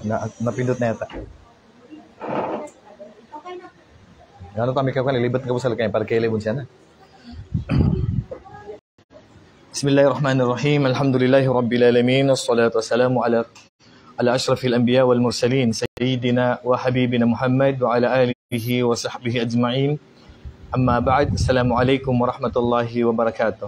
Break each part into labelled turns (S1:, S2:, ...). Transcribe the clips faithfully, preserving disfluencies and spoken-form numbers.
S1: Na, napindot na yata. Ano kami kayo kan libat ka sa lakay para kay libon siya na. Bismillahirrahmanirrahim. Alhamdulillahi rabbil alamin. Wassalatu wassalamu ala ala asyrafil anbiya wal mursalin sayyidina wa habibina Muhammad wa ala alihi wa sahbihi ajma'in. Amma ba'd. Assalamualaikum warahmatullahi wabarakatuh.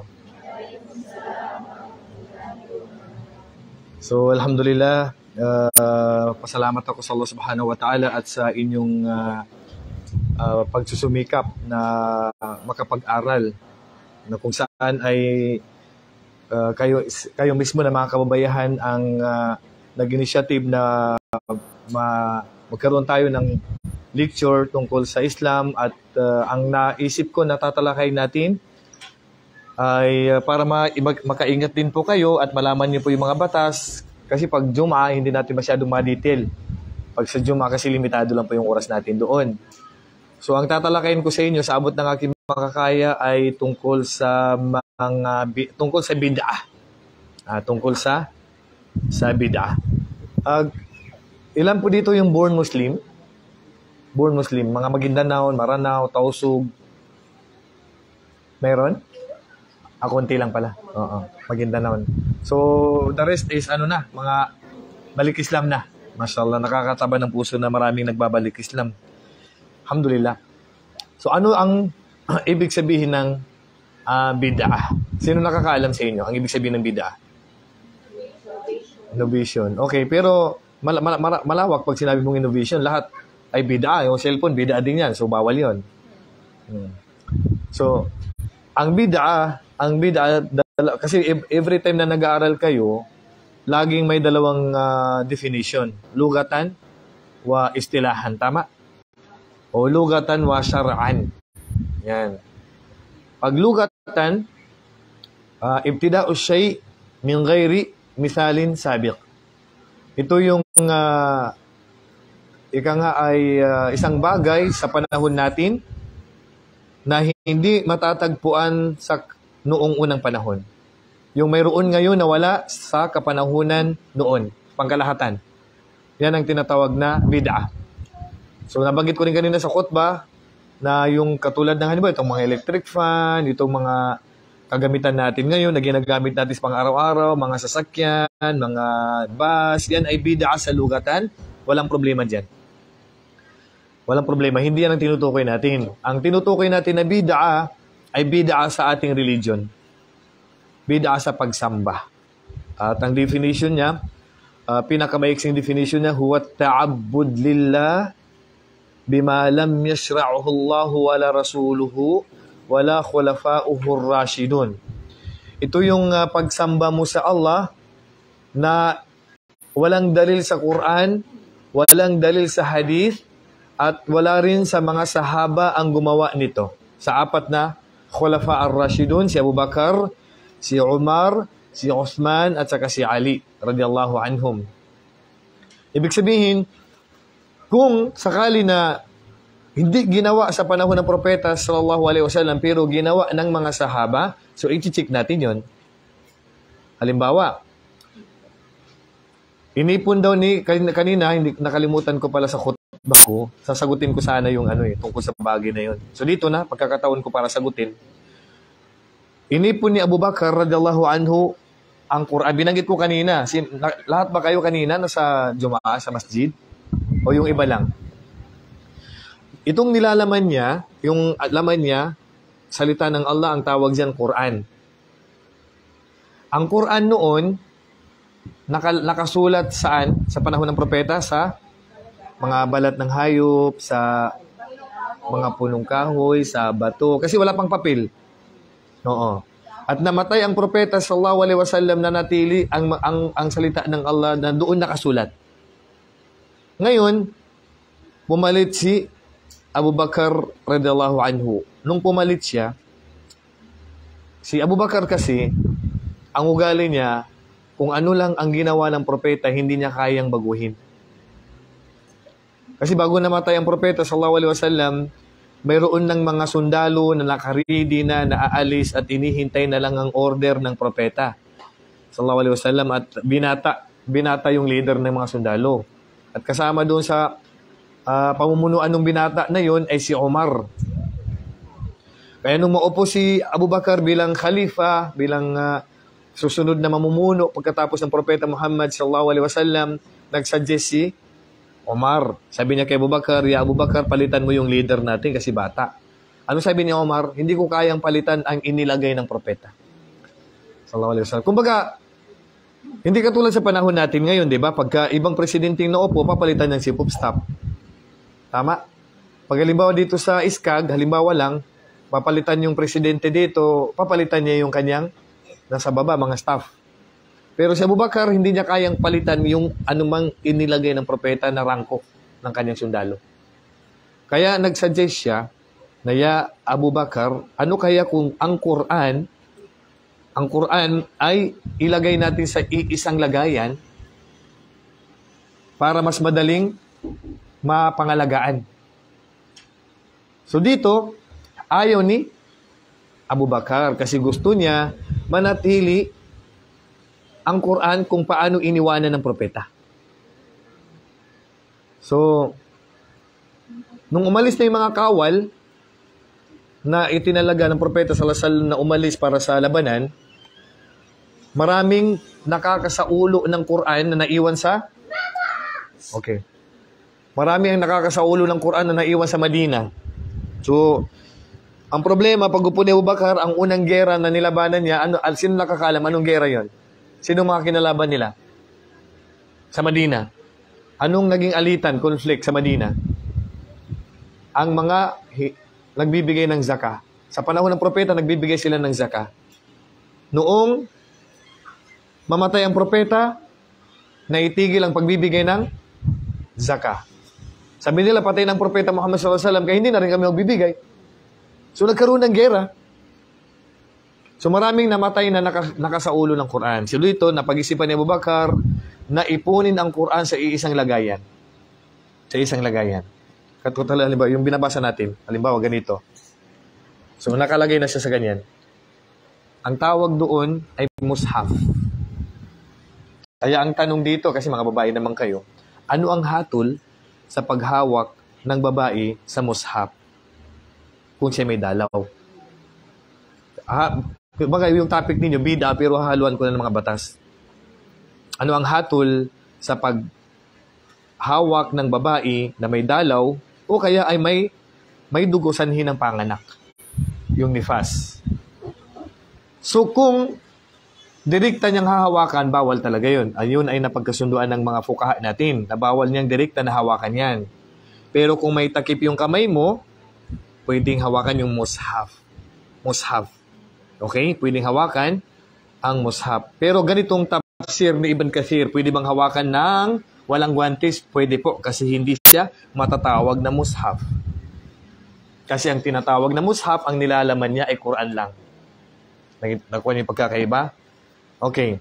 S1: So alhamdulillah, uh, pasalamat ako sa Allah Subhanahu wa Ta'ala at sa inyong uh, uh, pagsusumikap na uh, makapag-aral na kung saan ay uh, kayo kayo mismo na mga kababayan ang uh, nag-initiative na uh, ma magkaroon tayo ng lecture tungkol sa Islam at uh, ang naisip ko na tatalakay natin ay uh, para ma makaingat din po kayo at malaman niyo po yung mga batas kasi pag Juma hindi natin masyadong ma-detail. Pag sa Juma kasi limitado lang po yung oras natin doon. So ang tatalakayin ko sa inyo sa abot ng aking makakaya ay tungkol sa mga tungkol sa bid'ah. Ah, tungkol sa sa bid'ah. Uh, ilan po dito yung born Muslim? Born Muslim, mga Maguindanao, Maranao, Tausug. Meron? Ah, konti lang pala. Oo, Maguindanao. So, the rest is ano na, mga balik Islam na. Mashallah, nakakataba ng puso na maraming nagbabalik Islam. Alhamdulillah. So, ano ang ibig sabihin ng uh, bid'ah? Sino nakakaalam sa inyo ang ibig sabihin ng bid'ah? Innovation. Okay, pero mal mal mal malawak pag sinabi mong innovation, lahat ay bid'ah. Yung cellphone, bid'ah din yan. So, bawal yun. Hmm. So, ang bid'ah, ang bid'ah, kasi every time na nag-aaral kayo, laging may dalawang uh, definition. Lugatan wa istilahan. Tama? O lugatan wa syar'an. Yan. Pag lugatan, uh, ibtida'u syai' min ghairi misalin sabiq. Ito yung uh, ika nga ay uh, isang bagay sa panahon natin na hindi matatagpuan sa noong unang panahon. Yung mayroon ngayon na wala sa kapanahunan noon, pangkalahatan. Yan ang tinatawag na bid'ah. So nabanggit ko rin kanina sa khutbah na yung katulad ng halimbawa itong mga electric fan, itong mga kagamitan natin ngayon na ginagamit natin sa pang-araw-araw, mga sasakyan, mga bus, yan ay bid'ah sa lugatan. Walang problema dyan. Walang problema. Hindi yan ang tinutukoy natin. Ang tinutukoy natin na bid'ah ay bid'ah sa ating religion. Bid'ah sa pagsamba. At ang definition niya, uh, pinakamaiksing definition niya, huwa ta'abbud lillah bima lam yashra'uhu Allah wala rasuluhu wala khulafa'uhu ar-rashidun. Ito yung uh, pagsamba mo sa Allah na walang dalil sa Quran, walang dalil sa hadith, at wala rin sa mga sahaba ang gumawa nito. Sa apat na khulafa ar-rashidun, si Abu Bakar, si Umar, si Uthman, at saka si Ali, radiyallahu anhum. Ibig sabihin, kung sakali na hindi ginawa sa panahon ng propeta sallallahu alaihi wasallam pero ginawa ng mga sahaba, so i-check natin yon. Halimbawa, inipon daw ni kanina, kanina hindi nakalimutan ko pala sa khutbah ko, sasagutin ko sana yung ano eh tungkol sa bagay na yon. So dito na pagkakataon ko para sagutin. Inipon ni Abu Bakar radhiyallahu anhu ang Quran. Binanggit ko kanina, sin, na, lahat ba kayo kanina nasa Jumaa sa masjid o yung iba lang? Itong nilalaman niya, yung laman niya, salita ng Allah, ang tawag diyan Quran. Ang Quran noon Nakal nakasulat saan? Sa panahon ng propeta, sa mga balat ng hayop, sa mga punong kahoy, sa bato. Kasi wala pang papel. Oo. At namatay ang propeta sallallahu alaihi wasallam na natili ang, ang, ang salita ng Allah na doon nakasulat. Ngayon, pumalit si Abu Bakar radhiyallahu anhu. Nung pumalit siya, si Abu Bakar kasi, ang ugali niya, kung ano lang ang ginawa ng propeta, hindi niya kayang baguhin. Kasi bago namatay ang propeta sallallahu alaihi wasallam, mayroon ng mga sundalo na nakaridi na, naaalis at inihintay na lang ang order ng propeta sallallahu alaihi wasallam at binata, binata yung leader ng mga sundalo. At kasama doon sa uh, pamumunuan ng binata na yun ay si Omar. Kaya nung maupo si Abu Bakar bilang khalifa, bilang uh, susunod na mamumuno pagkatapos ng Propeta Muhammad sallallahu alaihi wasallam, nagsuggest si Omar. Sabi niya kay Abu Bakar, "Ya Abu Bakar, palitan mo yung leader natin kasi bata." Ano sabi ni Omar? "Hindi ko kayang palitan ang inilagay ng propeta." Sallallahu alaihi wasallam. Kumbaga, hindi katulad sa panahon natin ngayon, di ba? Pagka ibang presidente naupo, papalitan ng chief of staff. Tama? Pag halimbawa dito sa I S C A G, halimbawa lang, papalitan yung presidente dito, papalitan niya yung kanyang nasa baba, mga staff. Pero si Abu Bakar, hindi niya kayang palitan yung anumang inilagay ng propeta na rangko ng kanyang sundalo. Kaya nagsuggest siya na, "Ya Abu Bakar, ano kaya kung ang Quran, ang Quran ay ilagay natin sa iisang lagayan para mas madaling mapangalagaan." So dito, ayaw ni Abu Bakar kasi gusto niya manatili ang Quran kung paano iniwanan ng propeta. So, nung umalis na yung mga kawal na itinalaga ng propeta sallallahu alaihi wasallam na umalis para sa labanan, maraming nakakasaulo ng Quran na naiwan sa Okay. Marami ang nakakasaulo ng Quran na naiwan sa Madina. So, ang problema, pag upo ni Abu Bakar, ang unang gera na nilabanan niya, ano, sino nakakalam anong gera yon? Sino mga kinalaban nila? Sa Madina. Anong naging alitan, conflict sa Madina? Ang mga hi, nagbibigay ng zaka. Sa panahon ng propeta, nagbibigay sila ng zaka. Noong mamatay ang propeta, naitigil ang pagbibigay ng zaka. Sabi nila, patay ng propeta Muhammad sallallahu alaihi wasallam, kaya hindi na rin kami magbibigay. So, nagkaroon ng gera. So, maraming namatay na naka, nakasaulo ng Quran. So, dito, napag-isipan ni Abu Bakar na ipunin ang Quran sa iisang lagayan. Sa isang lagayan. Katulad, halimbawa, yung binabasa natin, halimbawa, ganito. So, nakalagay na siya sa ganyan. Ang tawag doon ay mushaf. Kaya ang tanong dito, kasi mga babae naman kayo, ano ang hatol sa paghawak ng babae sa mushaf kung siya may dalaw? Ah, baga yung topic ninyo, bida, pero hahaluan ko na ng mga batas. Ano ang hatol sa paghawak ng babae na may dalaw o kaya ay may, may dugo sanhi ng panganak? Yung nifas. So kung direkta niyang hahawakan, bawal talaga yun. Ayun ay napagkasunduan ng mga fukaha natin na bawal niyang direkta na hawakan yan. Pero kung may takip yung kamay mo, pwedeng hawakan yung mushaf. Mushaf. Okay? Pwedeng hawakan ang mushaf. Pero ganitong tafsir ni Ibn Kathir, pwede bang hawakan ng walang guwantes? Pwede po, kasi hindi siya matatawag na mushaf. Kasi ang tinatawag na mushaf, ang nilalaman niya ay Quran lang. Nakuha niyo yung pagkakaiba? Okay.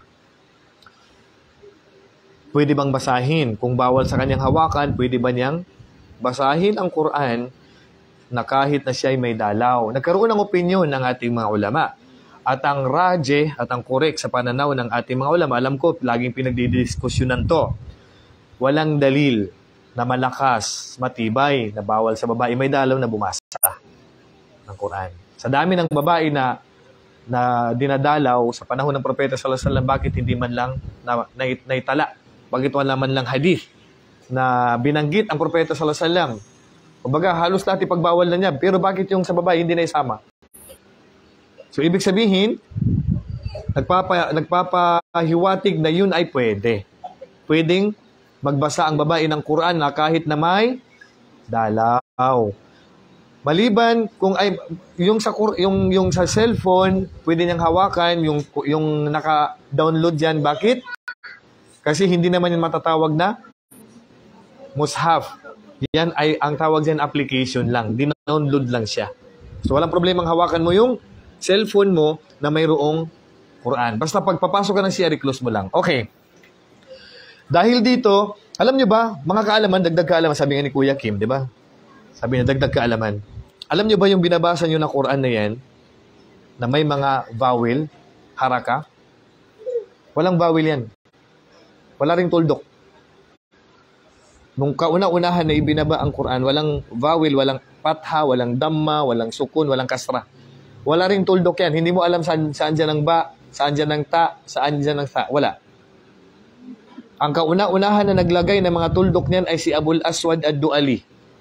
S1: Pwede bang basahin? Kung bawal sa kanyang hawakan, pwede ba niyang basahin ang Quran na kahit na siya ay may dalaw? Nagkaroon ng opinion ng ating mga ulama. At ang raje at ang correct sa pananaw ng ating mga ulama, alam ko, laging pinagdidiskusyonan to. Walang dalil na malakas, matibay, na bawal sa babae may dalaw na bumasa ng Quran. Sa dami ng babae na na dinadalaw sa panahon ng propeta sallallahu alaihi wasallam, bakit hindi man lang na, na, naitala? Bakit wala man lang hadith na binanggit ang propeta sallallahu alaihi wasallam? Kumbaga, halos lahat ipagbawal na niya. Pero bakit yung sa babae hindi na isama? So, ibig sabihin, nagpapa, nagpapahiwatig na yun ay pwede. Pwedeng magbasa ang babae ng Quran na kahit na may dalaw. Maliban kung ay yung sa yung yung sa cellphone, pwede niyang hawakan yung yung naka-download diyan. Bakit? Kasi hindi naman yan matatawag na mushaf. Yan ay ang tawag diyan application lang. Di-download lang siya. So walang problemang hawakan mo yung cellphone mo na mayroong Quran. Basta pagpapasok ka ng C R, close mo lang. Okay. Dahil dito, alam niyo ba, mga kaalaman, dagdag kaalaman, sabi nga ni Kuya Kim, di ba? Sabi niya, dagdag kaalaman. Alam niyo ba yung binabasa niyo na Quran na yan, na may mga vowel, haraka? Walang vowel yan. Wala ring tuldok. nung kauna-unahan na ibinaba ang Quran, walang vowel, walang patha, walang damma, walang sukun, walang kasra. Wala ring tuldok yan. Hindi mo alam saan, saan dyan ang ba, saan dyan ang ta, saan dyan ang ta. Wala. Ang kauna-unahan na naglagay ng mga tuldok niyan ay si Abul Aswad ad-Du'ali.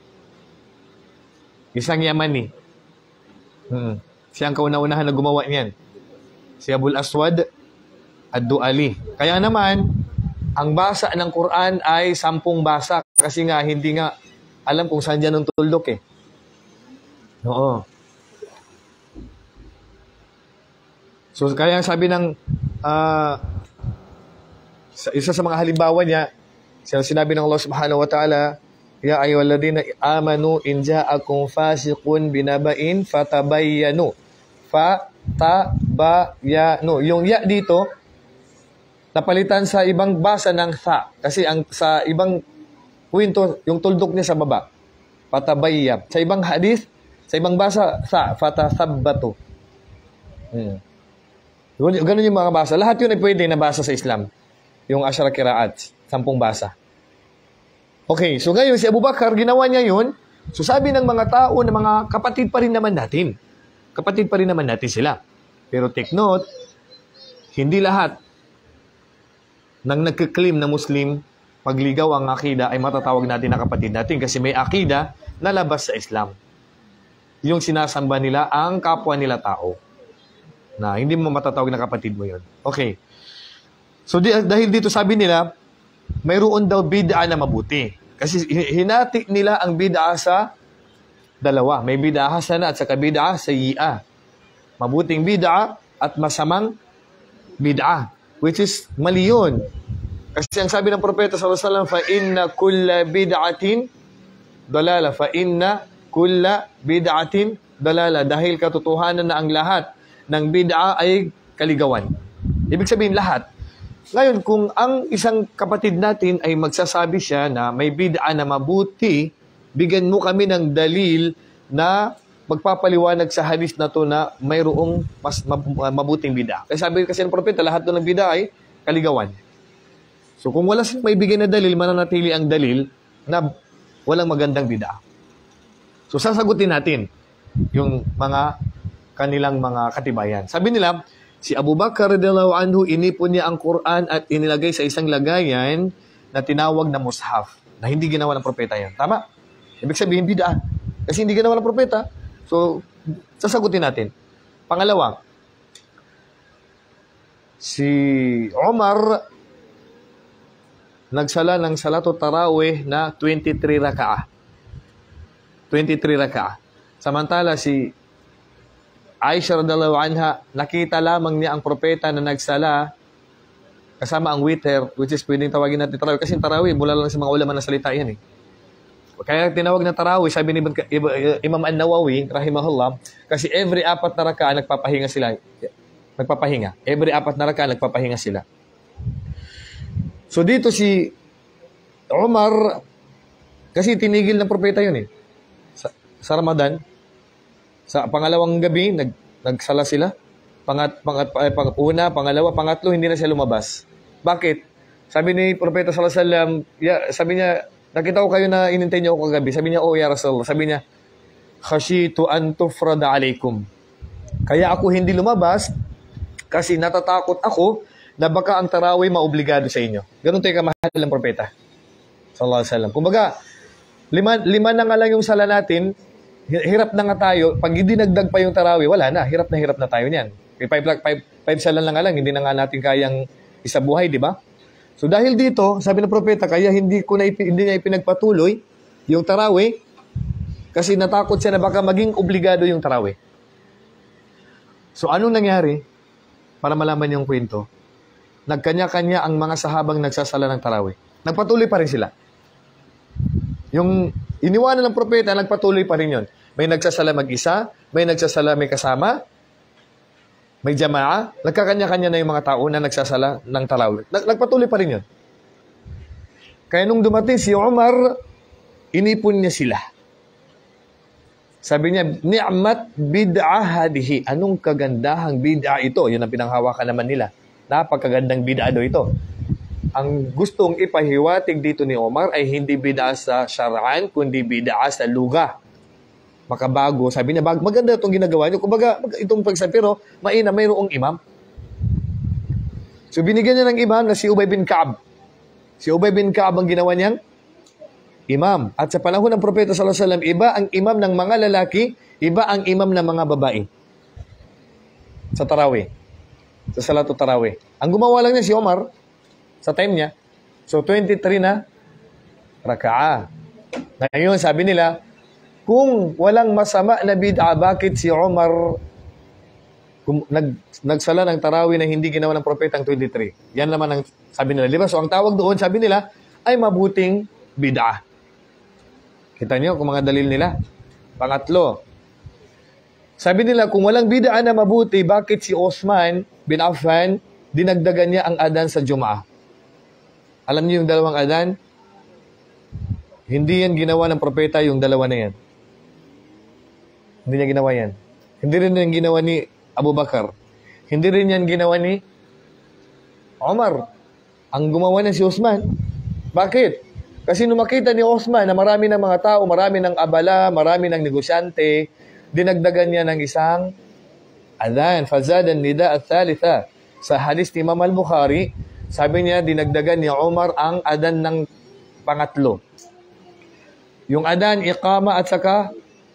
S1: Isang Yamani. Hmm. Siya ang kauna-unahan na gumawa niyan. Si Abul Aswad ad-Du'ali. Kaya naman, ang basa ng Quran ay sampung basa. Kasi nga, hindi nga alam kung saan dyan ang tuldok eh. Oo. So, kaya sabi ng uh, isa sa mga halimbawa niya, sinabi ng Allah subhanahu wa ta'ala, Ya ayyuhalladhina amanu in ja'akum fasiqun binaba'in fatabayyanu. Fatabayanu. Yung ya dito, napalitan sa ibang basa ng tha. Kasi ang sa ibang kwento, yung tuldok niya sa baba. Fatabayyab. Sa ibang hadith, sa ibang basa, tha. Fatasabbatu. Hmm. Ganun yung mga basa. Lahat yun ay pwede na basa sa Islam. Yung Ashra Qiraat, sampung basa. Okay, so ngayon si Abu Bakar, ginawa niya yun. So sabi ng mga tao na mga kapatid pa rin naman natin. Kapatid pa rin naman natin sila. Pero take note, hindi lahat ng nagkiklaim na Muslim, pagligaw ang akida ay matatawag natin na kapatid natin kasi may akida na labas sa Islam. Yung sinasamba nila ang kapwa nila tao. Na hindi mo matatawag na kapatid mo yun. Okay. So di, dahil dito sabi nila, mayroon daw bid'a na mabuti. Kasi hinati nila ang bid'a sa dalawa. May bid'a hasana at saka bid'a sayyi'a. Mabuting bid'a at masamang bid'a. Which is mali yun. Kasi ang sabi ng propeta sallallahu alaihi wasallam, fa inna kulla bid'atin dalala. Fa inna kulla bid'atin dalala. Dahil katotohanan na ang lahat ng bid'a ay kaligawan. Ibig sabihin lahat. Ngayon, kung ang isang kapatid natin ay magsasabi siya na may bid'a na mabuti, bigyan mo kami ng dalil na magpapaliwanag sa hadith na to na mayroong mas mabuting bid'a. Kasi sabi kasi ng propeta, lahat doon ng bid'a ay kaligawan. So kung wala silang may bigay na dalil, mananatili ang dalil na walang magandang bid'a. So sasagutin natin yung mga kanilang mga katibayan. Sabi nila, si Abu Bakar radhiyallahu anhu, inipon niya ang Quran at inilagay sa isang lagayan na tinawag na mushaf, na hindi ginawa ng propeta yan. Tama? Ibig sabihin, bid'a. Kasi hindi ginawa ng propeta. So, sasagutin natin. Pangalawa, si Umar nagsala ng Salatul Tarawih na twenty-three raka'ah. twenty-three raka'ah. Samantala, si Aisha radhiyallahu anha, nakita lamang niya ang propeta na nagsala kasama ang witr, which is pwedeng tawagin natin tarawih. Kasi tarawih, mula lang sa mga ulama na salita yan eh. Kaya tinawag na tarawih, sabi ni Imam An-Nawawi, rahimahullah, kasi every apat na raka nagpapahinga sila. Nagpapahinga. Every apat na raka nagpapahinga sila. So dito si Umar, kasi tinigil ng propeta yun eh. Sa, sa Ramadan, sa pangalawang gabi, nag, nagsala sila. Pangat, pangat, eh, pang, una, pangalawa, pangatlo, hindi na siya lumabas. Bakit? Sabi ni Propeta sallallahu alaihi wasallam, ya, sabi niya, nakita ko kayo na inintay niyo ako kagabi. Sabi niya, oh ya Rasulullah. Sabi niya, khashitu an tufrada alaikum. Kaya ako hindi lumabas kasi natatakot ako na baka ang tarawih maobligado sa inyo. Ganun tayo kamahal ng Propeta sallallahu alaihi wasallam. Kumbaga, lima, lima na nga lang yung sala natin, hirap na nga tayo. Pag hindi nagdag pa yung tarawih, wala na. Hirap na hirap na tayo niyan. Five, five, five salan lang nga lang, hindi na nga natin kayang isabuhay, di ba? So dahil dito, sabi ng propeta, kaya hindi ko na ipi, hindi niya ipinagpatuloy yung tarawih kasi natakot siya na baka maging obligado yung tarawih. So anong nangyari? Para malaman yung kwento, nagkanya-kanya ang mga sahabang nagsasala ng tarawih. Nagpatuloy pa rin sila. Yung iniwanan ng propeta, nagpatuloy pa rin yun. May nagsasala mag-isa, may nagsasala may kasama, may jama'a, nagkakanya-kanya na yung mga tao na nagsasala ng tarawih. Nagpatuloy pa rin yun. Kaya nung dumating si Umar, inipon niya sila. Sabi niya, ni'mat bid'ah hadihi. Anong kagandahang bid'ah ito? Yun ang pinanghawakan naman nila. Napakagandang bid'ah do ito. ang gustong ipahiwatig dito ni Omar ay hindi bid'a sa syar'an, kundi bid'a sa luga. Makabago. Sabi niya, maganda itong ginagawa niyo. Kumbaga, itong pagsabi, pero maina, mayroong imam. So, binigyan niya ng imam na si Ubay bin Ka'ab. Si Ubay bin Ka'ab ang ginawa niyang imam. At sa panahon ng Propeta sallallahu alaihi wasallam, iba ang imam ng mga lalaki, iba ang imam ng mga babae. Sa Tarawih. Sa Salatul Tarawih. Ang gumawa lang niya si Omar, sa time niya, so twenty-three na raka'a. Ngayon, sabi nila, kung walang masama na bid'a, bakit si Omar kung nag, nagsala ng Tarawih na hindi ginawa ng Propeta ang twenty-three? Yan naman ang sabi nila. Diba? So, ang tawag doon, sabi nila, ay mabuting bid'a. Kita niyo kung mga dalil nila. Pangatlo, sabi nila, kung walang bid'a na mabuti, bakit si Osman bin Affan, dinagdagan niya ang adan sa Jum'ah? Alam niyo yung dalawang adan? Hindi yan ginawa ng Propeta, yung dalawa na yan. Hindi niya ginawa yan. Hindi rin yan ginawa ni Abu Bakar. Hindi rin yan ginawa ni Omar. Ang gumawa na si Osman. Bakit? Kasi nung makita ni Osman na marami ng mga tao, marami ng abala, marami ng negosyante, dinagdagan niya ng isang adhan. Fazadan nida at-thalitha. Sa hadis ni Imam al-Bukhari, sabi niya, dinagdagan ni Umar ang adan ng pangatlo. Yung adan, iqama at saka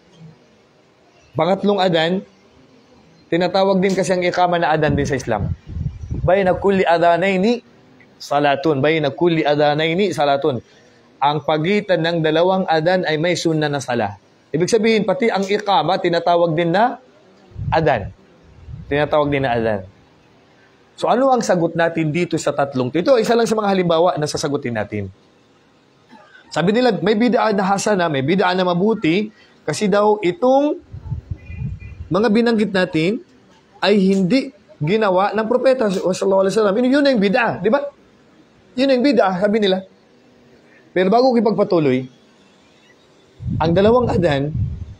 S1: pangatlong adan, tinatawag din kasi ang iqama na adan din sa Islam. Bayna kulli adanaini salatun. Bayna kulli adanaini salatun. Ang pagitan ng dalawang adan ay may sunna na sala. Ibig sabihin, pati ang iqama, tinatawag din na adan. Tinatawag din na adan. So ano ang sagot natin dito sa tatlong? Ito, isa lang sa mga halimbawa na sasagutin natin. Sabi nila, may bid'a na hasana, may bid'a na mabuti, kasi daw itong mga binanggit natin ay hindi ginawa ng Propeta sallallahu alaihi wasallam. Yun yung bid'a, di ba? Yun yung bid'a, sabi nila. Pero bago ko ipagpatuloy, ang dalawang adan,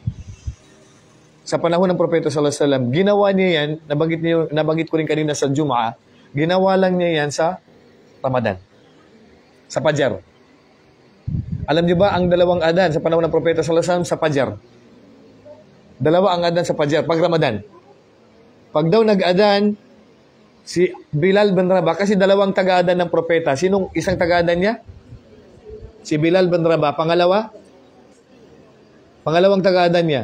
S1: sa panahon ng Propeta sallallahu alaihi wasallam, ginawa niya yan, nabanggit, niyo, nabanggit ko rin kanina sa Jum'ah, ginawa lang niya yan sa Ramadan. Sa Fajar. Alam niyo ba, ang dalawang adan sa panahon ng Propeta sallallahu alaihi wasallam sa Fajar. Dalawa ang adan sa Fajar, pag Ramadan. Pag daw nag-adan, si Bilal bin Rabah, kasi dalawang taga-adan ng Propeta. Sinong isang taga-adan niya? Si Bilal bin Rabah. Pangalawa? Pangalawang taga-adan niya?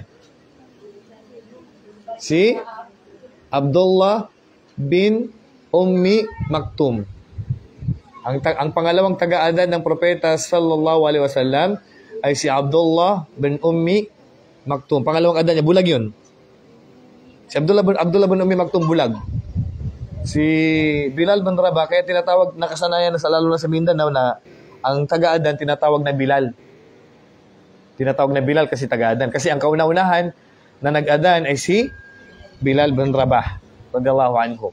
S1: Si Abdullah bin Ummi Maktum. Ang, ang pangalawang taga-adan ng Propeta sallallahu alaihi wasallam ay si Abdullah bin Ummi Maktum. Pangalawang adan niya, bulag yun. Si Abdullah bin, Abdullah bin Ummi Maktum, bulag. Si Bilal bin Rabah, kaya tinatawag, nakasanayan na sa lalo na sa Mindanao na ang taga-adan tinatawag na Bilal. Tinatawag na Bilal kasi taga-adan. Kasi ang kauna-unahan na nag-adan ay si Bilal bin Rabah radhiyallahu anhu.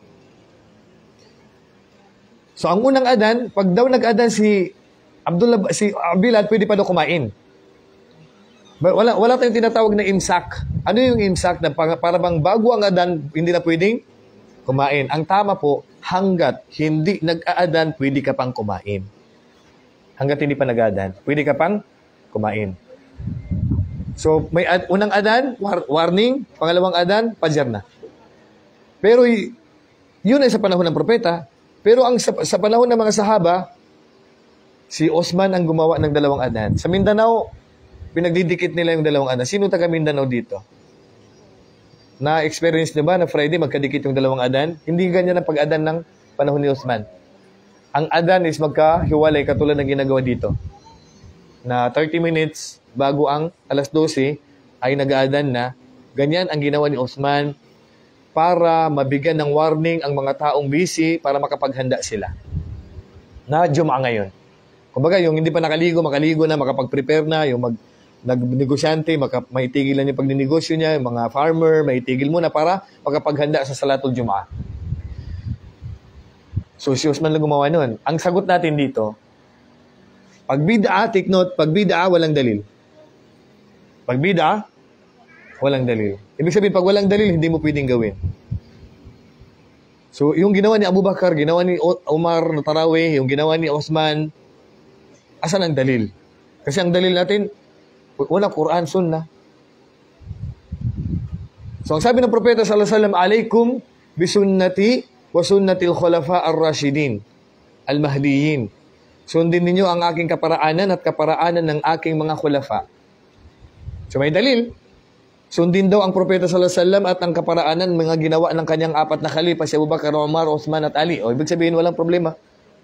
S1: So ang unang adan, pag daw nag-adan si Abdullah si Bilal, pwede pa daw kumain. Wala wala tayong tinatawag na imsak. Ano yung imsak na para bang bago ang adan hindi na pwedeng kumain? Ang tama po, hanggat hindi nag-aadan, pwede ka pang kumain. Hanggat hindi pa nag-aadan, pwede ka pang kumain. So, may ad, unang adan, war, warning. Pangalawang adan, Fajar na. Pero, yun ay sa panahon ng Propeta. Pero ang sa, sa panahon ng mga sahaba, si Osman ang gumawa ng dalawang adan. Sa Mindanao, pinagdidikit nila yung dalawang adan. Sino taga Mindanao dito? Na-experience niyo ba na Friday magkadikit yung dalawang adan? Hindi ganyan ang pag-adan ng panahon ni Osman. Ang adan is magkahiwalay katulad ng ginagawa dito. Na thirty minutes bago ang alas dose ay nag-aadan na. Ganyan ang ginawa ni Osman para mabigyan ng warning ang mga taong busy para makapaghanda sila. Na Jum'ah ngayon. Kumbaga, yung hindi pa nakaligo, makaligo na, makapag-prepare na, yung mag, nag-negosyante, maka, maitigilan yung pagninegosyo niya, yung mga farmer, maitigil muna para makapaghanda sa Salatul Jum'ah. So, si Osman lang gumawa nun. Ang sagot natin dito, pag bid'a, take note, pag bid'a, walang dalil. Pag bid'a, walang dalil. Ibig sabihin, pag walang dalil, hindi mo pwedeng gawin. So, yung ginawa ni Abu Bakar, ginawa ni Umar na Tarawih, yung ginawa ni Osman, asan ang dalil? Kasi ang dalil natin, una, Quran, Sunnah. So, ang sabi ng Propeta sallallahu alaihi wasallam, "Alaikum bisunnati wa sunnatil khulafa ar-rashidin al-mahdiyyin." Sundin ninyo ang aking kaparaanan at kaparaanan ng aking mga khulafa. So, may dalil. Sundin daw ang Propeta sallallahu alaihi wasallam at ang kaparaanan mga ginawa ng kanyang apat na khalifa, si Abu Bakar, Umar, Uthman at Ali. O, ibig sabihin, walang problema.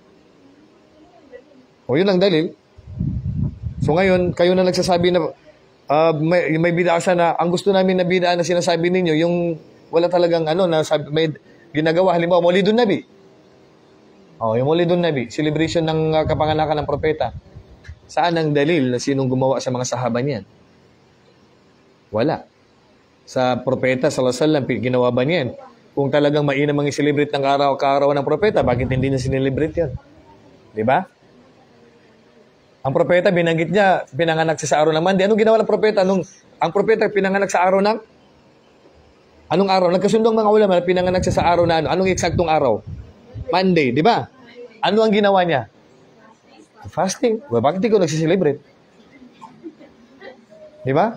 S1: O, yun ang dalil. So, ngayon, kayo na nagsasabi na uh, may, may bid'a sana. Ang gusto namin na bid'a na sinasabi ninyo, yung wala talagang ano, na sabi, may ginagawa. Halimbawa, Maulidun Nabi. O, yung Maulidun Nabi, celebration ng uh, kapanganakan ng Propeta. Saan ang dalil na sinong gumawa sa mga sahaba niyan? Wala. Sa Propeta sallallahu alaihi wasallam, ginawa ba niyan? Kung talagang mainam ang i-celebrate ng araw kaarawan ng Propeta, bakit hindi na sinelebrate yan? Di ba? Ang Propeta, binanggit niya, pinanganak siya sa araw ng Monday. Anong ginawa ng Propeta? Anong, ang Propeta, pinanganak sa araw ng? Anong araw? Nagkasundong mga ulama, pinanganak siya sa araw na ano? Anong eksaktong araw? Monday, di ba? Ano ang ginawa niya? Fasting. Well, bakit di ko nagsiselebrate? Di ba?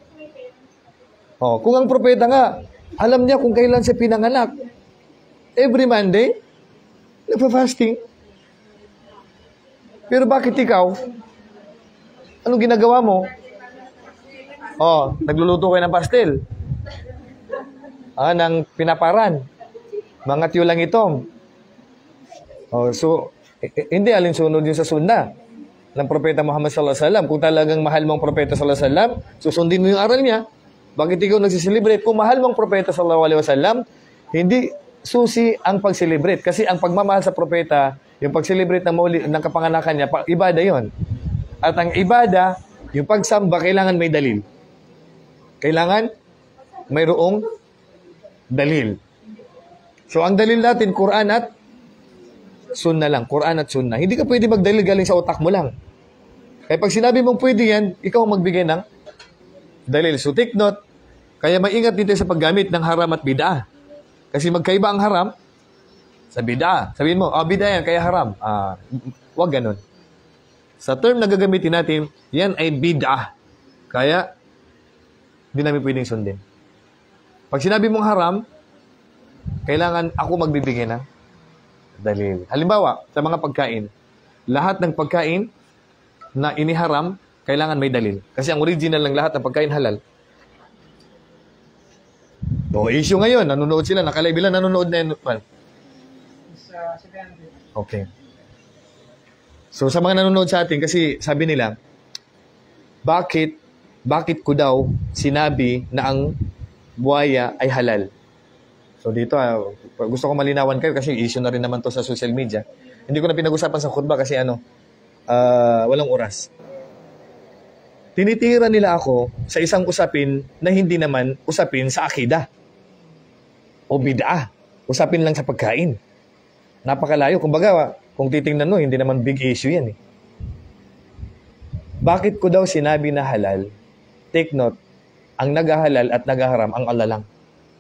S1: Oh, kung ang Propeta nga, alam niya kung kailan siya pinanganak. Every Monday, nagpa-fasting. Pero bakit ikaw? Anong ginagawa mo? Oh, nagluluto kayo ng pastel. Ah, ng pinaparan. Mga tiyulang itom. Oh, so, hindi alinsunod yun sa sunna ng Propeta Muhammad sallallahu alaihi wasallam. Kung talagang mahal mong Propeta sallallahu alaihi wasallam, susundin mo yung aral niya. Bakit ikaw nagsiselebrate? Kung mahal mong Propeta sallallahu alaihi wasallam, hindi susi ang pag-celebrate. Kasi ang pagmamahal sa Propeta, yung pag-celebrate ng, mauli, ng kapanganakan niya, ibada yon. At ang ibada, yung pagsamba, kailangan may dalil. Kailangan mayroong dalil. So, ang dalil natin, Quran at Sunna lang. Quran at Sunna. Hindi ka pwede magdalil galing sa utak mo lang. Kaya pag sinabi mong pwede yan, ikaw ang magbigay ng dalil. So, take note, kaya maingat dito sa paggamit ng haram at bid'ah. Kasi magkaiba ang haram sa bid'ah. Sabihin mo, oh, bid'ah yan, kaya haram. Ah, wag ganun. Sa term na gagamitin natin, yan ay bid'ah. Kaya, hindi namin pwedeng sundin. Pag sinabi mong haram, kailangan ako magbibigay ng dalil. Halimbawa, sa mga pagkain, lahat ng pagkain na iniharam, kailangan may dalil. Kasi ang original ng lahat ng pagkain halal. So, issue ngayon, nanonood sila, nakalive lang nanonood na yun. Well, okay. So, sa mga nanonood sa atin, kasi sabi nila, bakit, bakit ko daw sinabi na ang buhaya ay halal? So, dito, uh, gusto ko malinawan kayo kasi issue na rin naman to sa social media. Hindi ko na pinag-usapan sa khutbah kasi ano, uh, walang oras. Tinitira nila ako sa isang usapin na hindi naman usapin sa akidah o bid'ah. Usapin lang sa pagkain. Napakalayo. Kumbaga, kung titingnan mo, hindi naman big issue yan eh. Bakit ko daw sinabi na halal? Take note, ang naghahalal at naghaharam, ang Allah lang.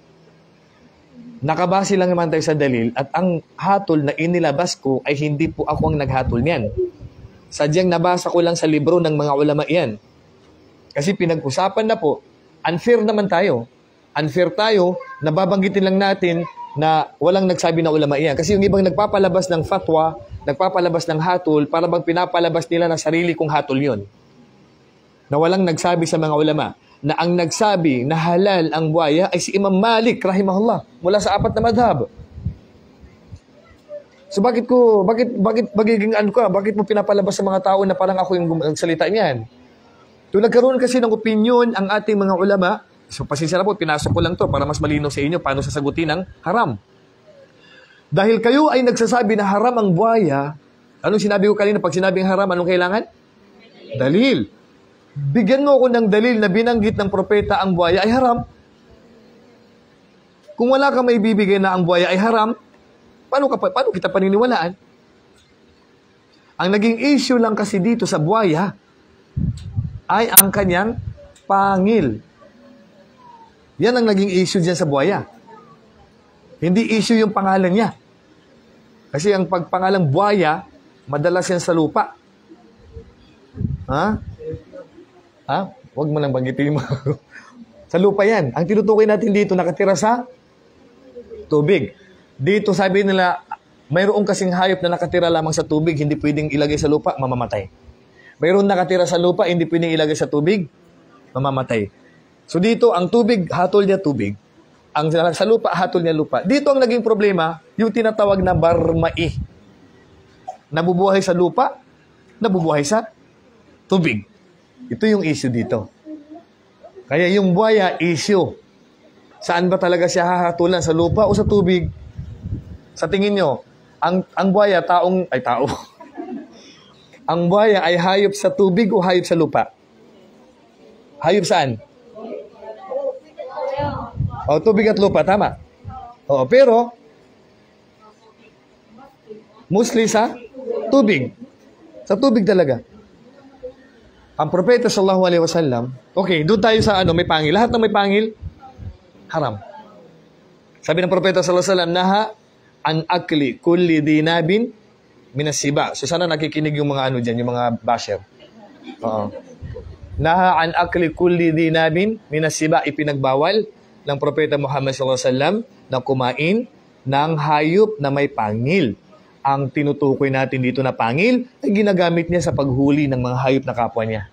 S1: Nakabase lang naman tayo sa dalil at ang hatol na inilabas ko ay hindi po ako ang naghatol niyan. Sadyang nabasa ko lang sa libro ng mga ulama yan. Kasi pinag-usapan na po, unfair naman tayo. Unfair tayo, nababanggitin lang natin na walang nagsabi na ulama iyan. Kasi yung ibang nagpapalabas ng fatwa, nagpapalabas ng hatol, para bang pinapalabas nila ng sarili kong hatol yon. Na walang nagsabi sa mga ulama na ang nagsabi na halal ang buhaya ay si Imam Malik, rahimahullah, mula sa apat na madhab. So bakit ko, bakit, bakit, magiging ano ka, bakit mo pinapalabas sa mga tao na parang ako yung salita niyan? So nagkaroon kasi ng opinion ang ating mga ulama. So pasensya na po, pinasok ko lang to para mas malinaw sa inyo paano sasagutin ang haram. Dahil kayo ay nagsasabi na haram ang buhaya, anong sinabi ko kanina pag sinabing haram, anong kailangan? Dalil. Bigyan mo ako ng dalil na binanggit ng propeta ang buhaya ay haram. Kung wala ka may bibigay na ang buhaya ay haram, paano, ka, paano kita paniniwalaan? Ang naging issue lang kasi dito sa buhaya ay ang kanyang pangil. Yan ang naging issue dyan sa buhaya. Hindi issue yung pangalan niya. Kasi ang pagpangalang buhaya, madalas yan sa lupa. Ha? Ha? Huwag mo lang banggitin mo. Sa lupa yan. Ang tinutukoy natin dito, nakatira sa tubig. Dito sabi nila, mayroong kasing hayop na nakatira lamang sa tubig, hindi pwedeng ilagay sa lupa, mamamatay. Mayroon nakatira sa lupa, hindi pwedeng ilagay sa tubig, mamamatay. So dito, ang tubig, hatol niya tubig. Ang sa lupa, hatol niya lupa. Dito ang naging problema, yung tinatawag na barmai. Nabubuhay sa lupa, nabubuhay sa tubig. Ito yung issue dito. Kaya yung buhaya, issue. Saan ba talaga siya hahatulan? Sa lupa o sa tubig? Sa tingin nyo, ang, ang buhaya, taong, ay tao. Ang buhaya ay hayop sa tubig o hayop sa lupa? Hayop saan? O, tubig at lupa, tama. O, pero, mostly sa tubig. Sa tubig talaga. Ang propeta sallallahu alaihi wasallam, okay, doon tayo sa ano, may pangil. Lahat ng may pangil, haram. Sabi ng propeta sallallahu alaihi wasallam, naha an akli kulli dinabin minasiba. So sana nakikinig yung mga ano dyan, yung mga basher. Oo. Naha an akli kulli dinabin minasiba, ipinagbawal ng propeta Muhammad sallallahu alaihi wasallam na kumain ng hayop na may pangil. Ang tinutukoy natin dito na pangil ay ginagamit niya sa paghuli ng mga hayop na kapwa niya.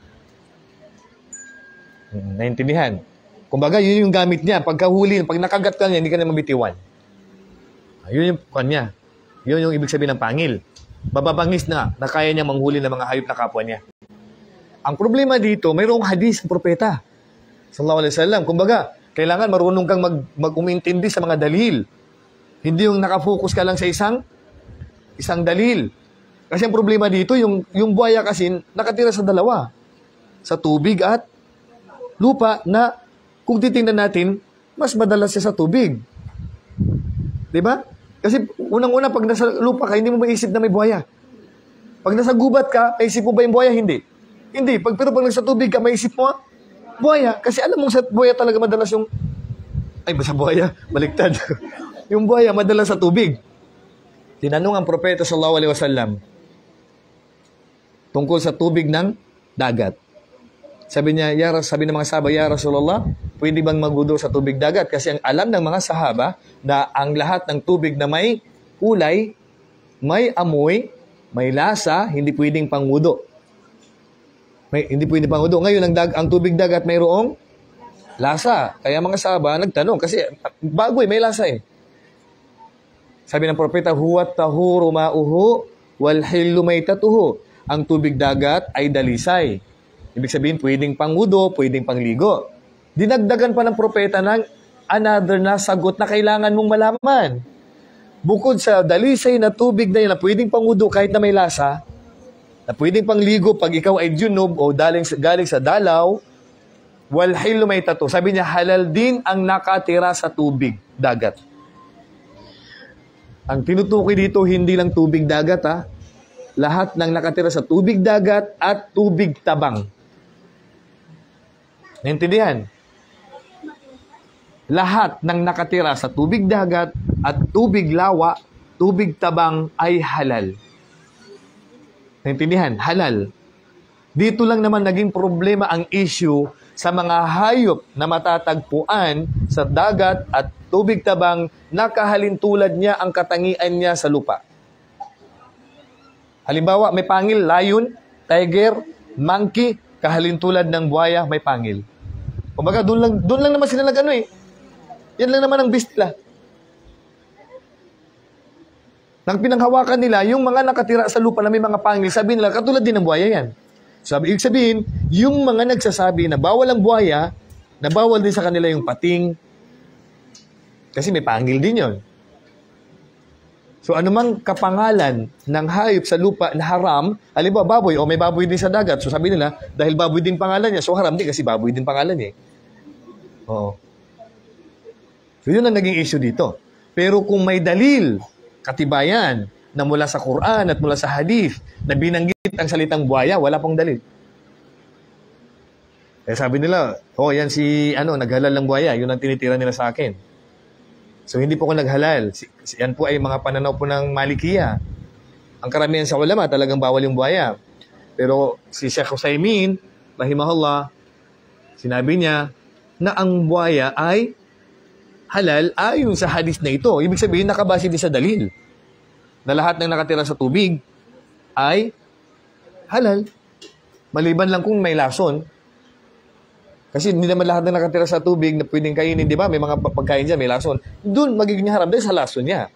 S1: Hmm, naintindihan? Kumbaga, yun yung gamit niya. Pagkahuli, pag nakagat ka niya, hindi ka na mabitiwan. Yun yung kanya. Yun yung ibig sabihin ng pangil. Bababangis na, na kaya niya manghuli ng mga hayop na kapwa niya. Ang problema dito, mayroong hadis ng propeta sallallahu alaihi wasallam. Kumbaga, kailangan marunong kang mag, mag-umintindi sa mga dalil. Hindi yung nakafocus ka lang sa isang isang dalil. Kasi ang problema dito, yung, yung buhaya kasi nakatira sa dalawa. Sa tubig at lupa na kung titingnan natin, mas madalas siya sa tubig. Diba? Kasi unang-una, pag nasa lupa ka, hindi mo maisip na may buhaya. Pag nasa gubat ka, maisip mo ba yung buhaya? Hindi. Hindi. Pag, pero pag nasa tubig ka, maisip mo, buhaya. Kasi alam mo sa buhaya talaga madalas yung, ay ba sa buhaya? Baliktad. Yung buhaya madalas sa tubig. Tinanong ang propeta sallallahu alaihi wasallam tungkol sa tubig ng dagat. Sabi niya, ya, sabi ng mga sahaba, ya Rasulullah, pwede bang magwudu sa tubig dagat? Kasi ang alam ng mga sahaba na ang lahat ng tubig na may kulay, may amoy, may lasa, hindi pwedeng pangwudu. May, hindi pwedeng pangwudu. Ngayon, ang, dag, ang tubig dagat mayroong lasa. Kaya mga sahaba nagtanong, kasi bago eh, may lasa eh. Sabi ng propeta, huwat tahuru ma'uhu wal hillu maitatuhu. Ang tubig dagat ay dalisay. Ibig sabihin, pwedeng pangwudu, pwedeng pangligo. Dinagdagan pa ng propeta ng another na sagot na kailangan mong malaman. Bukod sa dalisay na tubig na yun na pwedeng pangwudu kahit na may lasa, na pwedeng pangligo pag ikaw ay junub o galing, galing sa dalaw, wal hillu maitatuhu. Sabi niya, halal din ang nakatira sa tubig dagat. Ang tinutukoy dito, hindi lang tubig dagat, ha? Lahat ng nakatira sa tubig dagat at tubig tabang. Naintindihan? Lahat ng nakatira sa tubig dagat at tubig lawa, tubig tabang ay halal. Naintindihan? Halal. Dito lang naman naging problema ang issue sa mga hayop na matatagpuan sa dagat at tubig tabang na kahalintulad niya ang katangian niya sa lupa. Halimbawa, may pangil, lion, tiger, monkey, kahalintulad ng buhaya, may pangil. Kumbaga, doon lang, doon lang naman sila nag-ano eh. Yan lang naman ang beast nila. Nang pinanghawakan nila, yung mga nakatira sa lupa na may mga pangil, sabi nila, katulad din ng buhaya yan. Sabi, ibig sabihin, yung mga nagsasabi na bawal ang buhaya, na bawal din sa kanila yung pating, kasi may pangil din yon. So, anumang kapangalan ng hayop sa lupa na haram, halimbawa baboy, o may baboy din sa dagat. So, sabi nila, dahil baboy din pangalan niya, so haram din kasi baboy din pangalan niya. Oo. So, yun ang naging issue dito. Pero kung may dalil, katibayan, na mula sa Quran at mula sa hadith, na binanggit ang salitang buhaya, wala pong dalil. Eh, sabi nila, oh, yan si, ano, naghalal ng buhaya, yun ang tinitira nila sa akin. So, hindi po ako naghalal. Si, si, yan po ay mga pananaw po ng Malikiya. Ang karamihan sa ulama, talagang bawal yung buhaya. Pero si Sheikh Usaymin, rahimahullah, sinabi niya na ang buhaya ay halal ayon sa hadith na ito. Ibig sabihin, nakabase din sa dalil na lahat ng nakatira sa tubig ay halal. Maliban lang kung may lason. Kasi hindi naman lahat na nakatira sa tubig na pwedeng kainin, di ba? May mga pagkain dyan, may lason. Doon magiging haram dahil sa lason niya.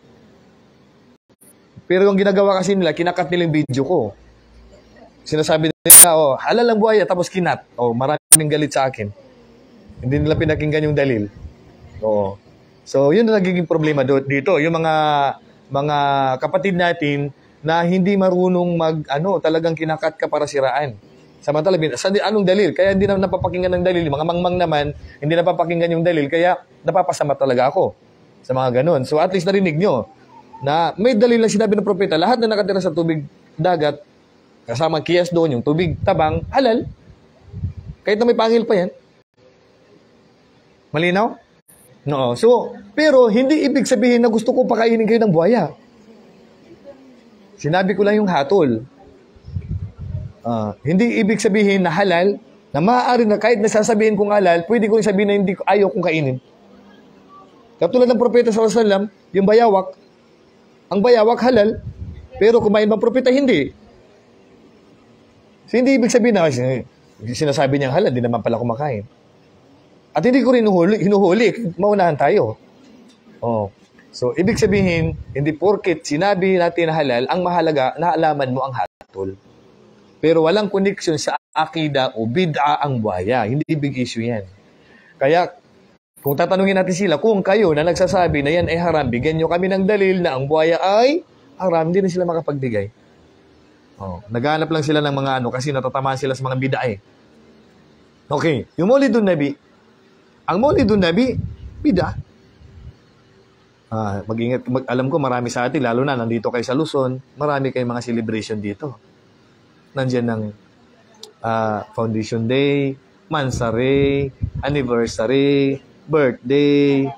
S1: Pero yung ginagawa kasi nila, kinakat nila yung video ko. Sinasabi nila, oh, halal ang buhaya, tapos kinat. Oh, maraming galit sa akin. Hindi nila pinakinggan yung dalil. Oo. So, yun ang nagiging problema do- dito. Yung mga mga kapatid natin na hindi marunong mag, ano, talagang kinakat ka para siraan. Samantala, sa anong dalil? Kaya hindi na napapakinggan ng dalil. Yung mga mangmang naman, hindi napapakinggan yung dalil. Kaya napapasama talaga ako sa mga ganun. So at least narinig nyo na may dalil na sinabi ng propeta, lahat na nakatira sa tubig dagat, kasama kiyas doon, yung tubig tabang, halal. Kahit na may pangil pa yan. Malinaw? No. So, pero hindi ibig sabihin na gusto ko pakainin kayo ng buhaya. Sinabi ko lang yung hatol. Uh, hindi ibig sabihin na halal, na maaari na kahit nasasabihin kong halal, pwede kong sabihin na hindi ko, ayaw kong kainin. Katulad ng propeta sallallahu alaihi wasallam, yung bayawak, ang bayawak halal, pero kumain ba propeta, hindi. So, hindi ibig sabihin na sinasabi niyang halal, hindi naman pala kumakain. At hindi ko rin hinuhuli, hinuhuli maunahan tayo. Oh. So, ibig sabihin, hindi porket sinabi natin na halal, ang mahalaga, naalaman mo ang hatol. Pero walang connection sa akida o bid'a ang buhaya. Hindi big issue yan. Kaya, kung tatanungin natin sila, kung kayo na nagsasabi na yan ay haram, bigyan nyo kami ng dalil na ang buhaya ay haram, hindi na sila makapagbigay. Oh, naghanap lang sila ng mga ano kasi natatamaan sila sa mga bid'a eh. Okay, yung Maulidun Nabi, ang Maulidun Nabi, bid'a. Ah, mag-ingat, mag, alam ko marami sa atin, lalo na nandito kayo sa Luzon, marami kayong mga celebration dito. Nandiyan ng uh, Foundation Day, Mansari, Anniversary, Birthday,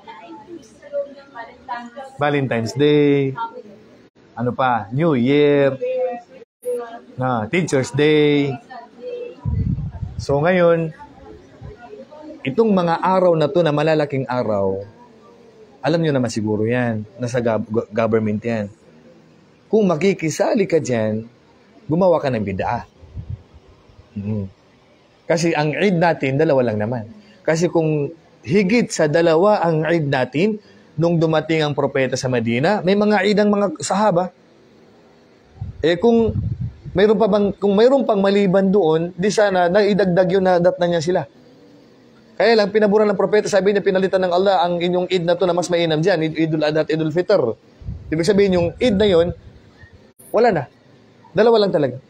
S1: Valentine's Day, ano pa, New Year, na Teacher's Day. So ngayon, itong mga araw na to na malalaking araw, alam nyo naman siguro yan, nasa gov- government yan. Kung makikisali ka dyan, gumawa ka ng bid'a. Mm-hmm. Kasi ang Eid natin, dalawa lang naman. Kasi kung higit sa dalawa ang Eid natin, nung dumating ang propeta sa Madina, may mga Eid ang mga sahaba. Eh kung mayroon pa bang, kung mayroon pang maliban doon, di sana naidagdag yun na dat na niya sila. Kaya lang, pinaburan ng propeta, sabi niya, pinalitan ng Allah ang inyong Eid na to na mas mainam dyan, Idul Adha at Idul Fitr. Ibig sabihin yung Eid na yun, wala na. Dalawa lang talaga.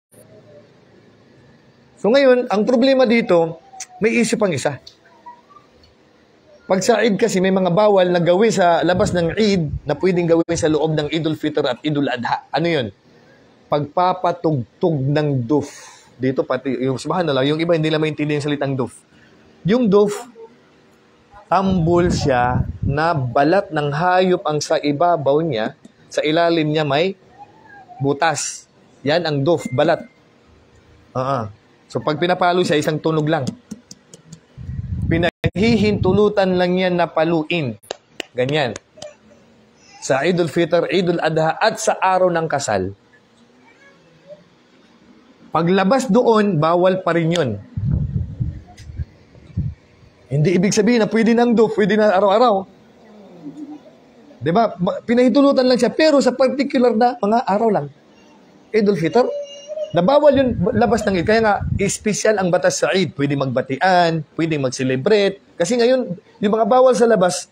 S1: So ngayon, ang problema dito, may issue pang isa. Pag sa Eid kasi, may mga bawal na gawin sa labas ng Eid na pwedeng gawin sa loob ng Idul Fitr at Idul Adha. Ano yun? Pagpapatugtog ng duf. Dito pati, yung subhanallah, yung iba hindi lang maintindihan yung salitang duf. Yung duf, tambol siya na balat ng hayop ang sa ibabaw niya, sa ilalim niya may butas. Yan ang duf, balat. Uh-huh. So pag pinapalo siya, isang tunog lang. Pinaghihintulutan lang yan na paluin. Ganyan. Sa Idul Fitr, Idul Adha, at sa araw ng kasal. Paglabas doon, bawal pa rin yun. Hindi ibig sabihin na pwede ng duf, pwede na araw-araw. Diba? Pinahintulutan lang siya, pero sa particular na mga araw lang. Idul Fitr, nabawal yun labas ng Eid. Kaya nga, special ang batas sa Eid. Pwede magbatian, pwede mag-celebrate. Kasi ngayon, yung mga bawal sa labas,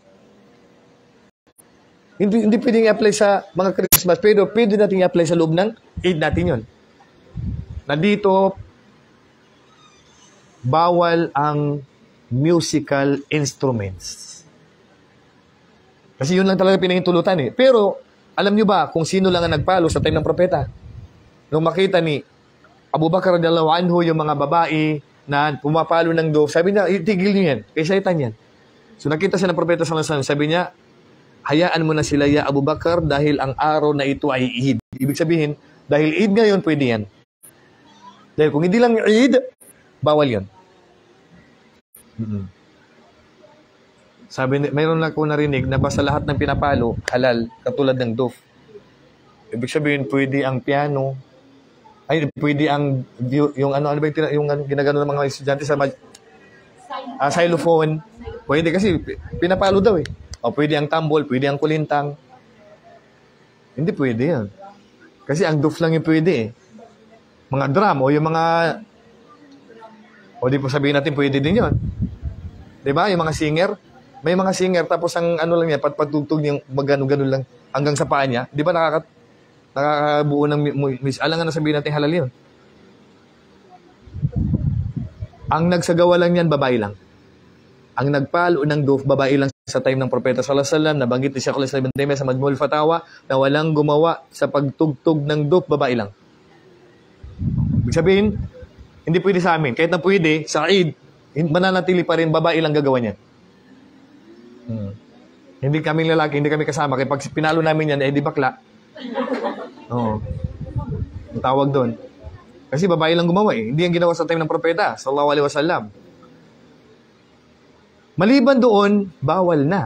S1: hindi, hindi pwede i-apply sa mga Christmas, pero pwede natin i-apply sa loob ng Eid natin yun. Nandito, bawal ang musical instruments. Kasi yun lang talaga pinahintulutan eh. Pero, alam nyo ba kung sino lang ang nagpalo sa time ng propeta? Nung makita ni Abu Bakar radhiyallahu anhu yung mga babae na pumapalo ng duf, sabi niya, itigil niyo yan, kay shaitan yan. So nakita siya ng propeta sallallahu alaihi wasallam, sabi niya, hayaan mo na sila ya Abu Bakar dahil ang araw na ito ay Eid. Ibig sabihin, dahil Eid ngayon, pwede yan. Dahil kung hindi lang Eid, bawal yan. Mm-hmm. Sabi, mayroon lang ko narinig na basta lahat ng pinapalo, halal, katulad ng doof. Ibig sabihin, pwede ang piano, ay, pwede ang, yung ano, ano ba yung, yung, yung ginagano ng mga estudyante sa mag, uh, xylophone. Pwede kasi, pinapalo daw eh. O pwede ang tambol, pwede ang kulintang. Hindi pwede yan. Kasi ang doof lang yung pwede eh. Mga drum o yung mga, o di po sabihin natin pwede din yun. Diba? Yung mga singer, may mga singer tapos ang ano lang yan, patpatugtog niyang magano-gano lang hanggang sa paa niya. Di ba nakaka, nakakabuo ng mis... Alam nga na sabihin natin halal yun. Ang nagsagawa lang yan, babae lang. Ang nagpalo ng doof, babae lang sa time ng Propeta sallallahu alaihi wasallam. Nabanggit ni Shaykh al-Islam Ibn Taymiyyah sa Majmu' al-Fatawa na walang gumawa sa pagtugtog ng doof, babae lang. Ibig sabihin, hindi pwede sa amin. Kahit na pwede, sa Eid, mananatili pa rin, babae lang gagawa niyan. Hmm. Hindi kami lalaki, hindi kami kasama. Kaya pag pinalo namin yan, eh di bakla. Oo. Ang tawag doon. Kasi babae lang gumawa eh. Hindi yung ginawa sa time ng Propeta sallallahu alaihi wasallam. Maliban doon, bawal na.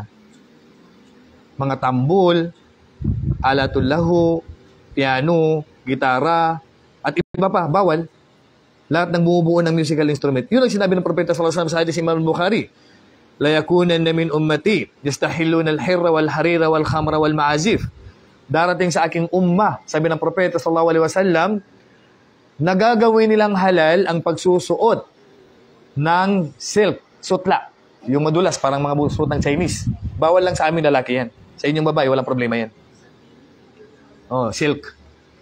S1: Mga tambol, alatul lahu, piano, gitara, at iba pa, bawal. Lahat ng bumubuo ng musical instrument. Yun ang sinabi ng Propeta sallallahu alaihi wasallam sa hadith Imam Bukhari. La yakunanna min ummati yastahilluna al-hirra wal-harira wal-khamra wal-ma'azif. Darating sa aking umma, sabi ng Propeta sallallahu alaihi wasallam, nagagawin nilang halal ang pagsusuot ng silk, sutla. Yung madulas, parang mga suot ng Chinese. Bawal lang sa amin lalaki yan. Sa inyong babae, walang problema yan. Oh, silk.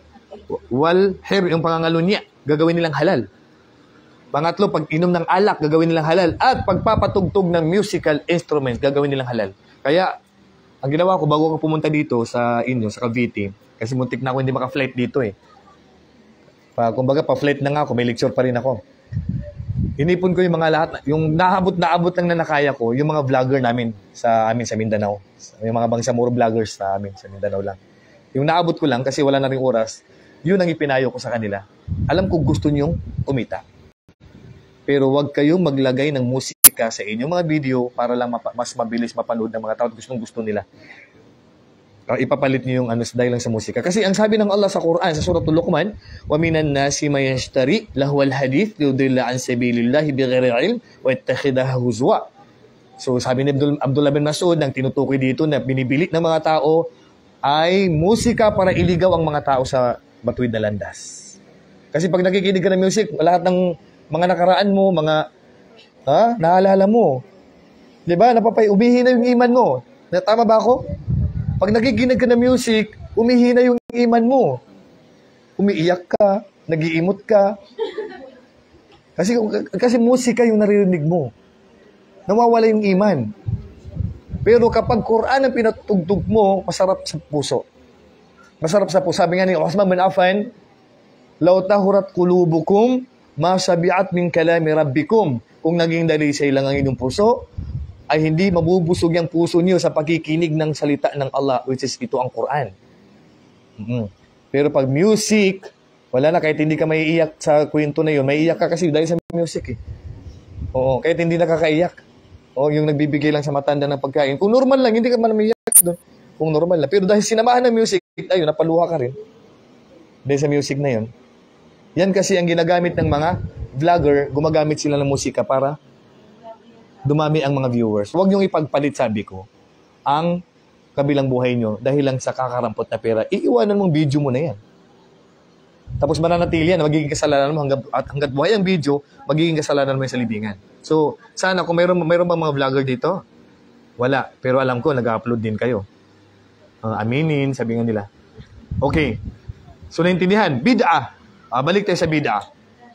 S1: Wal hair, yung pangangalo niya, gagawin nilang halal. Pangatlo, pag inom ng alak, gagawin nilang halal. At pagpapatugtog ng musical instrument, gagawin nilang halal. Kaya, ang ginawa ko, bago ko pumunta dito sa inyo, sa Cavite, kasi muntik na ako hindi maka-flight dito eh. Pa, kumbaga, pa-flight na nga ako, may lecture pa rin ako. Inipon ko yung mga lahat, yung naabot-naabot lang na nakaya ko, yung mga vlogger namin sa amin sa Mindanao. Yung mga Bangsamoro vloggers sa amin sa Mindanao lang. Yung naabot ko lang, kasi wala na rin oras, yun ang ipinayo ko sa kanila. Alam ko gusto nyong kumita. Pero wag kayong maglagay ng musika sa inyong mga video para lang mapa- mas mabilis mapanood ng mga tao at gustong gusto nila. Uh, ipapalit niyo yung ano dahil lang sa musika. Kasi ang sabi ng Allah sa Quran, sa Suratul Luqman, وَمِنَ النَّاسِ مَن يَشْتَرِي لَهْوَ الْحَدِيثِ لِيُضِلَّ عَنْ سَبِيلِ اللَّهِ بِغَيْرِ عِلْمٍ وَيَتَّخِذَهُ هُزُوًا. So sabi ni Abdul, Abdullah bin Mas'ud, nang tinutukoy dito na binibili ng mga tao ay musika para iligaw ang mga tao sa batuid na landas. Kasi pag nakikinig ka ng music, lahat ng mga nakaraan mo, mga, ha, naalala mo. Diba? Napapay, umihina yung iman mo. Tama ba ako? Pag nakikinig ka ng music, umihina yung iman mo. Umiiyak ka, nagiimot ka. Kasi, kasi musika yung naririnig mo. Nawawala yung iman. Pero kapag Quran ang pinatugtog mo, masarap sa puso. Masarap sa puso. Sabi nga ni Uthman bin Affan, "Law tahurat qulubukum ma sabi'at min kalami rabbikum." Kung naging dalisay lang ang inyong puso, ay hindi mabubusog yung puso niyo sa pakikinig ng salita ng Allah, which is ito ang Quran. Mm-hmm. Pero pag music, wala na, kahit hindi ka maiiyak sa kwento na yun, maiiyak ka kasi dahil sa music eh. Oo, kahit hindi nakakaiyak. O yung nagbibigay lang sa matanda ng pagkain. Kung normal lang, hindi ka man maiiyak doon. Kung normal lang. Pero dahil sinamahan ng music, ayun, napaluha ka rin. Dahil sa music na yun. Yan kasi ang ginagamit ng mga vlogger, gumagamit sila ng musika para dumami ang mga viewers. Huwag niyong ipagpalit, sabi ko, ang kabilang buhay niyo dahil lang sa kakarampot na pera. Iiwanan mong video mo na yan. Tapos mananatili yan, magiging kasalanan mo hanggang, at hanggat buhay ang video, magiging kasalanan mo yung sa libingan. So, sana kung mayroon, mayroon bang mga vlogger dito? Wala. Pero alam ko, nag-upload din kayo. Uh, aminin, sabi nga nila. Okay. So, naintindihan. Bid'ah. Uh, balik tayo sa bid'ah.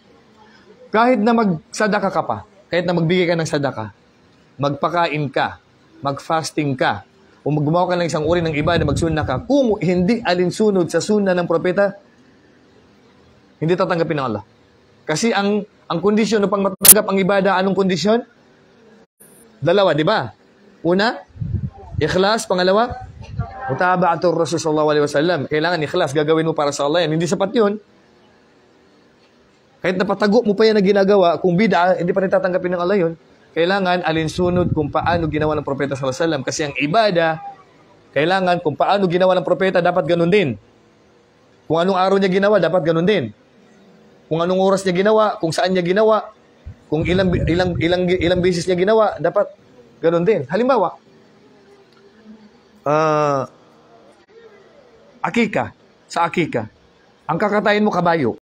S1: Kahit na magsadaka ka pa, kahit na magbigay ka ng sadaka, magpakain ka, mag-fasting ka, o gumawa ka ng isang uri ng ibadah, magsunna ka, kung hindi alinsunod sa sunna ng propeta, hindi tatanggapin ng Allah. Kasi ang ang kondisyon upang matanggap ang ibadah, anong kondisyon? Dalawa, di ba? Una, ikhlas. Pangalawa, Mutaba'atur Rasul sallallahu alaihi wasallam. Kailangan ikhlas, gagawin mo para sa Allah yan. Hindi sapat yun. Kahit napatago mo pa yan na ginagawa, kung bid'a, hindi pa rin tatanggapin ng Allah yun. Kailangan alinsunod kung paano ginawa ng propeta sallallahu alaihi wasallam. Kasi ang ibada, kailangan kung paano ginawa ng propeta, dapat ganun din. Kung anong araw niya ginawa, dapat ganun din. Kung anong oras niya ginawa, kung saan niya ginawa, kung ilang ilang ilang ilang beses niya ginawa, dapat ganun din. Halimbawa, uh, akika, sa akika, ang kakatayin mo kabayo.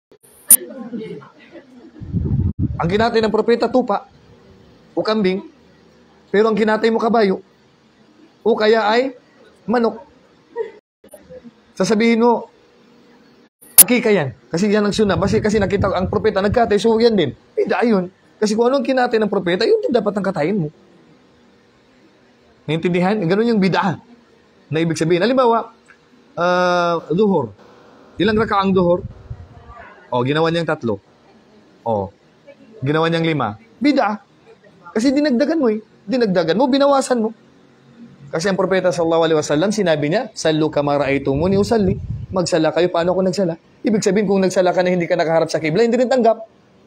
S1: Ang kinatay ng propeta, tupa o kambing, pero ang kinatay mo kabayo o kaya ay manok. Sasabihin mo, akika yan. Kasi yan ang sunna. Kasi, kasi nakita ang propeta nagkatay, so yan din. Bida yun. Kasi kung anong kinatay ng propeta, yun din dapat ang katayin mo. Naintindihan? Ganun yung bid'a na ibig sabihin. Halimbawa, uh, duhur. Ilang raka ang duhur? O, ginawa niyang tatlo. O, ginawa niyang lima. Bid'a. Kasi dinagdagan mo eh. Dinagdagan mo, binawasan mo. Kasi ang propeta sallallahu alaihi wasallam, sinabi niya, sallu kama ra'aytumuni usalli. Magsala kayo, paano ako nagsala? Ibig sabihin, kung nagsala ka na hindi ka nakaharap sa kibla, hindi rin tanggap.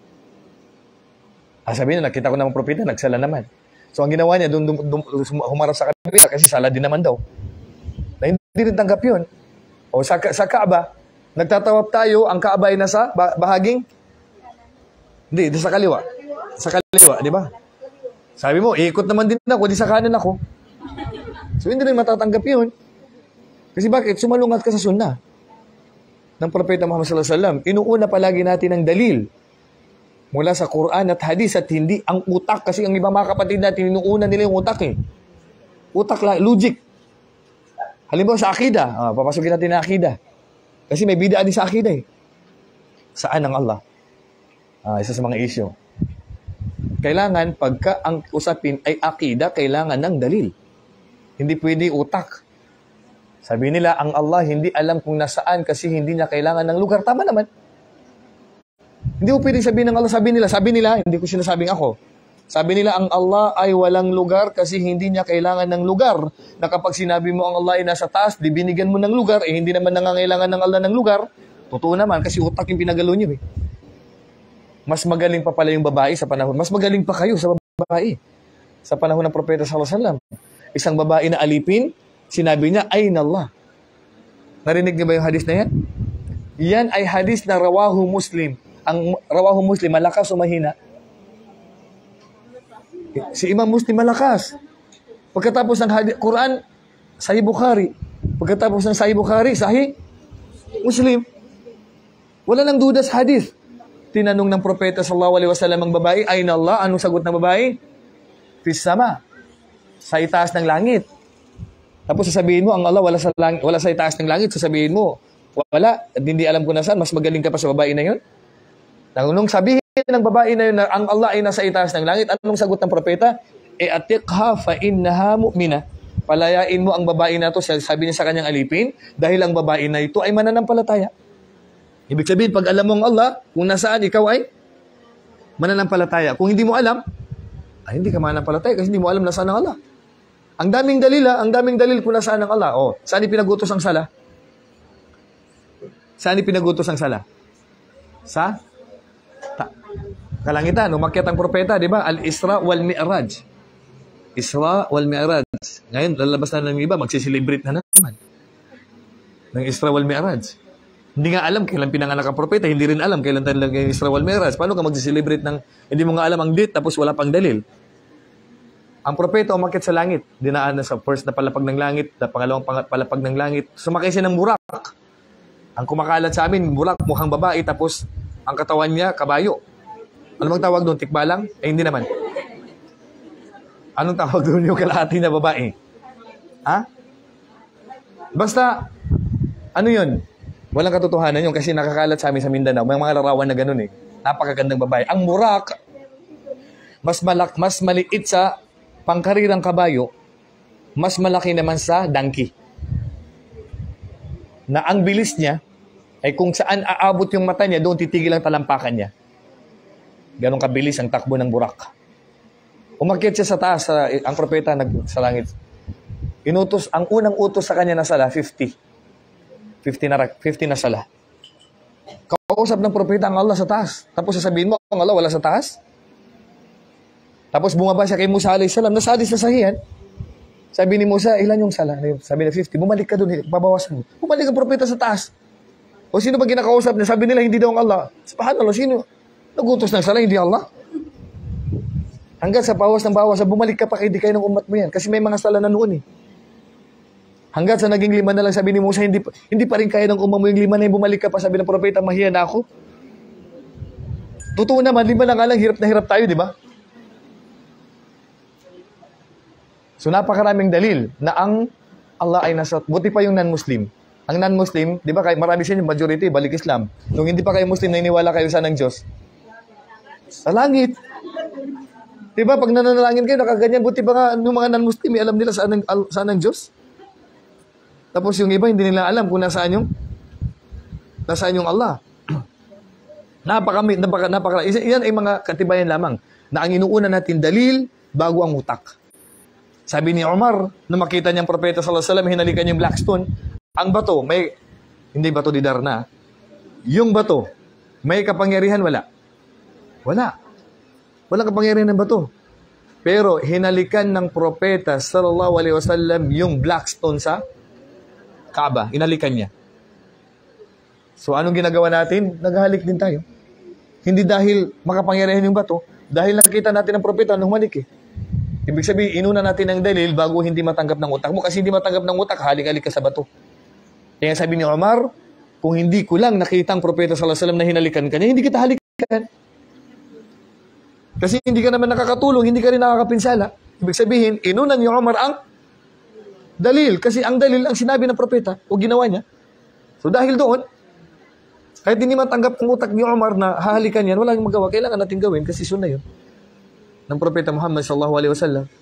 S1: Ah, sabi niya, nakita ko naman propeta, nagsala naman. So, ang ginawa niya, dun, dun, dun, humarap sa kabila kasi sala din naman daw. Na hindi rin tanggap yun. O sa, sa Kaaba, nagtatawap tayo, ang Kaaba ay nasa bahaging? Hindi, sa kaliwa. Sa kaliwa, di ba? Sabi mo, ikot naman din ako, di sa kanan ako. So, hindi rin matatanggap yun. Kasi bakit? Sumalungat ka sa sunnah ng propeta Muhammad sallallahu alaihi wasallam. Inuuna palagi natin ang dalil mula sa Quran at hadis at hindi ang utak. Kasi ang ibang mga kapatid natin, inuuna nila yung utak eh. Utak lang, logic. Halimbawa sa akida, ah, papasukin natin na akida. Kasi may bid'a din sa akida eh. Saan ang Allah? Ah, isa sa mga issue. Kailangan, pagka ang usapin ay akida, kailangan ng dalil. Hindi pwede utak. Sabi nila, ang Allah hindi alam kung nasaan kasi hindi niya kailangan ng lugar. Tama naman. Hindi ko pwedeng sabihin ng Allah, sabi nila, sabi nila, hindi ko sinasabing ako. Sabi nila, ang Allah ay walang lugar kasi hindi niya kailangan ng lugar. Na kapag sinabi mo ang Allah ay nasa taas, di binigyan mo ng lugar, eh hindi naman nangangailangan ng Allah ng lugar. Totoo naman, kasi utak yung pinagalo niyo eh. Mas magaling pa pala yung babae sa panahon. Mas magaling pa kayo sa babae. Sa panahon ng propeta sallallahu alaihi wasallam. Isang babae na alipin, sinabi niya, Ayna Allah. Narinig niyo ba yung hadis na yan? Yan ay hadis na rawahu Muslim. Ang rawahu Muslim, malakas o mahina? Si Imam Muslim malakas. Pagkatapos ng hadis, Quran, Sahih Bukhari. Pagkatapos ng Sahih Bukhari, Sahih Muslim. Wala nang duda sa hadis. Tinanong ng propeta sallallahu alaihi wasallam ang babae, Ayna Allah? Anong sagot ng babae? Fis sama. Sa itaas ng langit. Tapos sasabihin mo, ang Allah wala sa, lang, wala sa itaas ng langit. Sasabihin mo, wala, at hindi alam ko na saan, mas magaling ka pa sa babae na yun. Nung sabihin ng babae na yun na ang Allah ay nasa itaas ng langit, anong sagot ng propeta? E atiqha fa innaha mu'mina. Palayain mo ang babae na ito, sabi niya sa kanyang alipin, dahil ang babae na ito ay mananampalataya. Ibig sabihin, pag alam mo ang Allah, kung nasaan ikaw ay mananampalataya. Kung hindi mo alam, ay hindi ka mananampalataya kasi hindi mo alam nasaan ang Allah. Ang daming dalil, ang daming dalil kung nasaan ang Allah. O, saan ipinagutos ang sala? Saan ipinagutos ang sala? Sa ta kalangitan. Umakyat ang propeta, di ba? Al-Isra wal-Mi'raj. Isra wal-Mi'raj. Ngayon, lalabas na ng iba, magsiselebrate na naman. Ng Isra wal-Mi'raj. Hindi nga alam kailan pinanganak ang propeta, hindi rin alam kailan talaga yung Isra wal-Mi'raj. Paano ka magsiselebrate ng, hindi mo nga alam ang date, tapos wala pang dalil. Ang propeta umakyat sa langit, dinaan na sa first na palapag ng langit, na pangalawang palapag ng langit, sumakay siya ng burak. Ang kumakalat sa amin, burak, mukhang babae, tapos ang katawan niya, kabayo. Ano bang tawag doon? Tikbalang? Eh, hindi naman. Anong tawag doon yung kalahati na babae? Ha? Basta, ano yun? Walang katotohanan yun kasi nakakalat sa amin sa Mindanao. May mga larawan na ganun eh. Napakagandang babae. Ang burak, mas, malak, mas maliit sa pangkarirang kabayo, mas malaki naman sa donkey. Na ang bilis niya, ay kung saan aabot yung mata niya, doon titigil ang talampakan niya. Ganon kabilis ang takbo ng burak. Umakyat siya sa taas, sa, ang propeta nag, sa langit. Inutos, ang unang utos sa kanya na sala, fifty. fifty na, fifty na sala. Kausap ng propeta ang Allah sa taas. Tapos sasabihin mo, ang Allah wala sa taas? Tapos bumaba siya kay Musa alayhis salam, nasa hadis na sahihan. Sabi ni Musa, ilan yung sala? Sabi na fifty. Bumalik ka doon, babawasan mo. Bumalik ang propeta sa taas. O sino ba kinakausap niya? Sabi nila, hindi daw ang Allah. Subhanallah, sino? Nagutos ng sala, hindi Allah. Hanggang sa bawas ng bawas, bumalik ka pa kay di kayo ng umat mo yan. Kasi may mga sala na noon eh. Hanggang sa naging lima na lang, sabi ni Musa, hindi, hindi pa rin kaya ng umam mo yung lima na yung bumalik ka pa. Sabi ng propeta, mahiya na ako. Totoo naman, lima na nga lang, hirap na hirap tayo, di ba? So napakaraming dalil na ang Allah ay nasa, buti pa yung non-Muslim. Ang non-Muslim, di ba, marami siya yung majority, balik Islam. Nung hindi pa kayo Muslim, naniniwala kayo sa ng Diyos. Sa langit. Di ba, pag nananalangin kayo, nakaganyan, buti pa nga yung mga non-Muslim, alam nila saan ang, saan ang Diyos. Tapos yung iba, hindi nila alam kung nasaan yung, nasaan yung Allah. Napaka, napaka, napaka, yan ay mga katibayan lamang na ang inuuna natin dalil bago ang utak. Sabi ni Umar, na makita niyang propeta sallallahu alaihi wasallam, hinalikan yung black stone, ang bato, may, hindi bato di Darna, yung bato, may kapangyarihan, wala. Wala. Walang kapangyarihan ng bato. Pero hinalikan ng propeta sallallahu alaihi wasallam yung black stone sa Kaaba. Hinalikan niya. So anong ginagawa natin? Naghahalik din tayo. Hindi dahil makapangyarihan yung bato, dahil nakita natin ang propeta nung humalik eh. Ibig sabihin, inuna natin ang dalil bago hindi matanggap ng utak mo. Kasi hindi matanggap ng utak, halik-halik ka sa bato. Kaya sabi ni Omar, kung hindi ko lang nakita ang propeta sallallahu alaihi wasallam na hinalikan ka niya, hindi kita halikan. Kasi hindi ka naman nakakatulong, hindi ka rin nakakapinsala. Ibig sabihin, inuna ni Omar ang dalil. Kasi ang dalil ang sinabi ng propeta o ginawa niya. So dahil doon, kahit hindi matanggap ng utak ni Omar na hahalikan yan, wala nang magawa. Kailangan natin gawin kasi sunna yun ng propeta Muhammad sallallahu alaihi wasallam.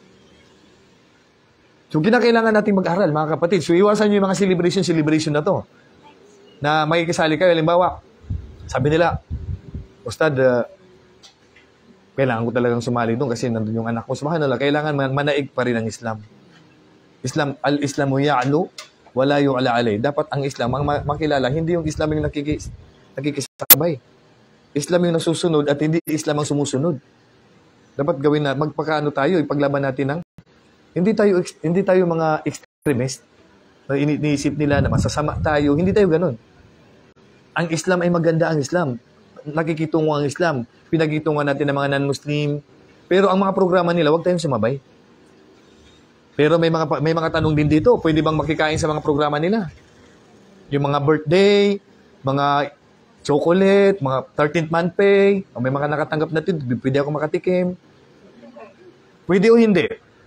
S1: So, kinakailangan natin mag-aral, mga kapatid. So, iwasan nyo yung mga celebration-celebration na to. Na makikisali kayo. Halimbawa, sabi nila, Ustad, uh, kailangan ko talagang sumali doon kasi nandun yung anak ko. Subhanallah, kailangan man manaig pa rin ang Islam. Islam, al-Islamu ya'lu, wala yu'ala alay. Dapat ang Islam, ang makilala, hindi yung Islam yung nakikis, nakikisabay. Islam yung nasusunod at hindi Islam ang sumusunod. Dapat gawin na, magpakaano tayo, ipaglaban natin ng, hindi tayo, hindi tayo mga extremist, na iniisip nila na masasama tayo, hindi tayo ganun. Ang Islam ay maganda ang Islam. Nakikitungo ang Islam. Pinagitungan natin ng mga non-Muslim. Pero ang mga programa nila, huwag tayong sumabay. Pero may mga, may mga tanong din dito, pwede bang makikain sa mga programa nila? Yung mga birthday, mga chocolate, mga thirteenth month pay, o may mga nakatanggap na ito, pwede ako makatikim. Pwede o hindi?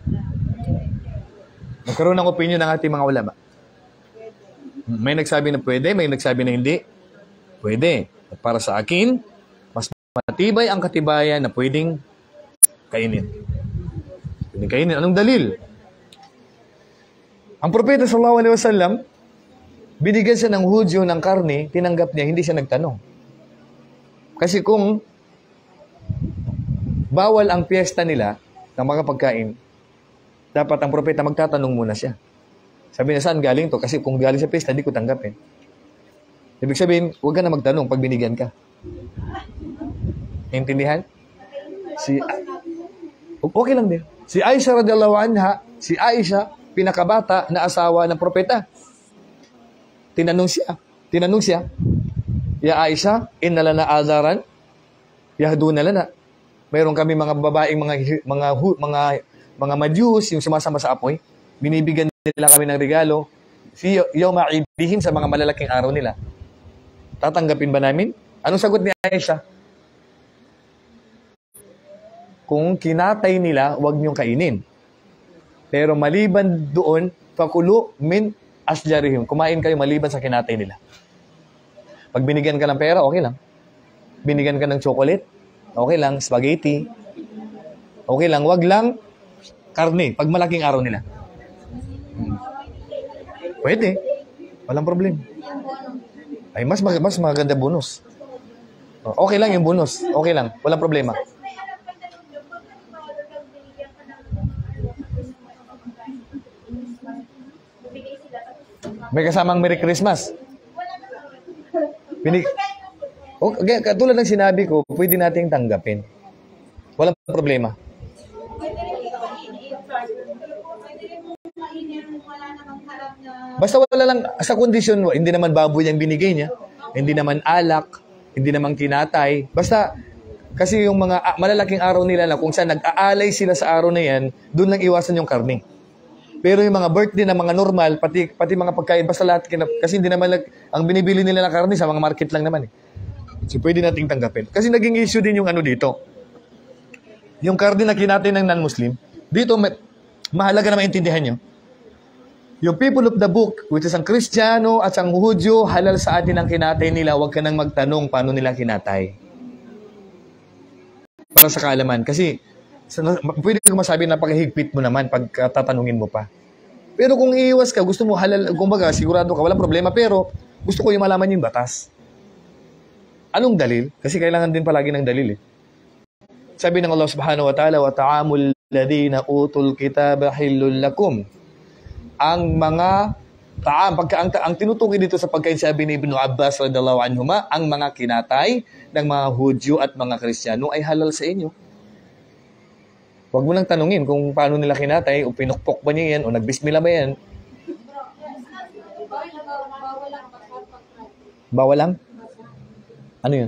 S1: Magkaroon ng opinion ng ating mga ulama. May nagsabi na pwede, may nagsabi na hindi. Pwede. At para sa akin, mas matibay ang katibayan na pwedeng kainin. Pwedeng kainin. Anong dalil? Ang propeta sallallahu alaihi wasallam, binigyan siya ng Hudyo ng karne, tinanggap niya, hindi siya nagtanong. Kasi kung bawal ang piyesta nila ng mga pagkain, dapat ang propeta magtatanong muna siya. Sabi niya, saan galing to? Kasi kung galing sa piyesta, hindi ko tanggapin. Ibig sabihin, huwag ka na magtanong pag binigyan ka. Intindihan? Si, okay lang din. Si Aisha radhiyallahu anha, si Aisha, pinakabata na asawa ng propeta. Tinanong siya. Tinanong siya, Ya Aisha, inna lana adaran, yahduna lana. Mayroon kami mga babaeng mga mga mga mga Madyus, yung sumasama sa apoy. Binibigyan nila kami ng regalo. Si yawma idihim, sa mga malalaking araw nila. Tatanggapin ba namin? Anong sagot ni Aisha? Kung kinatay nila, huwag niyong kainin. Pero maliban doon, fakulu min asjarihim. Kumain kayo maliban sa kinatay nila. Pag binigyan ka ng pera, okay lang. Binigyan ka ng chocolate, okay lang. Spaghetti, okay lang. Wag lang karne, pag malaking araw nila. Pwede. Walang problem. Ay, mas, mag mas maganda bonus. Okay lang yung bonus. Okay lang. Walang problema. May kasamang Merry Christmas. Pinig... Okay, katulad ng sinabi ko, pwede nating tanggapin. Walang problema. Basta wala lang, sa kondisyon, hindi naman baboy ang binigay niya, hindi naman alak, hindi naman tinatay. Basta, kasi yung mga ah, malalaking araw nila na kung saan nag-aalay sila sa araw na yan, doon lang iwasan yung karne. Pero yung mga birthday na mga normal, pati pati mga pagkain, basta lahat, kasi hindi naman, ang binibili nila na karne sa mga market lang naman eh. So, pwede nating tanggapin. Kasi naging issue din yung ano dito. Yung karne na kinatay ng non-Muslim, dito, may, mahalaga na maintindihan nyo. Yung people of the book, which is ang Kristiyano at ang Hudyo, halal sa atin ang kinatay nila, huwag ka nang magtanong paano nila kinatay. Para sa kaalaman. Kasi, pwede kang masabi na paghigpit mo naman pag tatanungin mo pa. Pero kung iiwas ka, gusto mo halal, kumbaga, sigurado ka, walang problema, pero gusto ko yung malaman yung batas. Anong dalil? Kasi kailangan din palagi ng dalil eh. Sabi ng Allah subhanahu wa ta'ala, wa ta'amul ladina utul kitaba hillul lakum. Ang mga taam, pagka, ang, ang tinutukoy dito sa pagkain sabi ni Ibn Abbas radhiyallahu anhuma, ang mga kinatay ng mga Hudyo at mga Kristiyano ay halal sa inyo. Huwag mo lang tanungin kung paano nila kinatay, o pinukpok ba niya yan, o nagbismila ba yan. Bawal lang? Ano yun?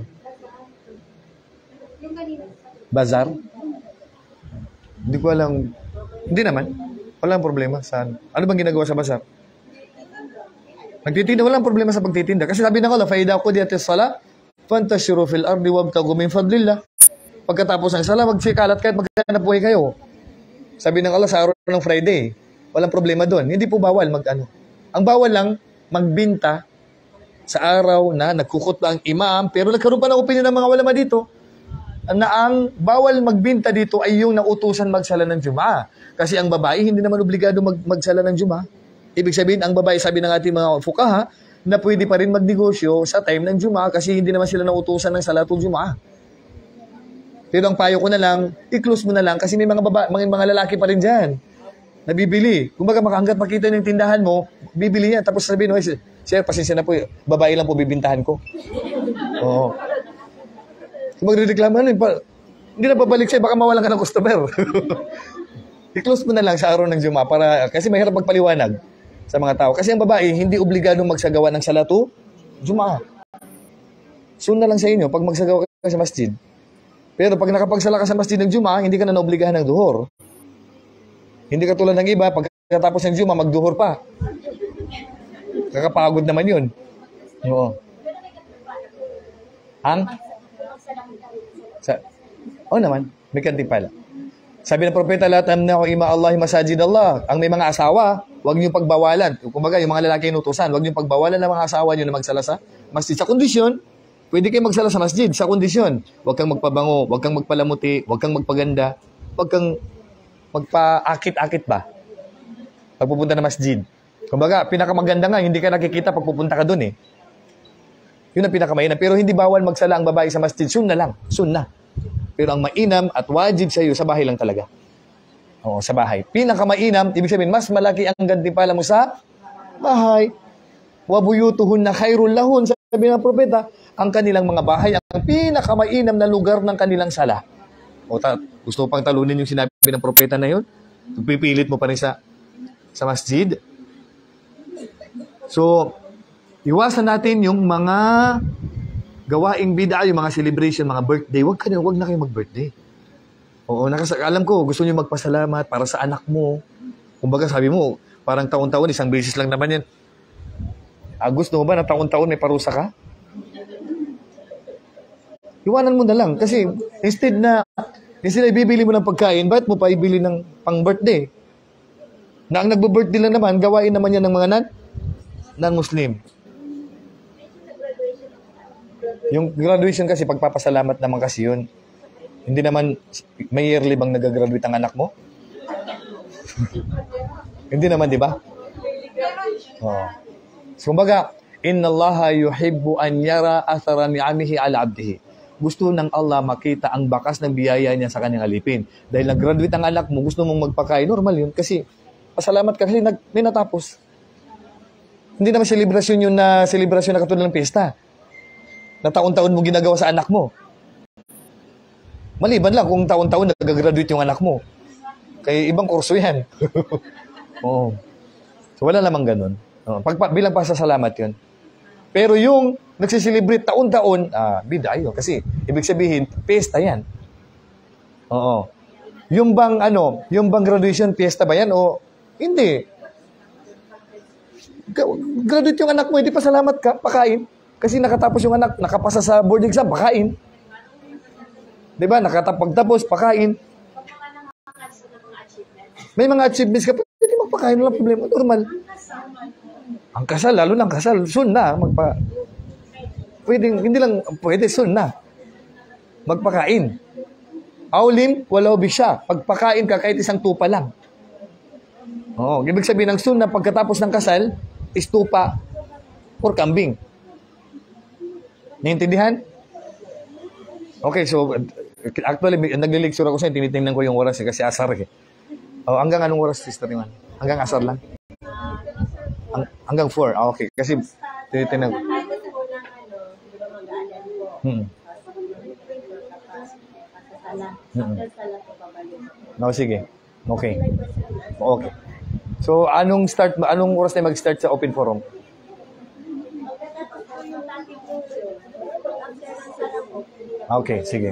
S1: Bazar? Hindi ko alam. Hindi naman. Walang problema. Saan? Ano bang ginagawa sa bazar? Nagtitinda. Walang problema sa pagtitinda. Kasi sabi ng Allah, فَإِذَا قُضِيَتِ الصَّلَاةُ فَانْتَشِرُوا فِي الْأَرْضِ وَابْتَغُوا مِنْ فَضْلِ اللَّهِ. Pagkatapos ng sala, magsikalat kahit maghanap buhay kayo. Sabi ng Allah, sa araw ng Friday, walang problema doon. Hindi po bawal mag-ano. Ang bawal lang, magbinta sa araw na nagkukutba ang imam, pero nagkaroon pa ng opinion ng mga ulama dito, na ang bawal magbinta dito ay yung nautusan magsala ng Jumaa. Kasi ang babae, hindi naman obligado mag magsala ng Jumaa. Ibig sabihin, ang babae, sabi ng ating mga fukaha, na pwede pa rin magnegosyo sa time ng Jumaa kasi hindi naman sila nautusan ng salatul Jumaa. Pero ang payo ko na lang, i-close mo na lang kasi may mga, baba, mga, mga lalaki pa rin dyan. Nabibili. Kung baga makahanggat makita ng tindahan mo, bibili yan. Tapos sabihin, oh, sir, pasensya na po, babae lang po bibintahan ko. Oo. Kung magre-reklamo, ano, pa, hindi na babalik sa'yo, baka mawalan ka ng customer. I-close mo na lang sa araw ng Juma para, kasi mahirap magpaliwanag sa mga tao. Kasi ang babae, hindi obligadong magsagawa ng salatu, Juma. Soon na lang sa inyo, pag magsagawa ka sa masjid. Pero pag nakapagsala ka sa masjid ng Juma, hindi ka na naobligahan ng duhor. Hindi ka tulad ng iba, pagkatapos ng Juma, magduhor pa. Kakapagod naman yun. Oo. Ang? Sa, oh naman, may kantipala. Sabi ng propeta, la tamna'u ima Allahi masajid Allah. Ang may mga asawa, huwag niyong pagbawalan. Kumbaga, yung mga lalaki inutusan, huwag niyong pagbawalan ng mga asawa niyo na magsala sa masjid. Sa kondisyon, pwede kayo magsala sa masjid. Sa kondisyon, huwag kang magpabango, huwag kang magpalamuti, huwag kang magpaganda, huwag kang magpa-akit-akit ba? Pagpupunta na masjid. Kumbaga, pinakamaganda nga, hindi ka nakikita pag pupunta ka dun eh. Yun ang pinakamainam. Pero hindi bawal magsala ang babae sa masjid. Soon na lang. Soon na. Pero ang mainam at wajib sa iyo, sa bahay lang talaga. Oo, sa bahay. Pinakamainam, ibig sabihin, mas malaki ang gantimpala mo sa bahay. Wabuyutuhun na khairul lahun. Sabi ng propeta, ang kanilang mga bahay, ang pinakamainam na lugar ng kanilang sala. O, ta- gusto mo pang talunin yung sinabi ng propeta na yun? Pipilit mo pa rin sa, sa masjid. So, iwasan natin yung mga gawaing bid'a, yung mga celebration, mga birthday. Huwag ka na, huwag na kayo mag-birthday. Oo, nakas- alam ko, gusto niyo magpasalamat para sa anak mo. Kumbaga sabi mo, parang taon-taon, isang beses lang naman yan. Ah, gusto mo ba na taon-taon may parusa ka? Iwanan mo na lang. Kasi instead na, instead na ibibili mo ng pagkain, bakit mo pa ibili ng pang-birthday? Na ang nagbo-birthday lang naman, gawain naman yan ng mga nan non-Muslim. Yung graduation kasi, pagpapasalamat naman kasi yun. Hindi naman, may yearly bang nag-graduate ang anak mo? Hindi naman, di ba? Oh. So, kumbaga, inna Allaha yuhibbu an yara athara ni'amihi ala abdihi. Gusto ng Allah makita ang bakas ng biyaya niya sa kanyang alipin. Dahil nag-graduate ang anak mo, gusto mong magpakain, normal yun. Kasi, pasalamat ka kasi nag, may natapos. Hindi naman selebrasyon yun na selebrasyon na katulad ng piyesta. Na taon-taon mo ginagawa sa anak mo. Maliban lang kung taon-taon nag-graduate yung anak mo. Kaya ibang kurso yan. Oo. So wala namang ganun. Oo. Pag, bilang pasasalamat yun. Pero yung nagsiselebrate taon-taon, ah, bida yun. Kasi ibig sabihin, piyesta yan. Oo. Yung bang ano, yung bang graduation, piyesta ba yan? O hindi. Graduate yung anak mo, hindi pa salamat ka, pakain. Kasi nakatapos yung anak, nakapasa sa board exam, pakain. Diba? Nakatapagtapos, pakain. May mga achievements ka, pwede magpakain, walang problema, normal. Ang kasal, lalo lang kasal, soon na, magpa... Pwede, hindi lang, pwede, soon na. Magpakain. Aulim, wala bisya. Pagpakain ka, kahit isang tupa lang. Oo, ibig sabihin ng soon na pagkatapos ng kasal, is tupa or kambing. Naintindihan? Okay, so, actually, naglileksyon ako sa'yo, tinitingnan ko yung oras eh, kasi asar eh. Oh, hanggang anong oras, Sister Iman? Hanggang asar lang? Hang, hanggang four. Ah, okay. Kasi, tinitingnan ko. Hmm. Hmm. No, sige. Okay. Okay. So, anong start, anong oras na mag-start sa open forum? Okay, sige.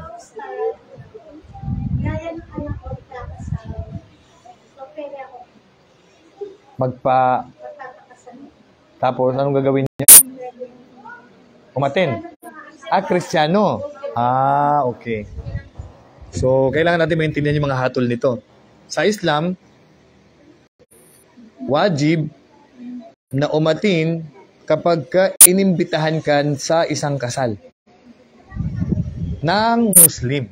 S1: Magpa... Tapos, anong gagawin niya? Umatin. Ah, Kristiyano. Ah, okay. So, kailangan natin maintindihan yung mga hatol nito. Sa Islam, wajib na umatin kapag ka inimbitahan ka sa isang kasal ng Muslim.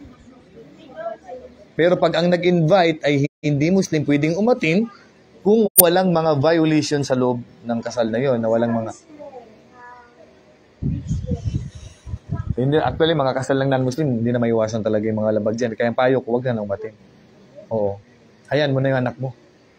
S1: Pero pag ang nag-invite ay hindi Muslim, pwedeng umatin kung walang mga violation sa loob ng kasal na yon, na walang mga... Hindi, actually, mga kasal ng non-Muslim, hindi na maiwasan talaga yung mga labag dyan. Kaya payo ko, huwag na na umatin. Oo. Hayaan mo na yung anak mo.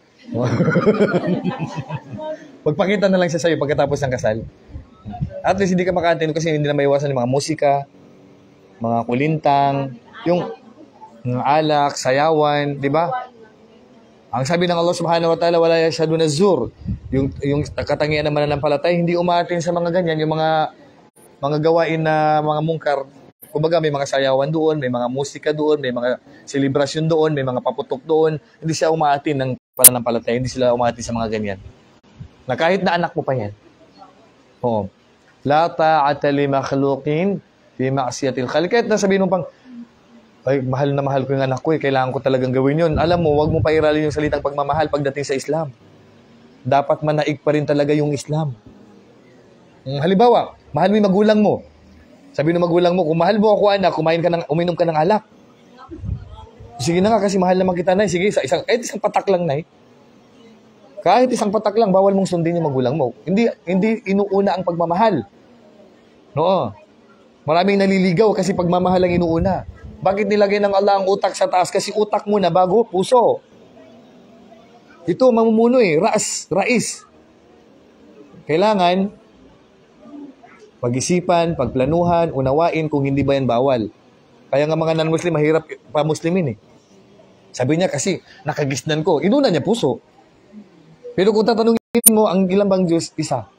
S1: Magpakita na lang siya sa'yo pagkatapos ng kasal. At least hindi ka maka-attend kasi hindi na maiwasan yung mga musika, mga kulintang, yung mga alak, sayawan, di ba? Ang sabi ng Allah subhanahu wa ta'ala, wala yashhaduna zur. Yung, yung katangian ng mananampalatay, hindi umaatin sa mga ganyan, yung mga mga gawain na mga mungkar. Kumbaga may mga sayawan doon, may mga musika doon, may mga selebrasyon doon, may mga paputok doon. Hindi siya umaatin ng pananampalataya, hindi sila umaatin sa mga ganyan. Na kahit na anak mo pa yan. Oo. La ta'ata li makhluqin fi ma'siyatil khaliq. Kahit nasabihin mo pang, ay, mahal na mahal ko yung anak ko eh, kailangan ko talagang gawin yun. Alam mo, wag mo pairalin yung salitang pagmamahal pagdating sa Islam. Dapat manaig pa rin talaga yung Islam. Halimbawa, mahal mo yung magulang mo. Sabi ng magulang mo, kung mahal mo ako anak, kumain ka ng, uminom ka ng alak. Sige na nga kasi mahal naman kita, nay. Sige, sa isang, kahit isang patak lang, nay. Kahit isang patak lang, bawal mong sundin yung magulang mo. Hindi, hindi inuuna ang pagmamahal. Oo. Maraming naliligaw kasi pagmamahal ang inuuna. Bakit nilagay ng Allah ang utak sa taas? Kasi utak muna bago puso. Ito, mamumuno eh. Rais, rais. Kailangan pag-isipan, pagplanuhan, unawain kung hindi ba yan bawal. Kaya nga mga non-Muslim, mahirap pa-Muslimin eh. Sabi niya kasi, nakagisnan ko. Inuna niya puso. Pero kung tatanungin mo, ang ilang bang Diyos? Isa.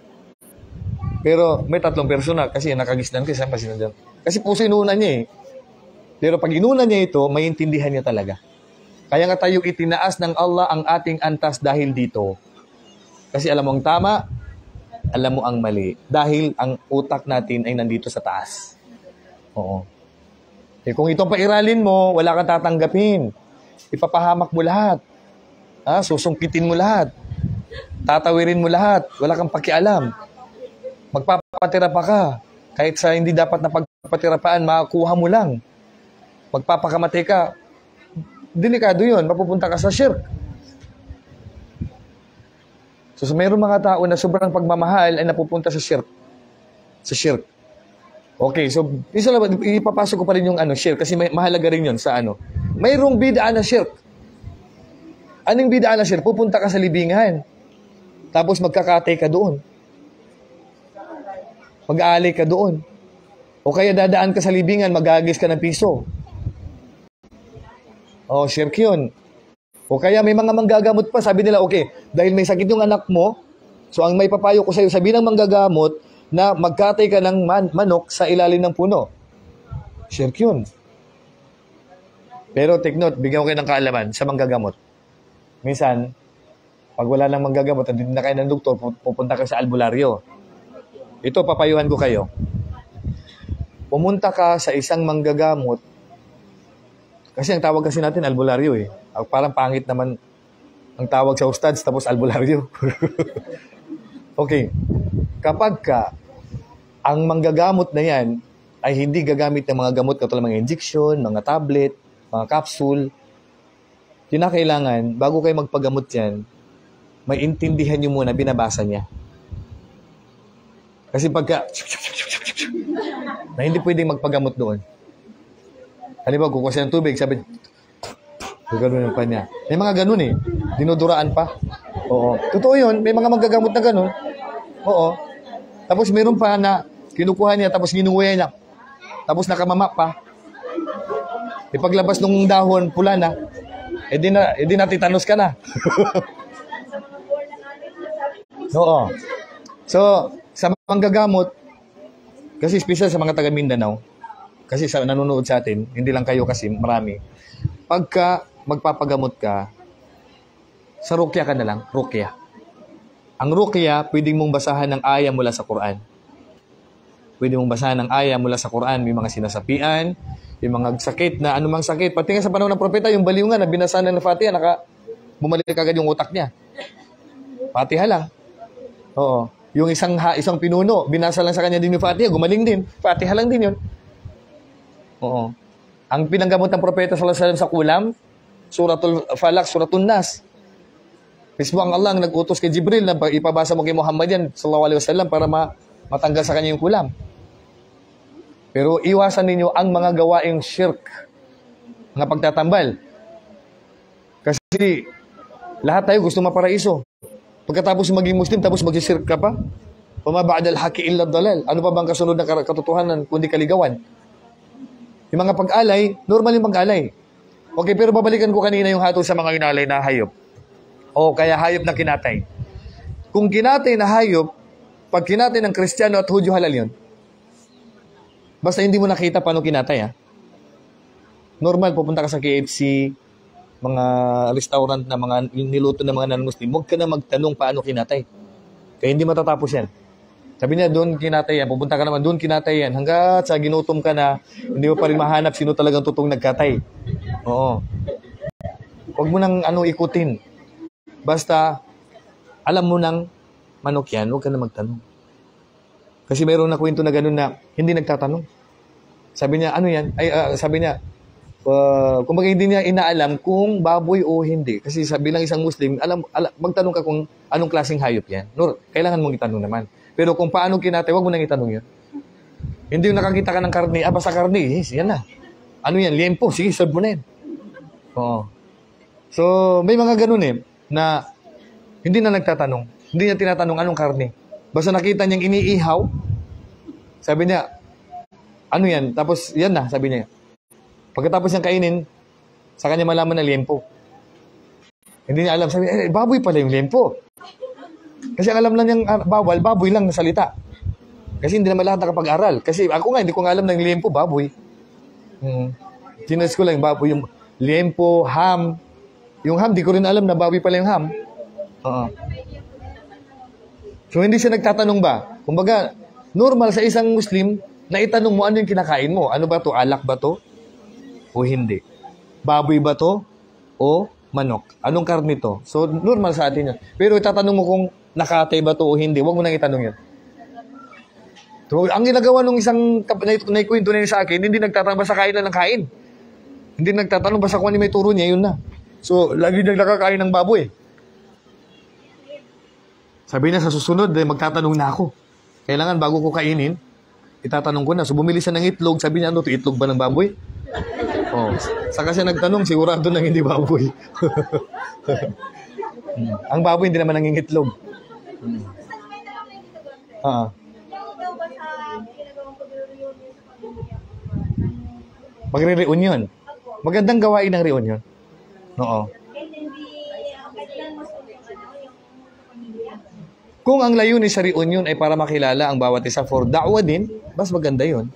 S1: Pero may tatlong personal kasi nakagisnan ko. Kasi puso inuna niya eh. Pero pag inuna niya ito, maintindihan niya talaga. Kaya nga tayo itinaas ng Allah ang ating antas dahil dito. Kasi alam mo ang tama, alam mo ang mali. Dahil ang utak natin ay nandito sa taas. Oo. Eh kung itong pairalin mo, wala kang tatanggapin. Ipapahamak mo lahat. Ha? Susungkitin mo lahat. Tatawirin mo lahat. Wala kang pakialam. Magpapatira pa ka. Kahit sa hindi dapat na pagpatirapaan, makakuha mo lang. Magpapakamatay ka. Delikado yun. Mapupunta ka sa shirk. So, so mayroong mga tao na sobrang pagmamahal ay napupunta sa shirk. Sa shirk. Okay, so isa lang, ipapasok ko pa rin yung ano, shirk kasi may, mahalaga rin yun sa ano. Mayroong bid'a na shirk. Anong bid'a na shirk? Pupunta ka sa libingan. Tapos magkakate ka doon. Mag-aalay ka doon. O kaya dadaan ka sa libingan, mag-agis ka ng piso. O, shirk yun. O kaya may mga manggagamot pa, sabi nila, okay, dahil may sakit yung anak mo, so ang may papayo ko sa'yo, sabi ng manggagamot na magkatay ka ng man- manok sa ilalim ng puno. Shirk yun. Pero take note, bigyan ko kayo ng kaalaman sa manggagamot. Minsan, pag wala nang manggagamot, andito na kayo ng doktor, pupunta ka sa albularyo. Ito, papayuhan ko kayo. Pumunta ka sa isang manggagamot, kasi ang tawag kasi natin albularyo eh. Parang pangit naman ang tawag sa ustads tapos albularyo. Okay. Kapag ka ang manggagamot na yan ay hindi gagamit ng mga gamot katulad mga injection, mga tablet, mga capsule, kinakailangan, bago kayo magpagamot yan, may intindihan nyo muna, binabasa niya. Kasi pagka na hindi pwedeng magpagamot doon. Halimbawa, kukuha siya ng tubig, sabi, gano'n yung kanya. May mga ganun eh. Dinuduraan pa. Oo. Totoo yun. May mga magagamot na ganun. Oo. Tapos meron pa na kinukuha niya, tapos ginunguya niya. Tapos nakamama pa. Ipaglabas nung dahon, pula na. E di na, e di natitanos ka na. Oo. So, sa manggagamot, kasi special sa mga taga Mindanao, kasi sa nanonood sa atin, hindi lang kayo kasi, marami. Pagka magpapagamot ka, sa ruqya ka na lang, ruqya. Ang ruqya, pwedeng mong basahan ng aya mula sa Quran. Pwede mong basahan ng aya mula sa Quran, may mga sinasapian, may mga sakit na anumang sakit. Pati nga sa panahon ng propeta, yung baliw nga na binasahan ng Fatiha, naka, bumalik agad yung utak niya. Fatiha lang. Oo. Yung isang ha, isang pinuno, binasa lang sa kanya din yung Fatiha, gumaling din. Fatiha lang din yun. Oo. Ang pinanggamot ng propeta sallallahu alaihi wasallam sa kulam, Suratul Falaq, Suratul Nas. Mismo ang Allah ang nag-utos kay Jibril na ipabasa mo kay Muhammad yan sallallahu alaihi wasallam para ma matanggal sa kanya yung kulam. Pero iwasan ninyo ang mga gawaing shirk, mga pagtatambal. Kasi lahat tayo gusto maparaiso. Pagkatapos maging Muslim, tapos mag-shirk ka pa? Pama ba'dal haqi illa dalal. Ano pa bang kasunod na katotohanan kundi kaligawan? Yung mga pag-alay, normal yung pag-alay. Okay, pero babalikan ko kanina yung hatol sa mga inalay na hayop. O kaya hayop na kinatay. Kung kinatay na hayop, pag kinatay ng Kristiyano at Hudyo, halal yun. Basta hindi mo nakita paano kinatay, ha? Normal, pupunta ka sa K F C, mga restaurant na mga niluto ng mga non-Muslim, huwag ka na magtanong paano kinatay. Kaya hindi matatapos yan. Sabi niya, doon kinatay yan. Pupunta ka naman, doon kinatay yan. Hanggat sa ginutom ka na, hindi mo pa rin mahanap sino talagang totoong nagkatay. Oo. Huwag mo nang ano, ikutin. Basta, alam mo nang manok yan, huwag ka na magtanong. Kasi mayroon na kwento na gano'n na hindi nagtatanong. Sabi niya, ano yan? Ay, uh, sabi niya, uh, kung hindi niya inaalam kung baboy o hindi. Kasi sabi lang isang Muslim, alam, alam, magtanong ka kung anong klaseng hayop yan. No, kailangan mong itanong naman. Pero kung paano kinatay, huwag mo nang itanong yun. Hindi yung nakakita ka ng karne, ah, basta karne, yes, yan na. Ano yan? Liempo, sige, serve mo na yan. Oo. So, may mga ganun eh, na hindi na nagtatanong. Hindi niya tinatanong anong karne. Basta nakita niyang iniihaw, sabi niya, ano yan? Tapos, yan na, sabi niya. Pagkatapos niyang kainin, sa kanya malaman na liempo. Hindi niya alam, sabi niya, eh, baboy pala yung liempo. Kasi alam lang niyang uh, bawal, baboy lang na salita. Kasi hindi naman lahat nakapag-aral. Kasi ako nga, hindi ko nga alam ng liempo, baboy. Hmm. Tinas ko lang, baboy yung liempo, ham. Yung ham, di ko rin alam na baboy pala yung ham. Oo. So, hindi siya nagtatanong ba? Kumbaga, normal sa isang Muslim, na itanong mo ano yung kinakain mo. Ano ba to? Alak ba to? O hindi? Baboy ba to? O manok? Anong karne to? So, normal sa atin yun. Pero itatanong mo kung nakatay ba to o hindi, huwag mo nang itanong yun. So, ang ginagawa nung isang naikwento na yun sa akin, hindi nagtatanong basta kain lang ng kain. Hindi nagtatanong basta kung ano may turo niya, yun na. So, lagi nang nakakain ng baboy. Sabi niya sa susunod, eh, magtatanong na ako. Kailangan bago ko kainin, itatanong ko na. So, bumili siya ng itlog. Sabi niya, ano to, itlog ba ng baboy? Oh. Saka siya nagtanong, sigurado nang hindi baboy. Ang baboy hindi naman nangingitlog. Hmm. Ah. Magre-reunion. Magandang gawain ng reunion. Oo. Kung ang layunin sa reunion ay para makilala ang bawat isa for da'wa din, mas maganda yun.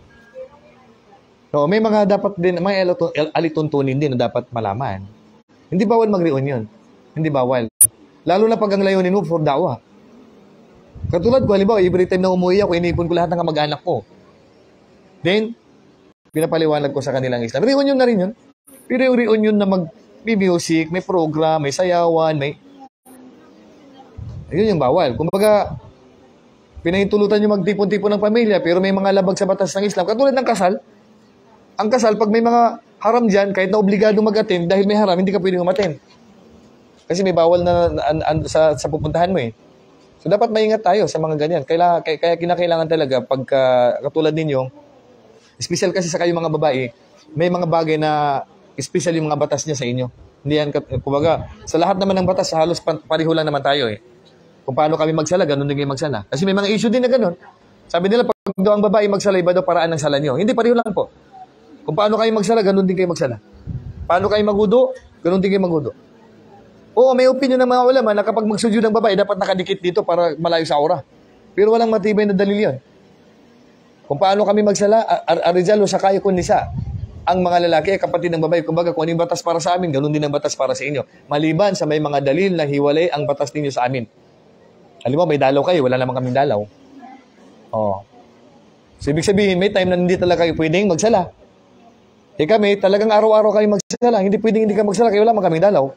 S1: So, may mga dapat din, may alituntunin din na dapat malaman. Hindi bawal mag-reunion. Hindi bawal. Lalo na pag ang layunin mo for da'wa. Katulad ko, halimbawa, every time na umuwi ako, inipon ko lahat ng kamag-anak ko. Then, pinapaliwanag ko sa kanilang Islam. Reunion na rin yun. Pero yung reunion na mag-music, may program, may sayawan, may... Ayun yung bawal. Kumbaga, pinahintulutan yung magtipon-tipon ng pamilya, pero may mga labag sa batas ng Islam. Katulad ng kasal. Ang kasal, pag may mga haram dyan, kahit na obligado mag-attend, dahil may haram, hindi ka pwedeng umattend. Kasi may bawal na, na, na, na sa, sa pupuntahan mo eh. So, dapat maingat tayo sa mga ganyan. Kaya, kaya, kaya kinakailangan talaga, pagka katulad ninyo, special kasi sa kayo mga babae, may mga bagay na special yung mga batas niya sa inyo. Hindi yan, kumbaga, sa lahat naman ng batas, halos pareho lang naman tayo eh. Kung paano kami magsala, ganun din kayo magsala. Kasi may mga issue din na ganun. Sabi nila, pag daw ang babae magsala, iba daw paraan ng sala niyo. Hindi, pareho lang po. Kung paano kayo magsala, ganun din kayo magsala. Paano kayo magudo, ganun din kayo magudo. Oo, may opinion ng mga ulama na kapag magsujud ng babae, dapat nakadikit dito para malayo sa aura. Pero walang matibay na dalil yun. Kung paano kami magsala, ar-arijalo sa kayo kun nisa. Ang mga lalaki ay kapatid ng babae. Kumbaga, kung ano yung batas para sa amin, ganun din ang batas para sa inyo. Maliban sa may mga dalil na hiwalay ang batas ninyo sa amin. Alam mo, may dalaw kayo, wala naman kaming dalaw. Oh. So, ibig sabihin, may time na hindi talaga kayo pwedeng magsala. E kami, talagang araw-araw kayo magsala. Hindi pwedeng hindi ka magsala, kaya wala man kaming dalaw.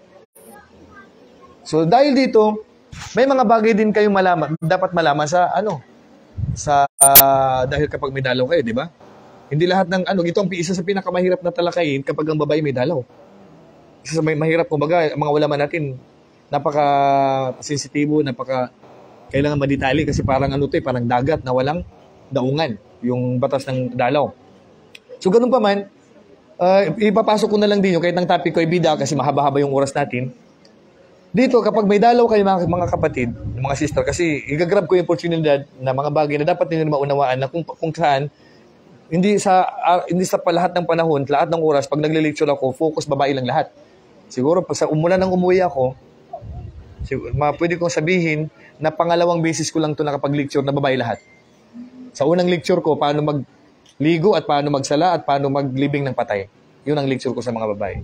S1: So, dahil dito, may mga bagay din kayong malaman, dapat malaman sa, ano, sa, uh, dahil kapag may dalaw kayo, di ba? Hindi lahat ng, ano, ito ang isa sa pinakamahirap na talakayin kapag ang babae may dalaw. Isa sa may mahirap, kumbaga, mga ulaman natin, napaka-sensitibo, napaka- kailangan madetali kasi parang ano to eh, parang dagat na walang daungan, yung batas ng dalaw. So, ganun pa man, uh, ipapasok ko na lang din yung kahit ng topic ko ay bida kasi mahaba-haba yung oras natin. Dito, kapag may dalaw kayo mga, mga kapatid, mga sister, kasi igagrab ko yung oportunidad na mga bagay na dapat ninyo maunawaan na kung, kung saan, hindi sa uh, hindi sa lahat ng panahon, lahat ng oras, pag nagle-lecture ako, focus babae lang lahat. Siguro, pag sa umula nang umuwi ako, siguro, ma, pwede kong sabihin na pangalawang beses ko lang ito nakapag-lecture na babae lahat. Sa unang lecture ko, paano magligo at paano magsala at paano maglibing ng patay. Yun ang lecture ko sa mga babae.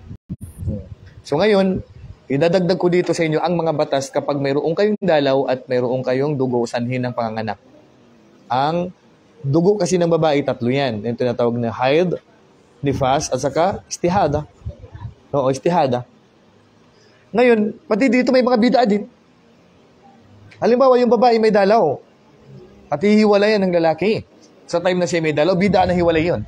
S1: So ngayon, idadagdag ko dito sa inyo ang mga batas kapag mayroong kayong dalaw at mayroong kayong dugo sanhin ng panganganak. Ang dugo kasi ng babae, tatlo yan. Yung tinatawag na haid, nifas, at saka istihada. Oo, istihada. Ngayon, pati dito may mga bida din. Halimbawa, yung babae may dalaw at hihiwalayan ng lalaki. Sa time na siya may dalaw, bida na hiwalay yun.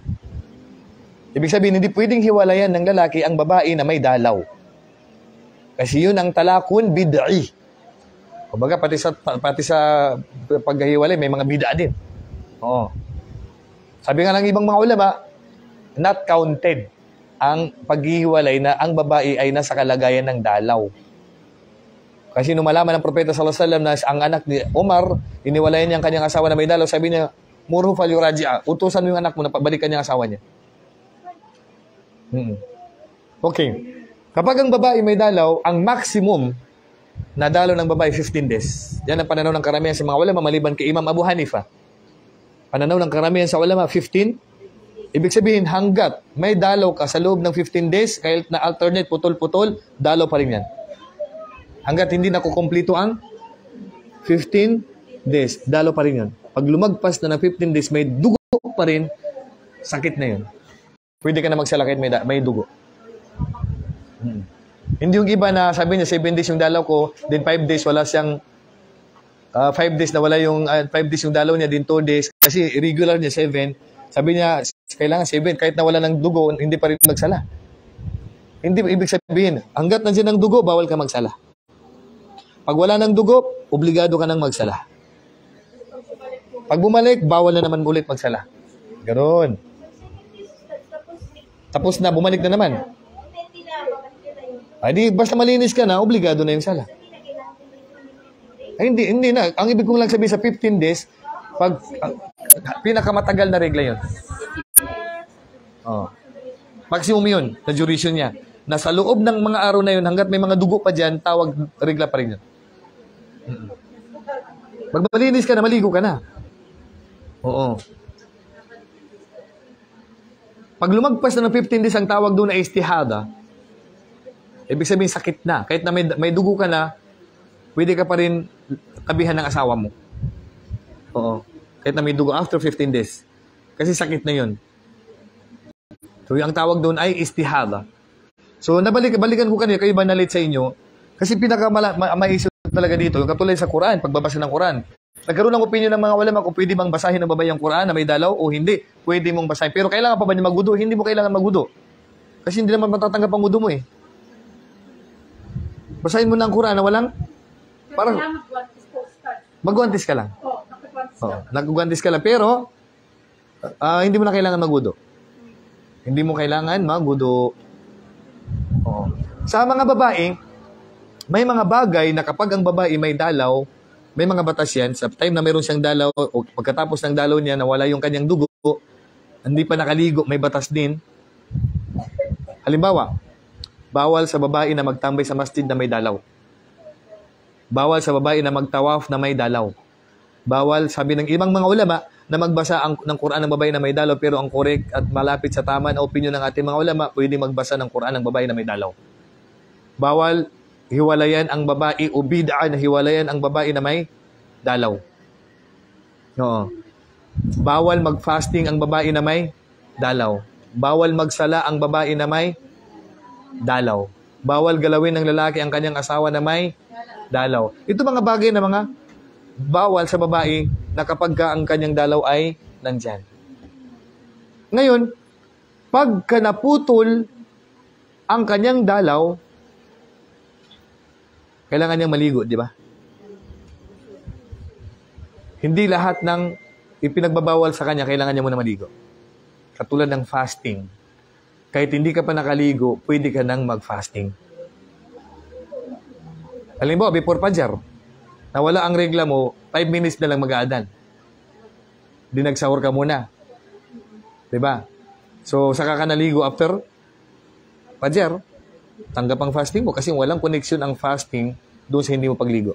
S1: Ibig sabihin, hindi pwedeng hiwalayan ng lalaki ang babae na may dalaw. Kasi yun ang talakun bid'i. Kumbaga, pati sa, pati sa paghihiwalay, may mga bida din. Oo. Sabi nga ng ibang mga ulama, not counted ang paghihiwalay na ang babae ay nasa kalagayan ng dalaw. Kasi nung malaman ng propeta sallallahu alaihi wasallam na ang anak ni Umar, iniwalayan niya ang kanyang asawa na may dalaw, sabi niya, murhu falyuraji'a, utusan mo yung anak mo na balikan niya ang asawa niya. Hmm. Okay. Kapag ang babae may dalaw, ang maximum na dalaw ng babae, fifteen days. Yan ang pananaw ng karamihan sa mga ulama, maliban kay Imam Abu Hanifa. Pananaw ng karamihan sa ulama, fifteen. Ibig sabihin, hanggat may dalaw ka sa loob ng fifteen days, kahit na alternate, putol-putol, dalaw pa rin yan. Hanggat hindi nakukomplito ang fifteen days, dalaw pa rin yun. Pag lumagpas na ng fifteen days, may dugo pa rin, sakit na yun. Pwede ka na magsalakit, may, may dugo. Hmm. Hindi yung iba na sabi niya, seven days yung dalaw ko, then five days wala siyang, uh, five days na wala yung, uh, five days yung dalaw niya, then two days, kasi regular niya, seven. Sabi niya, kailangan seven, kahit na wala ng dugo, hindi pa rin magsala. Hindi ibig sabihin, hanggat nandiyan ng dugo, bawal ka magsala. Pag wala ng dugo, obligado ka nang magsala. Pag bumalik, bawal na naman ulit magsala. Ganon. Tapos na, bumalik na naman. Ay di, basta malinis ka na, obligado na yung sala. Ay, hindi, hindi na. Ang ibig kong lang sabihin sa fifteen days, pag uh, pinakamatagal na regla yun. Oh. Maximum yun, na duration niya. Nasa loob ng mga araw na yun, hanggat may mga dugo pa dyan, tawag regla pa rin yun. Magbalinis ka na, maligo ka na. Oo. Pag lumagpas na ng fifteen days, ang tawag doon ay istihada. Ibig sabihin, sakit na. Kahit na may, may dugo ka na, pwede ka pa rin tabihan ng asawa mo. Oo. Kahit na may dugo after fifteen days. Kasi sakit na yun. So, yung tawag doon ay istihada. So, nabalik, balikan ko kanina, kayo ba nalit sa inyo? Kasi pinaka-maisip talaga dito, yung katulad sa Quran, pagbabasa ng Quran. Nagkaroon ng opinion ng mga ulama kung pwede bang basahin ng babae ang Quran na may dalaw o hindi. Pwede mong basahin. Pero kailangan pa ba niya magudo? Hindi mo kailangan magudo. Kasi hindi naman matatanggap ang gudo mo eh. Basahin mo na ang Quran na walang... Parang... Magwantis ka lang. Oo, nagwantis ka lang. Pero, uh, hindi mo na kailangan magudo. Hindi mo kailangan magudo. Oo. Sa mga babae, may mga bagay na kapag ang babae may dalaw, may mga batas yan, sa time na mayroon siyang dalaw, o pagkatapos ng dalaw niya, nawala yung kanyang dugo, hindi pa nakaligo, may batas din. Halimbawa, bawal sa babae na magtambay sa masjid na may dalaw. Bawal sa babae na magtawaf na may dalaw. Bawal, sabi ng ibang mga ulama, na magbasa ang, ng Quran ng babae na may dalaw, pero ang correct at malapit sa tama na opinion ng ating mga ulama, pwede magbasa ng Quran ng babae na may dalaw. Bawal hiwalayan ang babae o bid'a na hiwalayan ang babae na may dalaw. Oo. Bawal mag-fasting ang babae na may dalaw. Bawal magsala ang babae na may dalaw. Bawal galawin ng lalaki ang kanyang asawa na may dalaw. Ito mga bagay na mga bawal sa babae na kapag ka ang kanyang dalaw ay nandyan. Ngayon, pagka naputol ang kanyang dalaw, kailangan niyang maligo, di ba? Hindi lahat ng ipinagbabawal sa kanya, kailangan niya muna maligo. Katulad ng fasting. Kahit hindi ka pa nakaligo, pwede ka nang mag-fasting. Halimbawa, before Fajr, nawala ang regla mo, five minutes na lang mag-aadan. Di nagsahur ka muna. Di ba? So, saka ka naligo after Fajr, tanggap ang fasting mo kasi walang connection ang fasting doon sa hindi mo pagligo.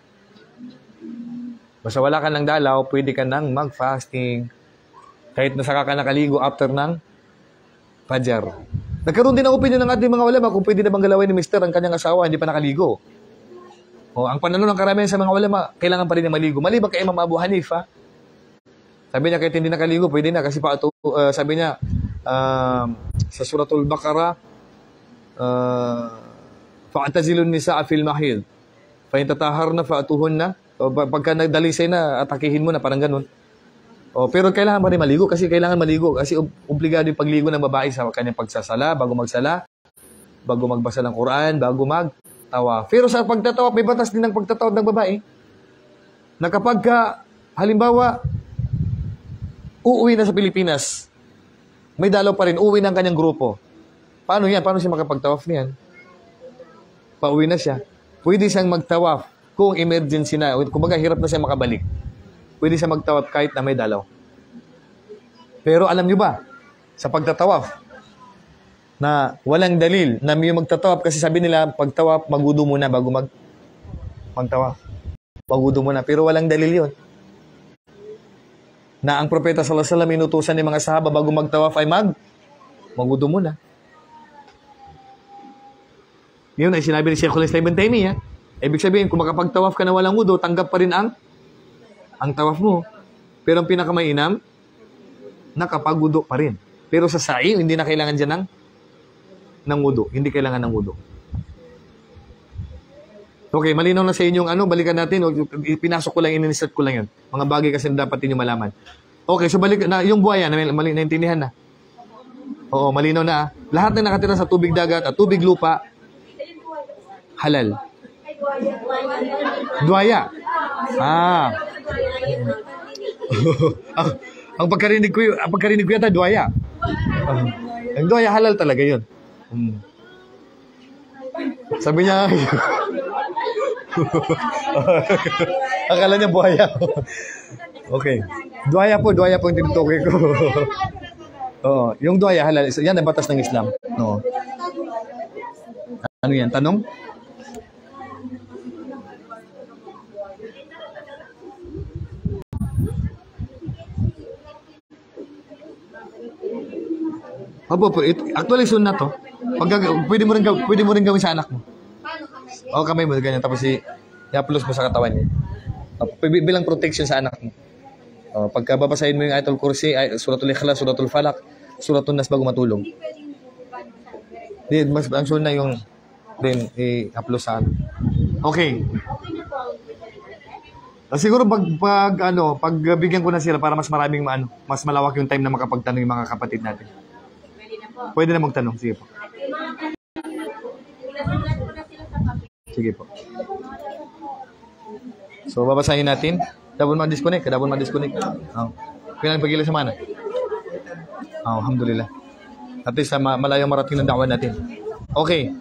S1: Basta wala ka ng dalaw, pwede ka nang mag-fasting. Kahit nasaka ka nakaligo after ng Fajr. Nagkaroon din ng opinion ng ating mga ulama kung pwede na bang galawin ni Mister ang kanyang asawa, hindi pa nakaligo. O, ang pananaw ng karamihan sa mga ulama, kailangan pa rin na maligo. Maliban kay Imam Abu Hanifa, sabi niya kahit hindi nakaligo, pwede na kasi pa, uh, sabi niya uh, sa Suratul Baqarah, Uh, fa'tazilun nisaa fil mahid fa in tataharna fa'tuhunna. Pagka nagdalisay na, atakihin mo na, parang ganun. O, pero kailangan pa rin maligo kasi kailangan maligo kasi obligado yung pagligo ng babae sa kanyang pagsasala, bago magsala, bago magbasa ng Quran, bago magtawaf. Pero sa pagtatawaf, may batas din ng pagtatawaf ng babae na kapag ka, halimbawa, uuwi na sa Pilipinas, may dalaw pa rin, uuwi ng kanyang grupo. Paano yan? Paano siya makapagtawaf niyan? Pauwi na siya. Pwede siyang magtawaf kung emergency na. Kung baga, hirap na siya makabalik. Pwede siya magtawaf kahit na may dalaw. Pero alam nyo ba, sa pagtatawaf, na walang dalil na may magtatawaf kasi sabi nila, pagtawaf, magudo muna bago mag magtawaf. Magudo muna. Pero walang dalil yun. Na ang propeta sallallahu alaihi wasallam inutusan ng mga sahaba bago magtawaf ay mag magudo muna. Yun ay sinabi ni Sheikhul Islam Ibn Taymiyyah. Ibig sabihin, kung makapagtawaf ka na walang wudu, tanggap pa rin ang ang tawaf mo. Pero ang pinakamainam, nakapag-wudu pa rin. Pero sa sa'i, hindi na kailangan dyan ng, ng wudu. Hindi kailangan ng wudu. Okay, malinaw na sa inyong ano, balikan natin. Pinasok ko lang, in-insert ko lang yun. Mga bagay kasi na dapat ninyo malaman. Okay, so balik na, yung buhaya, na, mali, naintindihan na. Oo, malinaw na. Lahat na nakatira sa tubig dagat at tubig lupa, halal. Duwaya. Ah. ang, ang pagkarinig ko, ang pagkarinig ko yata, duwaya. Uh, ang duwaya, halal talaga yun. Hmm. Sabi niya, Akala niya buhaya ko. Okay. Duhaya po, duhaya po yung tinutukoy ko. Oo, yung duhaya halal. Yan ang batas ng Islam. No. Ano yan? Tanong? Opo, po, it, actually sunna to. Pag pwede mo rin gawin, pwede mo rin gawin sa anak mo. O kamay mo ganyan tapos i i-upload mo sa katawan niya. Bilang protection sa anak mo. O, pagka babasahin mo yung Ayatul Kursi, ay, Suratul Ikhlas, Suratul Falak, Suratul Nas bago matulog. Di, mas ang sunna yung din i-upload sa anak. Okay. O, siguro pag, pag ano, pag bigyan ko na sila para mas maraming ano, mas malawak yung time na makapagtanong yung mga kapatid natin. Pwede na magtanong. Sige po. Sige po. So, babasahin natin. Dabon ma-disconnect. Dabon ma-disconnect. Oh. Pinang pagkila sa mana? Oh, alhamdulillah. At least, ma malayong marating ng dawan natin. Okay.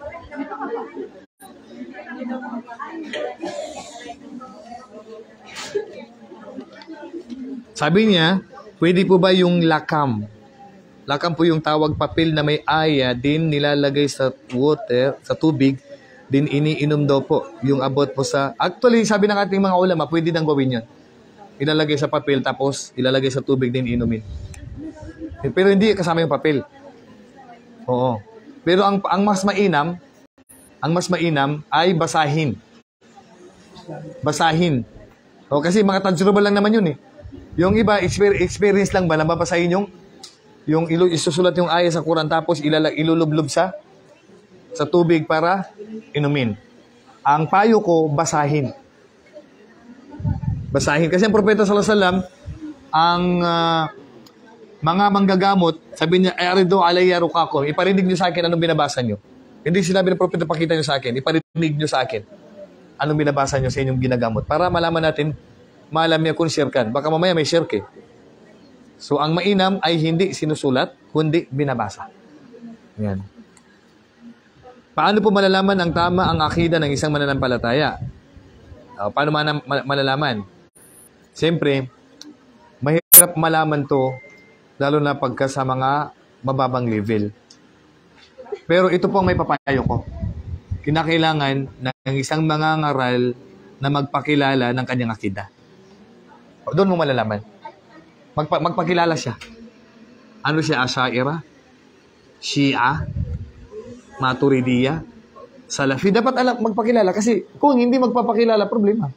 S1: Sabi niya, pwede po ba yung lakam? Lakam po yung tawag papel na may aya din nilalagay sa water, sa tubig, din iniinom daw po. Yung abot po sa... Actually, sabi ng ating mga ulama, pwede nang gawin yun. Ilalagay sa papel, tapos ilalagay sa tubig din inumin. Pero hindi kasama yung papel. Oo. Pero ang, ang mas mainam, ang mas mainam ay basahin. Basahin. O, kasi mga tajrubah lang naman yun eh. Yung iba, experience lang ba na babasahin yung yung ilo, isusulat yung aya sa Quran tapos ilala, ilulublob sa sa tubig para inumin. Ang payo ko, basahin. Basahin. Kasi ang propeta sallallahu alaihi wasallam, ang uh, mga manggagamot, sabi niya, arido alayya rukakum, iparinig niyo sa akin anong binabasa niyo. Hindi sinabi ng propeta, pakita niyo sa akin, iparinig niyo sa akin anong binabasa niyo sa inyong ginagamot. Para malaman natin, maalam niya kung shirkan. Baka mamaya may shirk eh. So, ang mainam ay hindi sinusulat, kundi binabasa. Yan. Paano po malalaman ang tama ang akida ng isang mananampalataya? Uh, paano man malalaman? Siyempre, mahirap malaman to, lalo na pagka sa mga mababang level. Pero ito po ang may papayo ko. Kinakailangan ng isang mangangaral na magpakilala ng kanyang akida. Doon mo malalaman. Magpa magpakilala siya. Ano siya? Asyaira? Shia? Maturidiyya? Salafi? Dapat alam magpakilala kasi kung hindi magpapakilala, problema.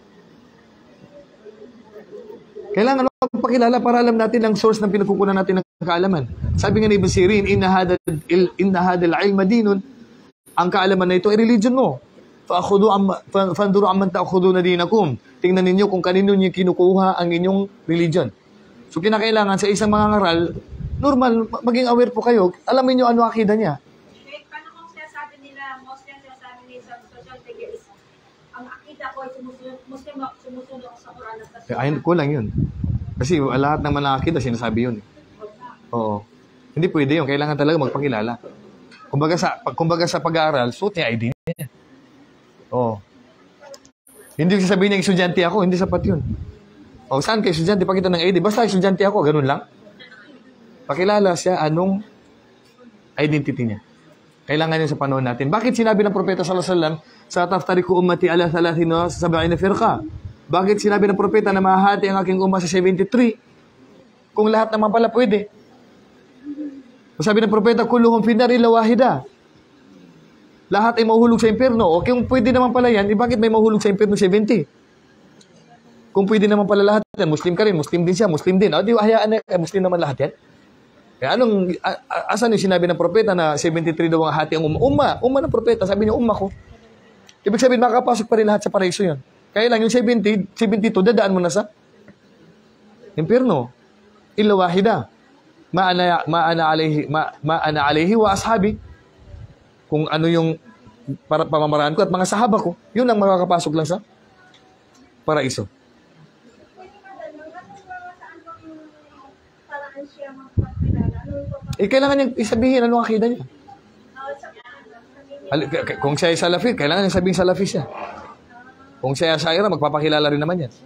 S1: Kailangan magpakilala para alam natin ang source ng pinagkukunan natin ng kaalaman. Sabi nga ni Ibn Sirin, inna hadal, inna hadal ilma dinun, ang kaalaman na ito ay religion mo. Fanduro amman ta'khuduna dinakum. Tingnan ninyo kung kanino niyo kinukuha ang inyong religion. So, kinakailangan sa isang mga ngaral, normal, maging aware po kayo. Alamin nyo ano akida niya.
S2: Okay, paano kung sinasabi nila, Muslim, sinasabi nila sa social media is, ang akida ko ay sumusunod, Muslim, sumusunod ako sa Quran.
S1: Ayun, kulang yun. Kasi lahat naman ng akida, sinasabi yun. Oo. Hindi pwede yun. Kailangan talaga magpakilala. Kumbaga sa, kumbaga sa pag-aaral, suot niya I D niya. Oo. Hindi ko sasabihin niya, estudyante ako, hindi sapat yun. O, saan kayo estudyante? Pakita ng I D. Basta estudyante ako, ganun lang. Pakilala siya anong identity niya. Kailangan yun sa panahon natin. Bakit sinabi ng propeta sallallahu alaihi wasallam sa taftariku ummati ala thalathin wa sab'ina firqa? Bakit sinabi ng propeta na mahahati ang aking umma sa seventy-three? Kung lahat naman pala pwede. Sabi ng propeta, kulluhum fi nari illa wahida. Lahat ay mahuhulog sa impyerno. O kung pwede naman pala yan, eh, bakit may mahuhulog sa impyerno seventy? Kung pwede naman pala lahat yan, Muslim ka rin, Muslim din siya, Muslim din. O, di hayaan na, eh, Muslim naman lahat yan. Kaya anong, a, asan yung sinabi ng propeta na seventy-three daw ang hati ang umma? Umma, umma ng propeta, sabi niya, umma ko. Ibig sabihin, makakapasok pa rin lahat sa paraiso yun. Kaya lang, yung seventy, seventy-two, dadaan mo na sa impyerno. Illa wahida. Ma'ana, ma'ana alayhi, ma, ma'ana alayhi wa ashabi. Kung ano yung para, pamamaraan ko at mga sahaba ko, yun ang makakapasok lang sa paraiso. Eh, kailangan niyang isabihin anong akida niya. Kung siya ay Salafi, kailangan niyang sabihin Salafi siya. Kung si Asyaira, magpapakilala rin naman yan.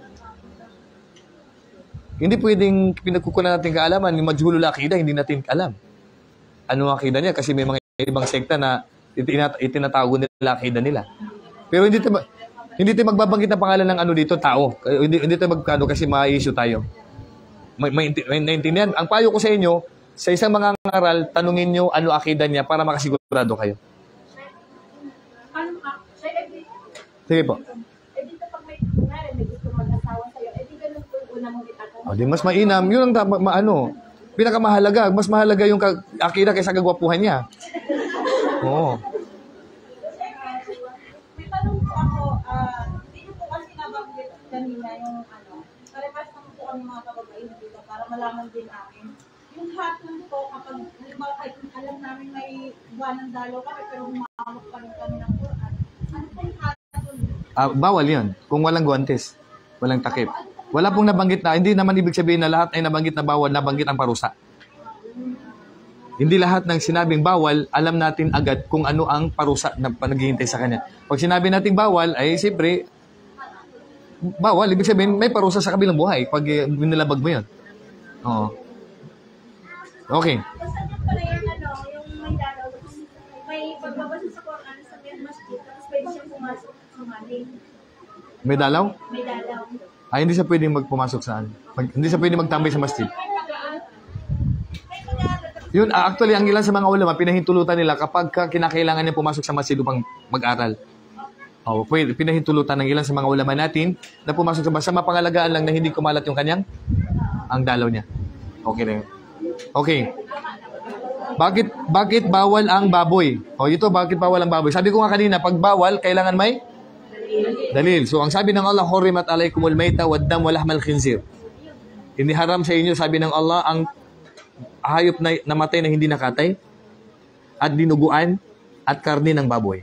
S1: Hindi pwedeng pinagkukunan natin kaalaman, yung majhulul akida, hindi natin alam. Ano ang akida niya? Kasi may mga ibang sekta na itinat itinatago nila akida nila. Pero hindi tayo, hindi tayo magbabanggit ng pangalan ng ano dito, tao. Hindi, hindi tayo magkano kasi ma-issue tayo. May, may, may naintindihan. Ang payo ko sa inyo, sa isang mga ngaral, tanungin nyo ano akida niya para makasigurado kayo. Sige po. O, di mas mainam. Yun ang ma ano, pinakamahalaga. Mas mahalaga yung akida kaysa kagwapuhan niya. Oo.
S2: May tanong po ako, dito po kasi nabanggit kanina yung ano, pare-pas naman po kami mga kababayan dito para malaman din namin. Yung hatol po, kapag halimbawa kahit alam namin may buwan ng dalaw kami pero humakamot pa rin kami ng Quran. Ano po yung hatol?
S1: Ah, bawal yun. Kung walang guwantes, walang takip. Wala pong nabanggit na, hindi naman ibig sabihin na lahat ay nabanggit na bawal, nabanggit ang parusa. Hindi lahat ng sinabing bawal, alam natin agad kung ano ang parusa na naghihintay sa kanya. Pag sinabi natin bawal, ay siyempre, bawal, ibig sabihin, may parusa sa kabilang buhay pag uh, binilabag mo yun. Oo. Okay.
S2: Basta nyo pala yung ano, yung may dalaw, may pagbabasa sa Quran sa may masjid, tapos pwede siyang pumasok sumali.
S1: May dalaw?
S2: May dalaw.
S1: Ay, hindi siya pwedeng magpumasok saan. Mag, hindi siya pwedeng magtambay sa masjid. Yun, uh, actually, ang ilan sa mga ulama, pinahintulutan nila kapag kinakailangan niya pumasok sa masjid upang mag-aral. Oh, pwede, pinahintulutan ng ilan sa mga ulama natin na pumasok sa masjid. Sa mapangalagaan lang na hindi kumalat yung kanyang, ang dalaw niya. Okay na yun. Okay. Bakit, bakit bawal ang baboy? O, ito, bakit bawal ang baboy? Sabi ko nga kanina, pag bawal, kailangan may dalil. So, ang sabi ng Allah, hurimat alaykumul mayta waddam walahmal khinzir. Iniharam sa inyo, sabi ng Allah, ang hayop na namatay na hindi nakatay, at dinuguan, at karni ng baboy.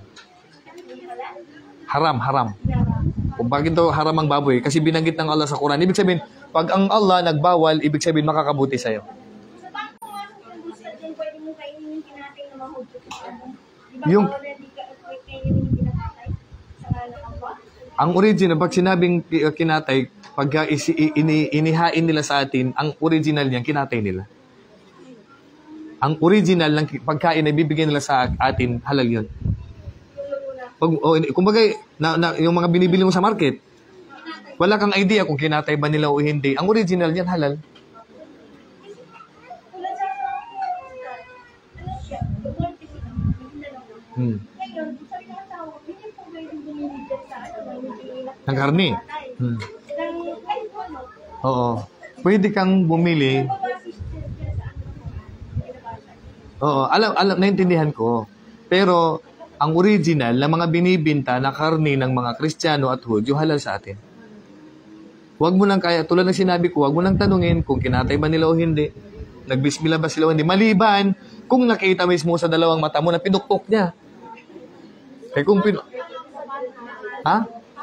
S1: Haram, haram. Kung bakit ito haram ang baboy? Kasi binanggit ng Allah sa Quran. Ibig sabihin, pag ang Allah nagbawal, ibig sabihin makakabuti sa'yo.
S2: Sa paano pumasok yung gusto din, pwede mo kainin yung kinatay na mahudyo ko siya. Di ba
S1: Yung-
S2: bawal na di ka kainin yung kinatay? Sa ngalan ng Allah?
S1: Ang original, pag sinabing ki- kinatay, pag isi, ini, inihain nila sa atin, ang original niyan, kinatay nila. Ang original ng ki- pagkain na bibigyan nila sa atin, halal yun. Pag, o, kumbaga, na, na, yung mga binibili mo sa market, wala kang idea kung kinatay ba nila o hindi. Ang original niyan, halal.
S2: Tulad sa ano siya, double physical, hindi na lang.
S1: Hmm.
S2: Ngayon, sabi ng tao, hindi po pwede bumili dyan sa ano, hindi
S1: Ng karne. Hmm.
S2: Ng kahit po ano,
S1: Oo. Pwede kang bumili.
S2: babasis dyan sa ano, kinabasa.
S1: Oo, alam, alam, naintindihan ko. Pero, ang original na mga binibinta na karne ng mga Kristiyano at Hudyo, halal sa atin. Huwag mo nang kaya, tulad ng sinabi ko, huwag mo nang tanungin kung kinatay ba nila o hindi. Nagbismila ba sila o hindi. Maliban, kung nakita mismo sa dalawang mata mo na pinukpok niya. Eh kung pin... Ha?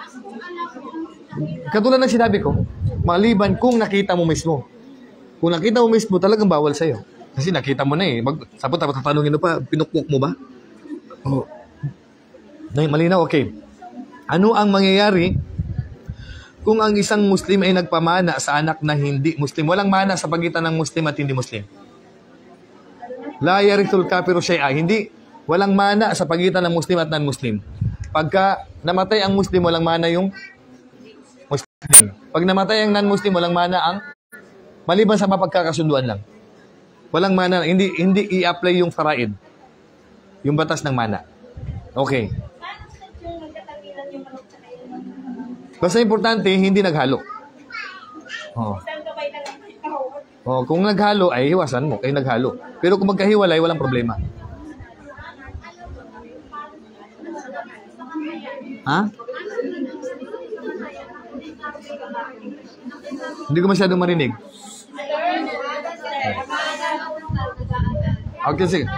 S1: Katulad ng sinabi ko, maliban kung nakita mo mismo. Kung nakita mo mismo, talagang bawal sa'yo. Kasi nakita mo na eh. Mag, sabot, tapos tatanungin mo pa, pinukpok mo ba? Oh. Nay, malinaw, okay. Ano ang mangyayari kung ang isang Muslim ay nagpamana sa anak na hindi Muslim? Walang mana sa pagitan ng Muslim at hindi Muslim. La yarithul kafiru shay'a. Hindi, walang mana sa pagitan ng Muslim at non-Muslim. Pagka namatay ang Muslim, walang mana yung Muslim. Pag namatay ang non-Muslim, walang mana ang maliban sa mapagkakasunduan lang. Walang mana, hindi hindi i-apply yung faraid. Yung batas ng mana. Okay.
S2: Paano sa yung nagkatagilan yung manok sa kayo?
S1: Basta importante, hindi naghalo. Oh.
S2: Saan ka ba'y lang kayo?
S1: Oh, kung naghalo, ay iwasan mo, kayo naghalo. Pero kung magkahiwalay, walang problema. Ha? Hindi ko masyadong marinig. Okay, sige.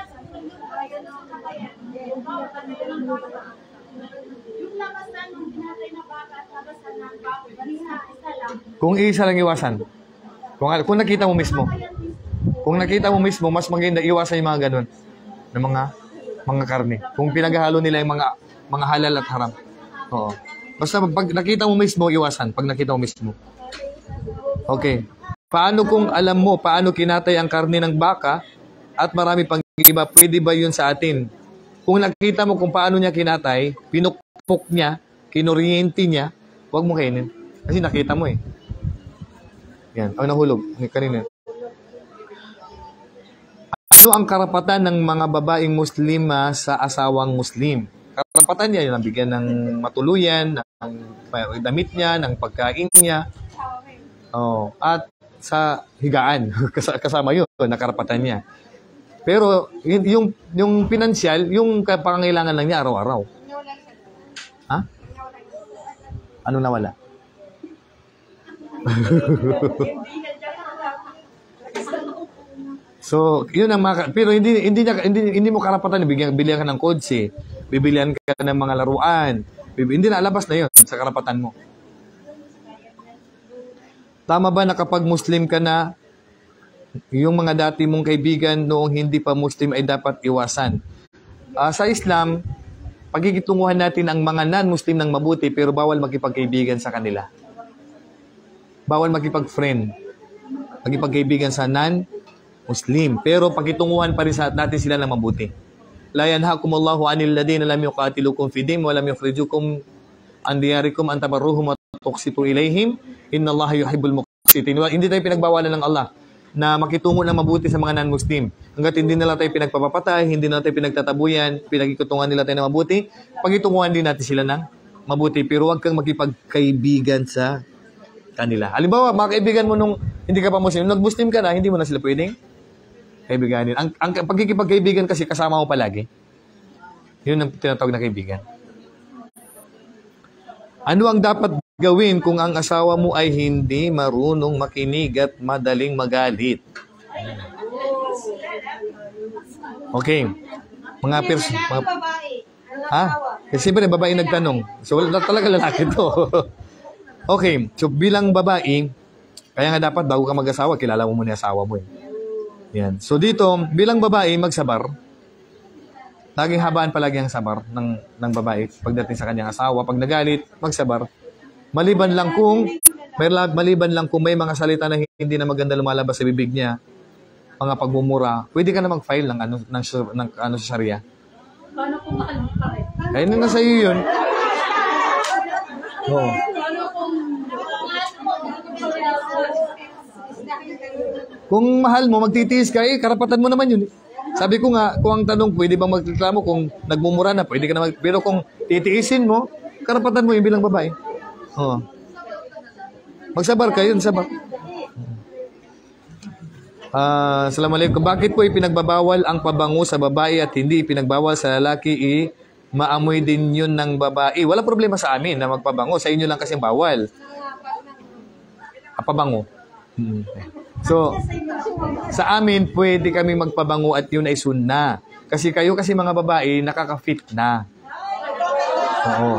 S2: Yung labasan ng pinatay na baka at labasan ng baboy, isa, isa lang.
S1: Kung isa lang iwasan. Kung, kung nakita mo mismo. Kung nakita mo mismo, mas maganda iwasan yung mga ganun. Ng mga mga karne. Kung pinaghalo nila yung mga mga halal at haram. Oo. Basta pag nakita mo mismo, iwasan. Pag nakita mo mismo. Okay. Paano kung alam mo, paano kinatay ang karne ng baka at marami pang iba, pwede ba yun sa atin? Kung nakita mo kung paano niya kinatay, pinukpok niya, kinoriente niya, huwag mo kainin. Kasi nakita mo eh. Yan. Ang nahulog. Kanina. Ano ang karapatan ng mga babaeng Muslima sa asawang Muslim? Karapatan niya, yung bigyan ng matuluyan, ng damit niya, ng pagkain niya. Oh, at sa higaan. Kasama yun, na karapatan niya. Pero yung yung pinansyal, yung pangangailangan lang niya araw-araw. Ha? Anong nawala? So, yun ang mga, pero hindi hindi niya, hindi hindi mo karapatan bigyan bilihan ka ng kotse, bibilihan ka ng mga laruan. Hindi na labas na yun sa karapatan mo. Tama ba na kapag Muslim ka na, yung mga dati mong kaibigan noong hindi pa Muslim ay dapat iwasan? Uh, sa Islam, pagigitunguhan natin ang mga non-Muslim ng mabuti pero bawal makipagkaibigan sa kanila. Bawal makipag-friend. Makipagkaibigan sa non-Muslim. Pero pagitunguhan pa rin sa natin sila ng mabuti. La yanhakumullahu anil ladina lam yuqatilukum fi din wa lam yukhrijukum an diyarikum an tabarruhum wa tuqsitu ilaihim. Inna Allah yuhibbul muqsitin. Hindi tayo pinagbawalan ng Allah na makitungo ng mabuti sa mga non-Muslim. Hanggat hindi nila tayo pinagpapapatay, hindi nila tayo pinagtatabuyan, pinagikutungan nila tayo ng mabuti, pagitunguhan din natin sila ng mabuti. Pero huwag kang makipagkaibigan sa kanila. Halimbawa, mga kaibigan mo nung hindi ka pa Muslim, nag-Muslim ka na, hindi mo na sila pwedeng kaibiganin. Ang, ang pagkikipagkaibigan kasi kasama mo palagi. Yun ang tinatawag na kaibigan. Ano ang dapat gawin kung ang asawa mo ay hindi marunong makinig at madaling magalit? Okay. Mga pers... Mga... Ha? Kasi siyempre, babae nagtanong. So, wala talaga lalaki to. Okay. So, bilang babae, kaya nga dapat bago ka mag-asawa, kilala mo muna yung asawa mo. Eh. Yan. So, dito, bilang babae, magsabar. Laging habaan palagi ang sabar ng, ng babae pagdating sa kanyang asawa. Pag nagalit, magsabar. Maliban lang kung may maliban lang kung may mga salita na hindi na maganda lumalabas sa bibig niya, mga pagmumura, pwede ka na mag-file ng ano ng, ng ano sa Sharia.
S2: Paano kung mahal mo pa rin?
S1: Ay na sa iyo 'yun. Oo. Kung mahal mo, magtitiis ka, eh, karapatan mo naman 'yun. Eh. Sabi ko nga, kung ang tanong, pwede bang magreklamo kung nagmumura na, pwede ka na mag... Pero kung titiisin mo, karapatan mo 'yung bilang babae. Oo. Magsabar ka, yun, sabar. Uh, Assalamualaikum. Bakit po ipinagbabawal ang pabango sa babae at hindi ipinagbawal sa lalaki? I, maamoy din yun ng babae. Wala problema sa amin na magpabango. Sa inyo lang kasi bawal. Ah, pabango. Hmm. So, sa amin, pwede kami magpabango at yun ay sunna. Kasi kayo kasi mga babae, nakaka-fit na. Oo.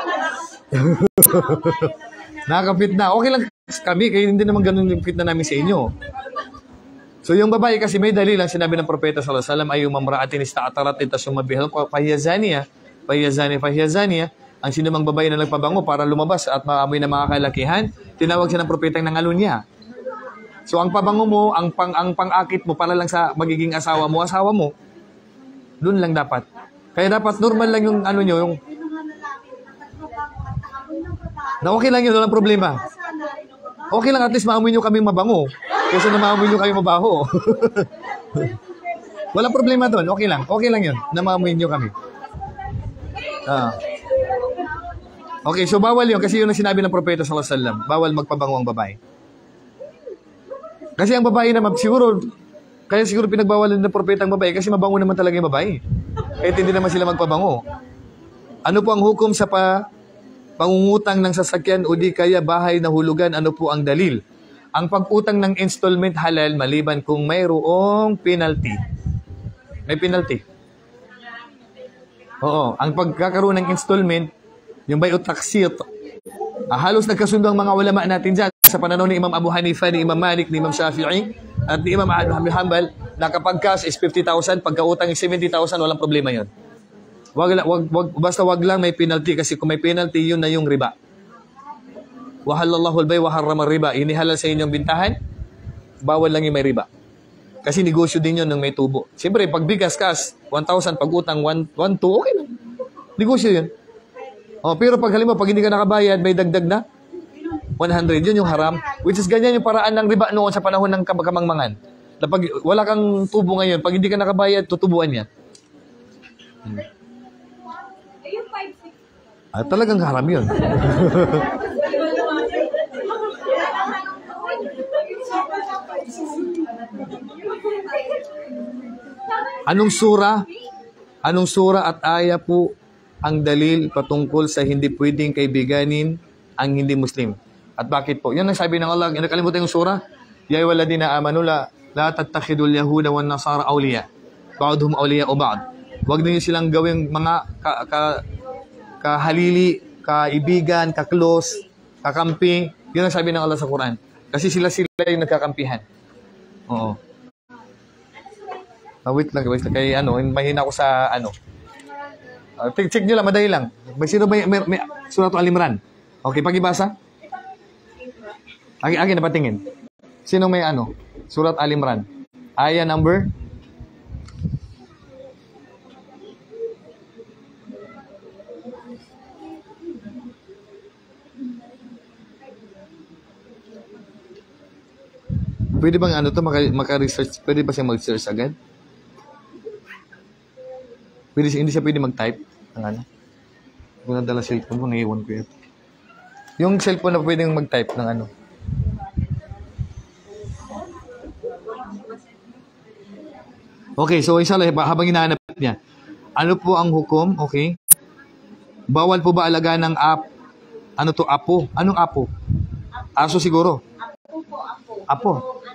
S1: Nakaka-fit na. Okay lang kami, kaya hindi naman ganun yung fit na namin sa inyo. So, yung babae kasi may dalil lang sinabi ng Propeta sallallahu alaihi wasallam ay yung mamraatin ista'atarat itas yung mabihal ko pahiyazaniya, pahiyazaniya, pahiyazaniya. Ang sinumang babae na nagpabango para lumabas at maamoy ng mga kalakihan, tinawag siya ng Propeta ng nangalunya. So, ang pabango mo, ang pang ang pang-akit mo para lang sa magiging asawa mo, asawa mo, doon lang dapat. Kaya dapat normal lang yung ano nyo, yung na okay lang yun, walang problema. Okay lang, at least maamoy nyo kami mabango. Kasi na maamoy nyo kami mabaho. Walang problema doon, okay lang. Okay lang yun, na maamoy nyo kami. Ah. Okay, so bawal yun, kasi yun ang sinabi ng Propeta sallallahu alaihi wasallam. Bawal magpabango ang babae. Kasi ang babae naman, siguro, kaya siguro pinagbawalan ng Propeta ang babae, kasi mabango naman talaga yung babae. Kahit hindi naman sila magpabango. Ano po ang hukom sa pa... pangungutang ng sasakyan o di kaya bahay na hulugan, ano po ang dalil? Ang pag-utang ng installment halal maliban kung mayroong penalty. May penalty. Oo, ang pagkakaroon ng installment, yung bay o taksir, ah, halos nagkasundo ang mga ulama natin dyan sa pananaw ni Imam Abu Hanifa, ni Imam Malik, ni Imam Shafi'i, at ni Imam Ahmad bin Hanbal, na kapag cash is fifty thousand, pagka utang is seventy thousand, walang problema yon. Wag, wag, wag, basta wag lang may penalty kasi kung may penalty, yun na yung riba. Wahalallahu al-bay wa harrama riba. Inihalal sa inyong bintahan, bawal lang yung may riba. Kasi negosyo din yun ng may tubo. Siyempre, pag bigas kas, one thousand, pag utang, one, one, two, okay lang. Negosyo yun. Oh, pero pag halimbawa, pag hindi ka nakabayad, may dagdag na one hundred, yun yung haram. Which is ganyan yung paraan ng riba noon sa panahon ng kamangmangan. Na pag wala kang tubo ngayon, pag hindi ka nakabayad, tutubuan niya. Hmm. Ah, talagang haram yun. Anong sura? Anong sura at aya po ang dalil patungkol sa hindi pwedeng kaibiganin ang hindi Muslim? At bakit po? Yan ang sabi ng Allah. Nakalimutan yung sura. Ya ayyuhalladhina amanu la la tattakhidul yahuda wan nasara awliya. Ba'dhum awliya o ba'd. Huwag niyo silang gawing mga ka, ka, kahalili, kaibigan, ka-close, kakampi. Yun ang sabi ng Allah sa Quran. Kasi sila sila yung nagkakampihan. Oo. Ah, wait lang, wait lang. Kaya ano, mahina ako sa ano. Uh, check, check nyo lang, madali lang. May sino may, may, may Surah Al-Imran. Okay, pag-ibasa. Agi, agi, napatingin. Sino may ano? Surah Al-Imran. Aya number? Pwede bang ano to, maka, maka-research? Pwede ba siya mag-search agad? Pwede siya, hindi siya pwede mag-type ng ano. Kung nadala cellphone ko, naiwan ko yun. Yung cellphone na pwedeng mag-type ng ano. Okay, so inshallah, habang hinahanap niya, ano po ang hukom? Okay. Bawal po ba alagaan ng app? Ano to, apo? Anong apo? Aso siguro?
S2: Apo po, apo.
S1: Apo?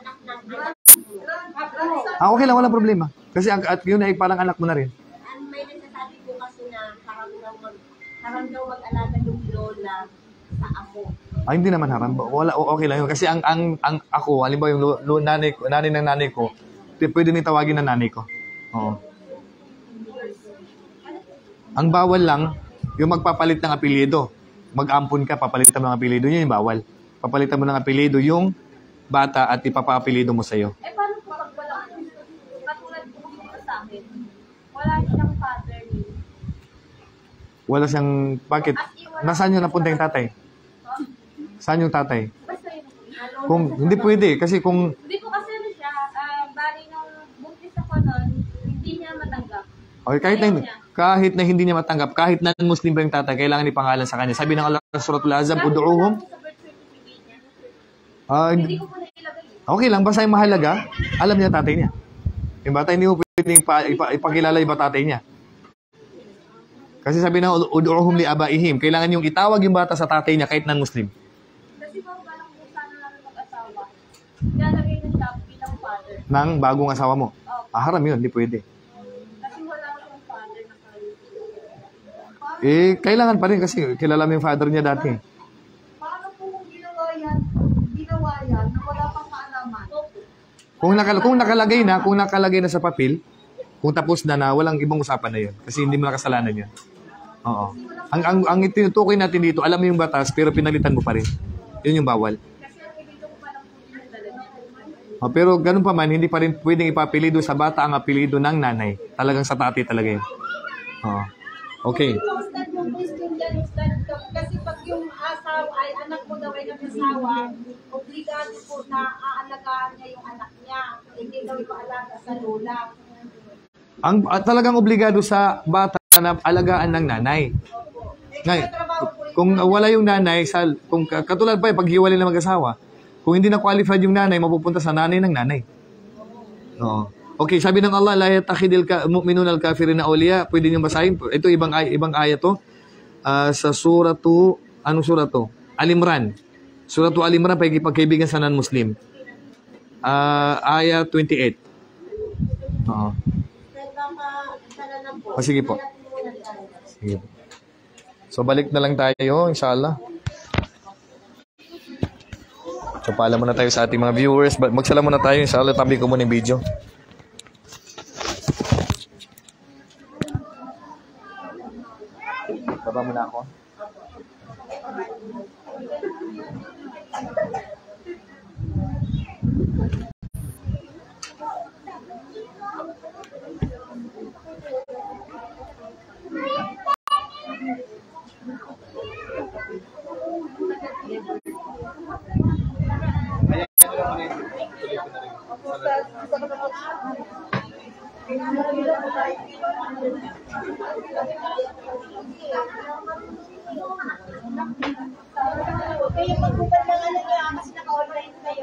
S1: Ah, okay lang, walang problema. Kasi ang, at yun ay parang anak mo na rin.
S2: May nagsasabi po kasi na haram daw mag, haram daw mag-alaga ng lola sa apo.
S1: Ah, hindi naman haram. Wala, okay lang yun. Kasi ang, ang, ang ako, halimbawa yung lo, lo, nanay, nanay ng nanay ko, pwede nang tawagin ng nanay ko. Oo. Ang bawal lang, yung magpapalit ng apelyido. Mag-ampon ka, papalitan mo ng apelyido, yun yung bawal. Papalitan mo ng apelyido yung bata at ipapa-apelyido mo sa'yo.
S2: Eh, paano po pag wala? Katulad po dito sa akin, wala siyang father name.
S1: Wala siyang, bakit? Nasaan yung napunta yung tatay? Saan yung tatay?
S2: Basta yun.
S1: Kung, hindi pwede, kasi kung,
S2: Hindi po kasi ano siya, uh, bali nung buntis ako nun, hindi niya matanggap.
S1: okay, kahit na, kahit na hindi niya matanggap, kahit na Muslim ba yung tatay, kailangan ipangalan sa kanya. Sabi ng Allah sa Suratul Azab, Udu'uhum. Ah,
S2: Hindi ko po nailagay.
S1: okay lang, basta yung mahalaga, alam niya tatay niya. Yung bata, hindi mo pwedeng ipa, ipa, ipakilala yung tatay niya. Kasi sabi ng Udu'uhum li abaihim, kailangan yung itawag yung bata sa tatay niya kahit non-Muslim.
S2: Kasi po, parang po sana namin mag-asawa. Lalagay na siya bilang father.
S1: Nang bagong asawa mo.
S2: Oh.
S1: Ah, haram yun, hindi pwede.
S2: Kasi wala akong father na kayo.
S1: Eh, kailangan pa rin kasi kilala mo yung father niya dati.
S2: Paano po kung ginawa yan? Ginawa yan na wala pang kaalaman?
S1: Kung, nakal kung nakalagay na, kung nakalagay na sa papel, kung tapos na na, walang ibang usapan na yun. Kasi hindi mo nakasalanan yun. Oo. Ang, ang, ang itinutukoy natin dito, alam mo yung batas, pero pinalitan mo pa rin. Yun yung bawal.
S2: Kasi ang ibig ko pa lang po yung dala niya.
S1: Oh, pero ganun pa man, hindi pa rin pwedeng ipapilido sa bata ang apelido ng nanay. Talagang sa tati talaga yun. Oo. Okay.
S2: Stand yung question dyan, stand ka. Kasi pag yung asawa ay anak mo daw ay nag-asawa, obligado po na aalagaan niya yung anak niya. Hindi daw ipaalaga sa lola.
S1: Ang uh, talagang obligado sa bata na alagaan ng nanay. Ngayon, kung wala yung nanay, sa, kung katulad pa, pag hiwalay na mag-asawa, kung hindi na qualified yung nanay, mapupunta sa nanay ng nanay. Oo. Okay, sabi ng Allah, la yattakhidul mu'minun al-kafirin awliya. Pwede niyo basahin. Ito ibang ay ibang aya to. Uh, sa suratu, anong sura to? Al-Imran. Suratu Al-Imran, pagkaibigan sa non-Muslim. Uh, aya twenty-eight. Oo. Oh, sige po. Sige. So, balik na lang tayo, inshallah. So, paalam muna tayo sa ating mga viewers. Magsala muna tayo, inshallah. Tabi ko muna yung video. Baba mo na ako.
S2: Kayo magbuban ng ano niya kasi naka-online kayo.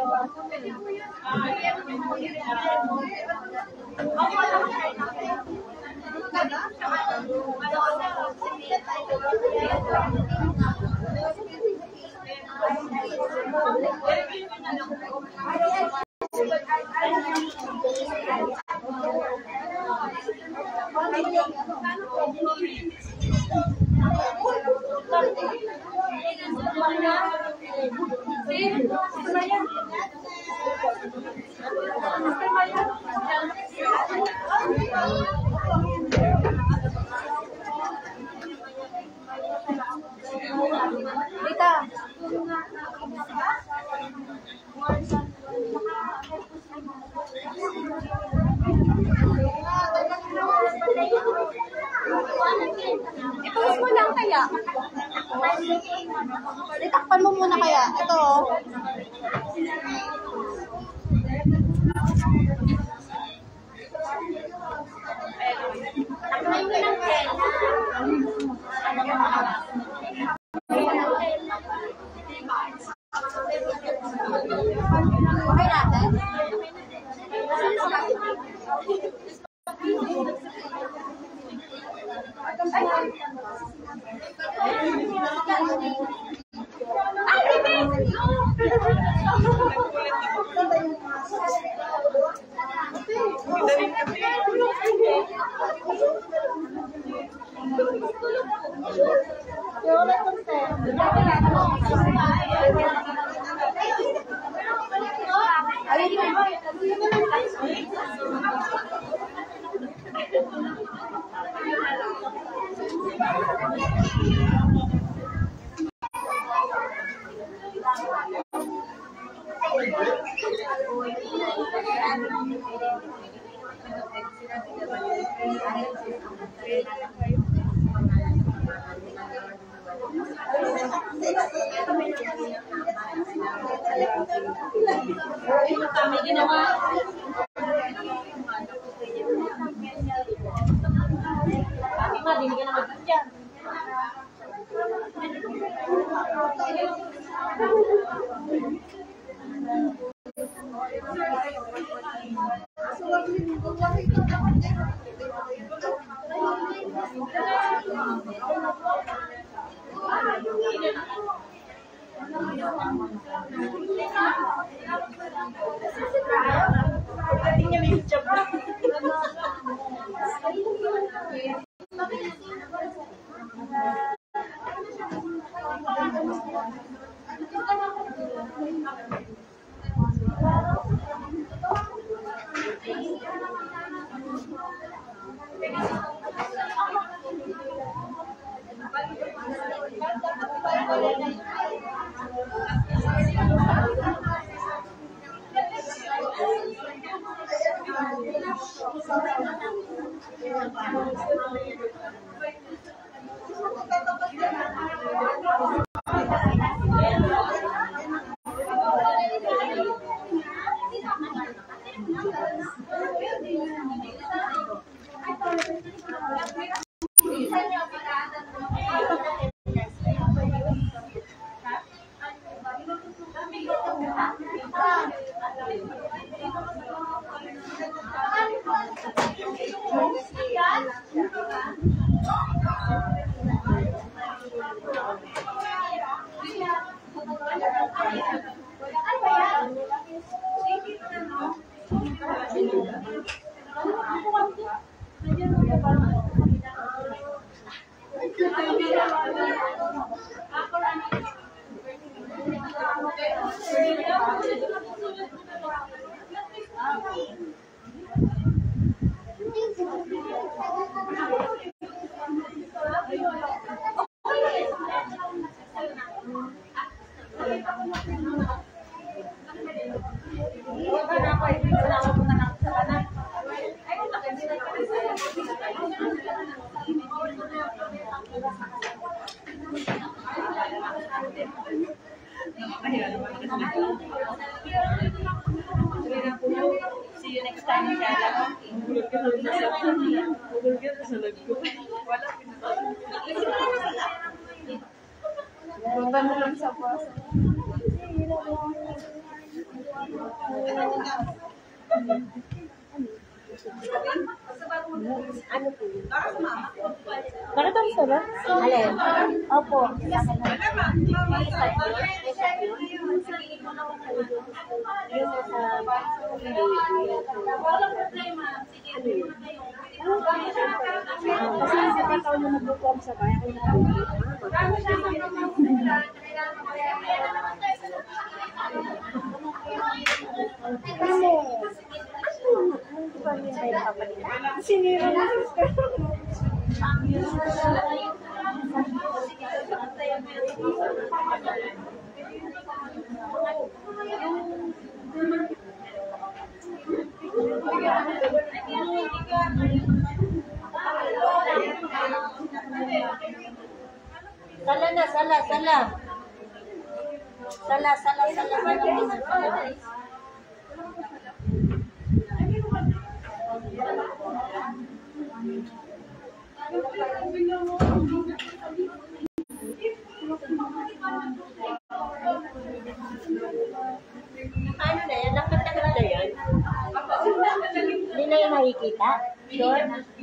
S2: Dita. Ipost mo lang kaya. Itakpan mo muna kaya. Ito oh. Takpan mo lang kaya. Okay natin? Kami ginawa. Kami ma, hindi ka na mag-dyan. See you next time, inshallah.
S3: Bulog ka na sa Bulog ka na sa lag ko.
S2: Wala
S3: Punta na lang sa paso.
S4: Ano po yun? Para tayo sa ba? Alin? Opo. Yung
S2: Walang problema. Sige, ano yun?
S4: kasi sa ikaw na nag-perform sa bayan, ako na
S3: Sinira na sister.
S4: Sala na, sala, sala. Sala, sala, sala, sala. Ano na yan? Nakatagal na yan? Hindi na yan nakikita? Sure?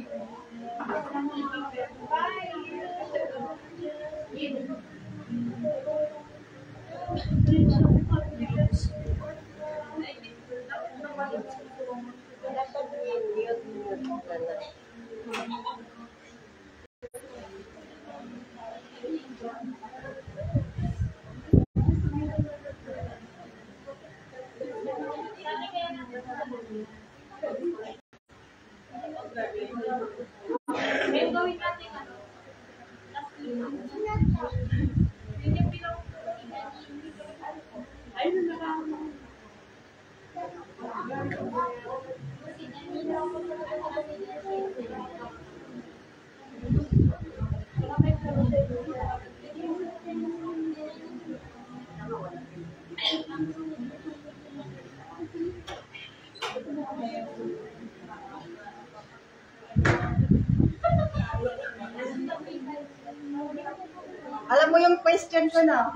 S3: Alam mo yung question ko na.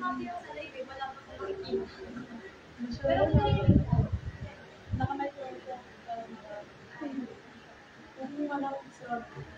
S2: Pero nakamay ko ito. Kung wala ko sa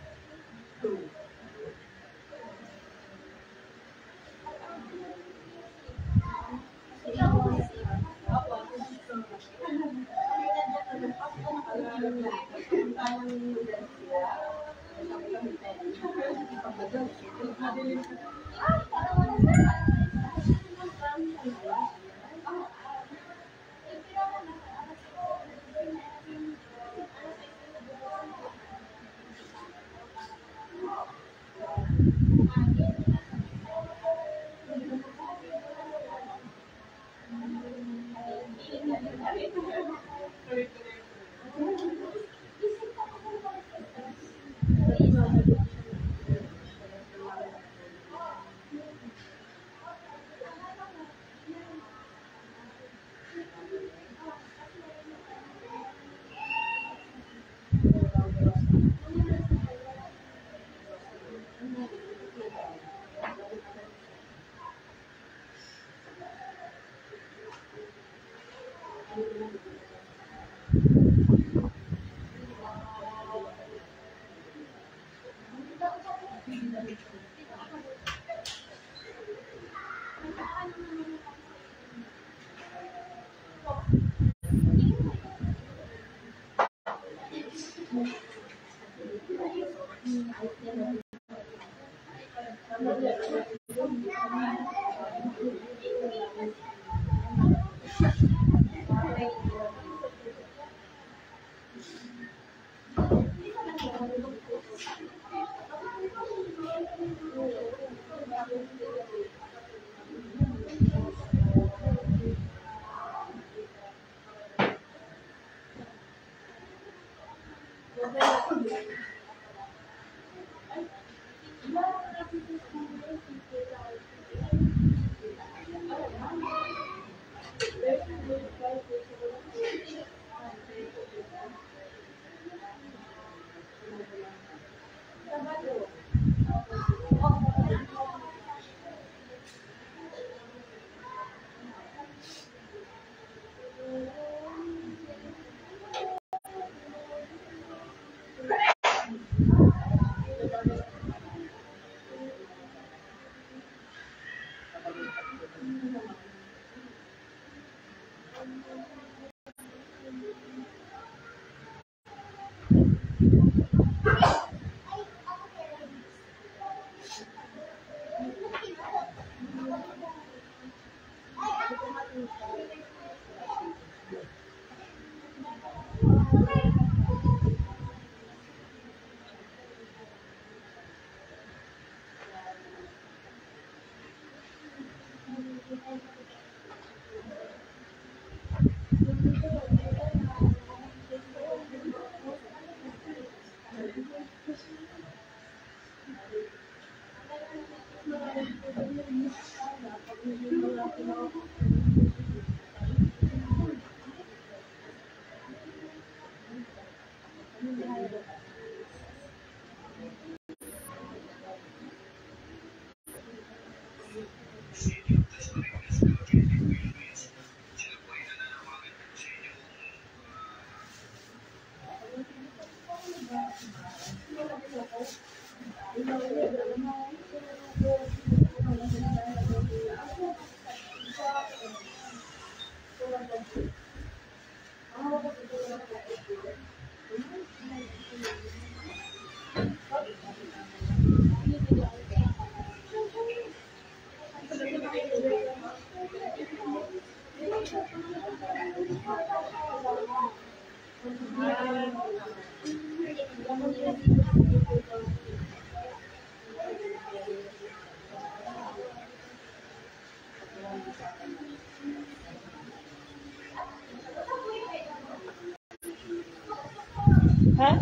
S3: Ha?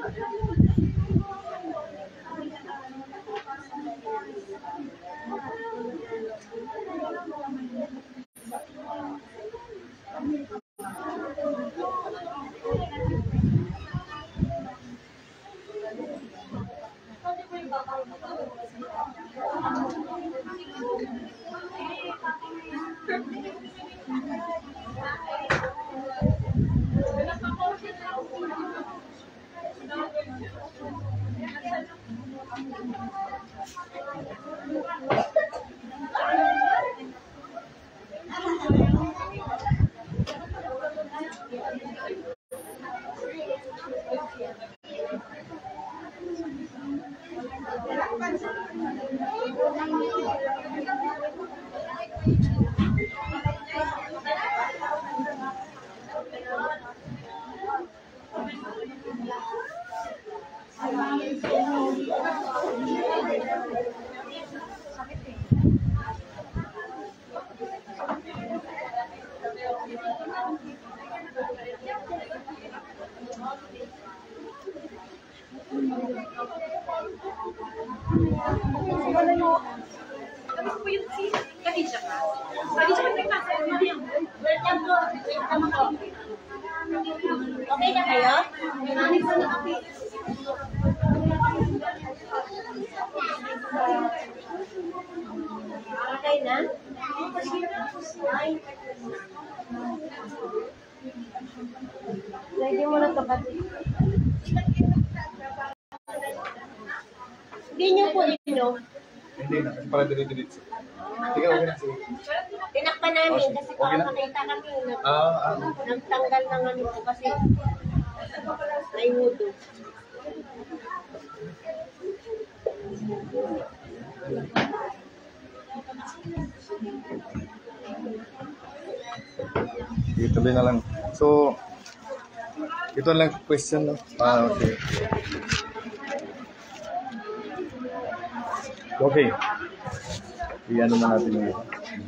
S2: Ano po yung si Khadija ka? Khadija ka tayo kasi ano yung
S4: Welcome po. Welcome po. Okay na kayo? Okay na? Lagi mo na kapatid. Hindi niyo po inom.
S1: Hindi na, kasi para dili-dilit. Sige, okay na. Sige.
S4: Tinakpan namin kasi
S1: Okay na.
S4: parang nakita kami. nag-
S1: Ah, ah.
S4: Nagtanggal ng ano po kasi may wudo.
S1: Sige, tuloy na lang. So, ito lang question, no? Ah, okay. Okay. I-ano na natin yung ito.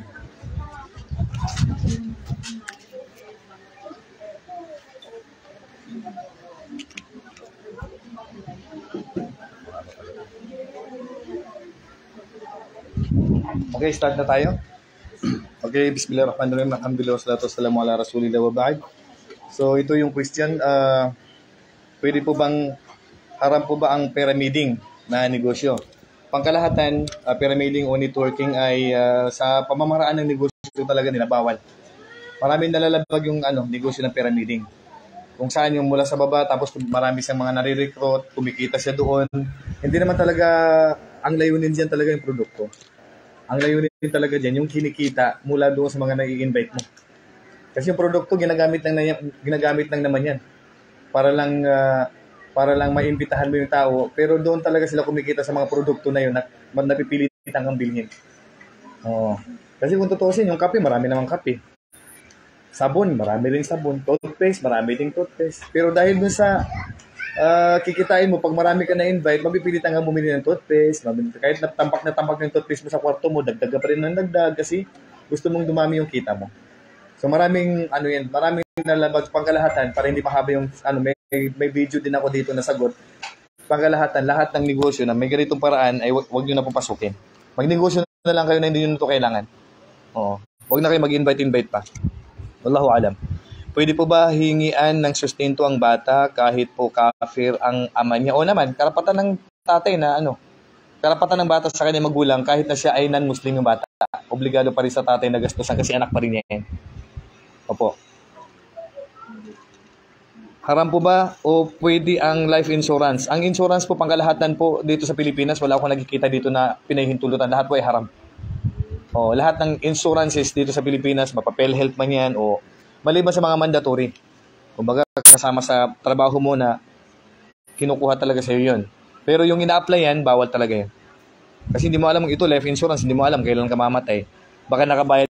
S1: Okay, start na tayo. Okay, bismillahirrahmanirrahim. Alhamdulillah, wassalatu wassalamu ala rasulillah wa ba'd. So, ito yung question. Uh, pwede po bang, haram po ba ang pyramiding na negosyo? Pangkalahatan, uh, pyramiding o networking ay uh, sa pamamaraan ng negosyo talaga nila bawal. Maraming nalalabag yung ano, negosyo ng pyramiding. Kung saan yung mula sa baba, tapos marami siyang mga nare-recruit, kumikita siya doon. Hindi naman talaga, ang layunin diyan talaga yung produkto. Ang layunin talaga diyan yung kinikita mula doon sa mga nai-invite mo. Kasi yung produkto ginagamit lang na, ginagamit lang naman yan. Para lang uh, para lang maimbitahan mo yung tao, pero doon talaga sila kumikita sa mga produkto na yun na napipilitan kang bilhin. Oh. Kasi kung tutuusin, yung kape, marami namang kape. Sabon, marami rin sabon. Toothpaste, marami ding toothpaste. Pero dahil dun sa uh, kikitain mo, pag marami ka na-invite, mapipilitan kang bumili ng toothpaste. Kahit na tampak na tampak yung toothpaste mo sa kwarto mo, dagdag ka pa rin ng dagdag kasi gusto mong dumami yung kita mo. So maraming, ano yan, maraming nalabag pangkalahatan para hindi mahaba yung, ano, may, may video din ako dito na sagot. Pangkalahatan, lahat ng negosyo na may ganitong paraan ay wag, wag nyo na papasukin. Magnegosyo na lang kayo na hindi nyo ito kailangan. Oo. Wag na kayo mag-invite-invite pa. Wallahu alam. Pwede po ba hingian ng sustento ang bata kahit po kafir ang ama niya? O naman, karapatan ng tatay na ano, karapatan ng bata sa kanyang magulang kahit na siya ay non-Muslim yung bata. Obligado pa rin sa tatay na gastusan kasi anak pa rin niya yan. Opo. Haram po ba o pwede ang life insurance? Ang insurance po pangkalahatan po dito sa Pilipinas, wala akong nakikita dito na pinahihintulutan. Lahat po ay haram. O, lahat ng insurances dito sa Pilipinas, mapapel health man yan o maliban sa mga mandatory. Kumbaga kasama sa trabaho mo na kinukuha talaga sa iyo yun. Pero yung ina-apply yan, bawal talaga yan. Kasi hindi mo alam ito, life insurance, hindi mo alam kailan ka mamatay. Baka nakabayad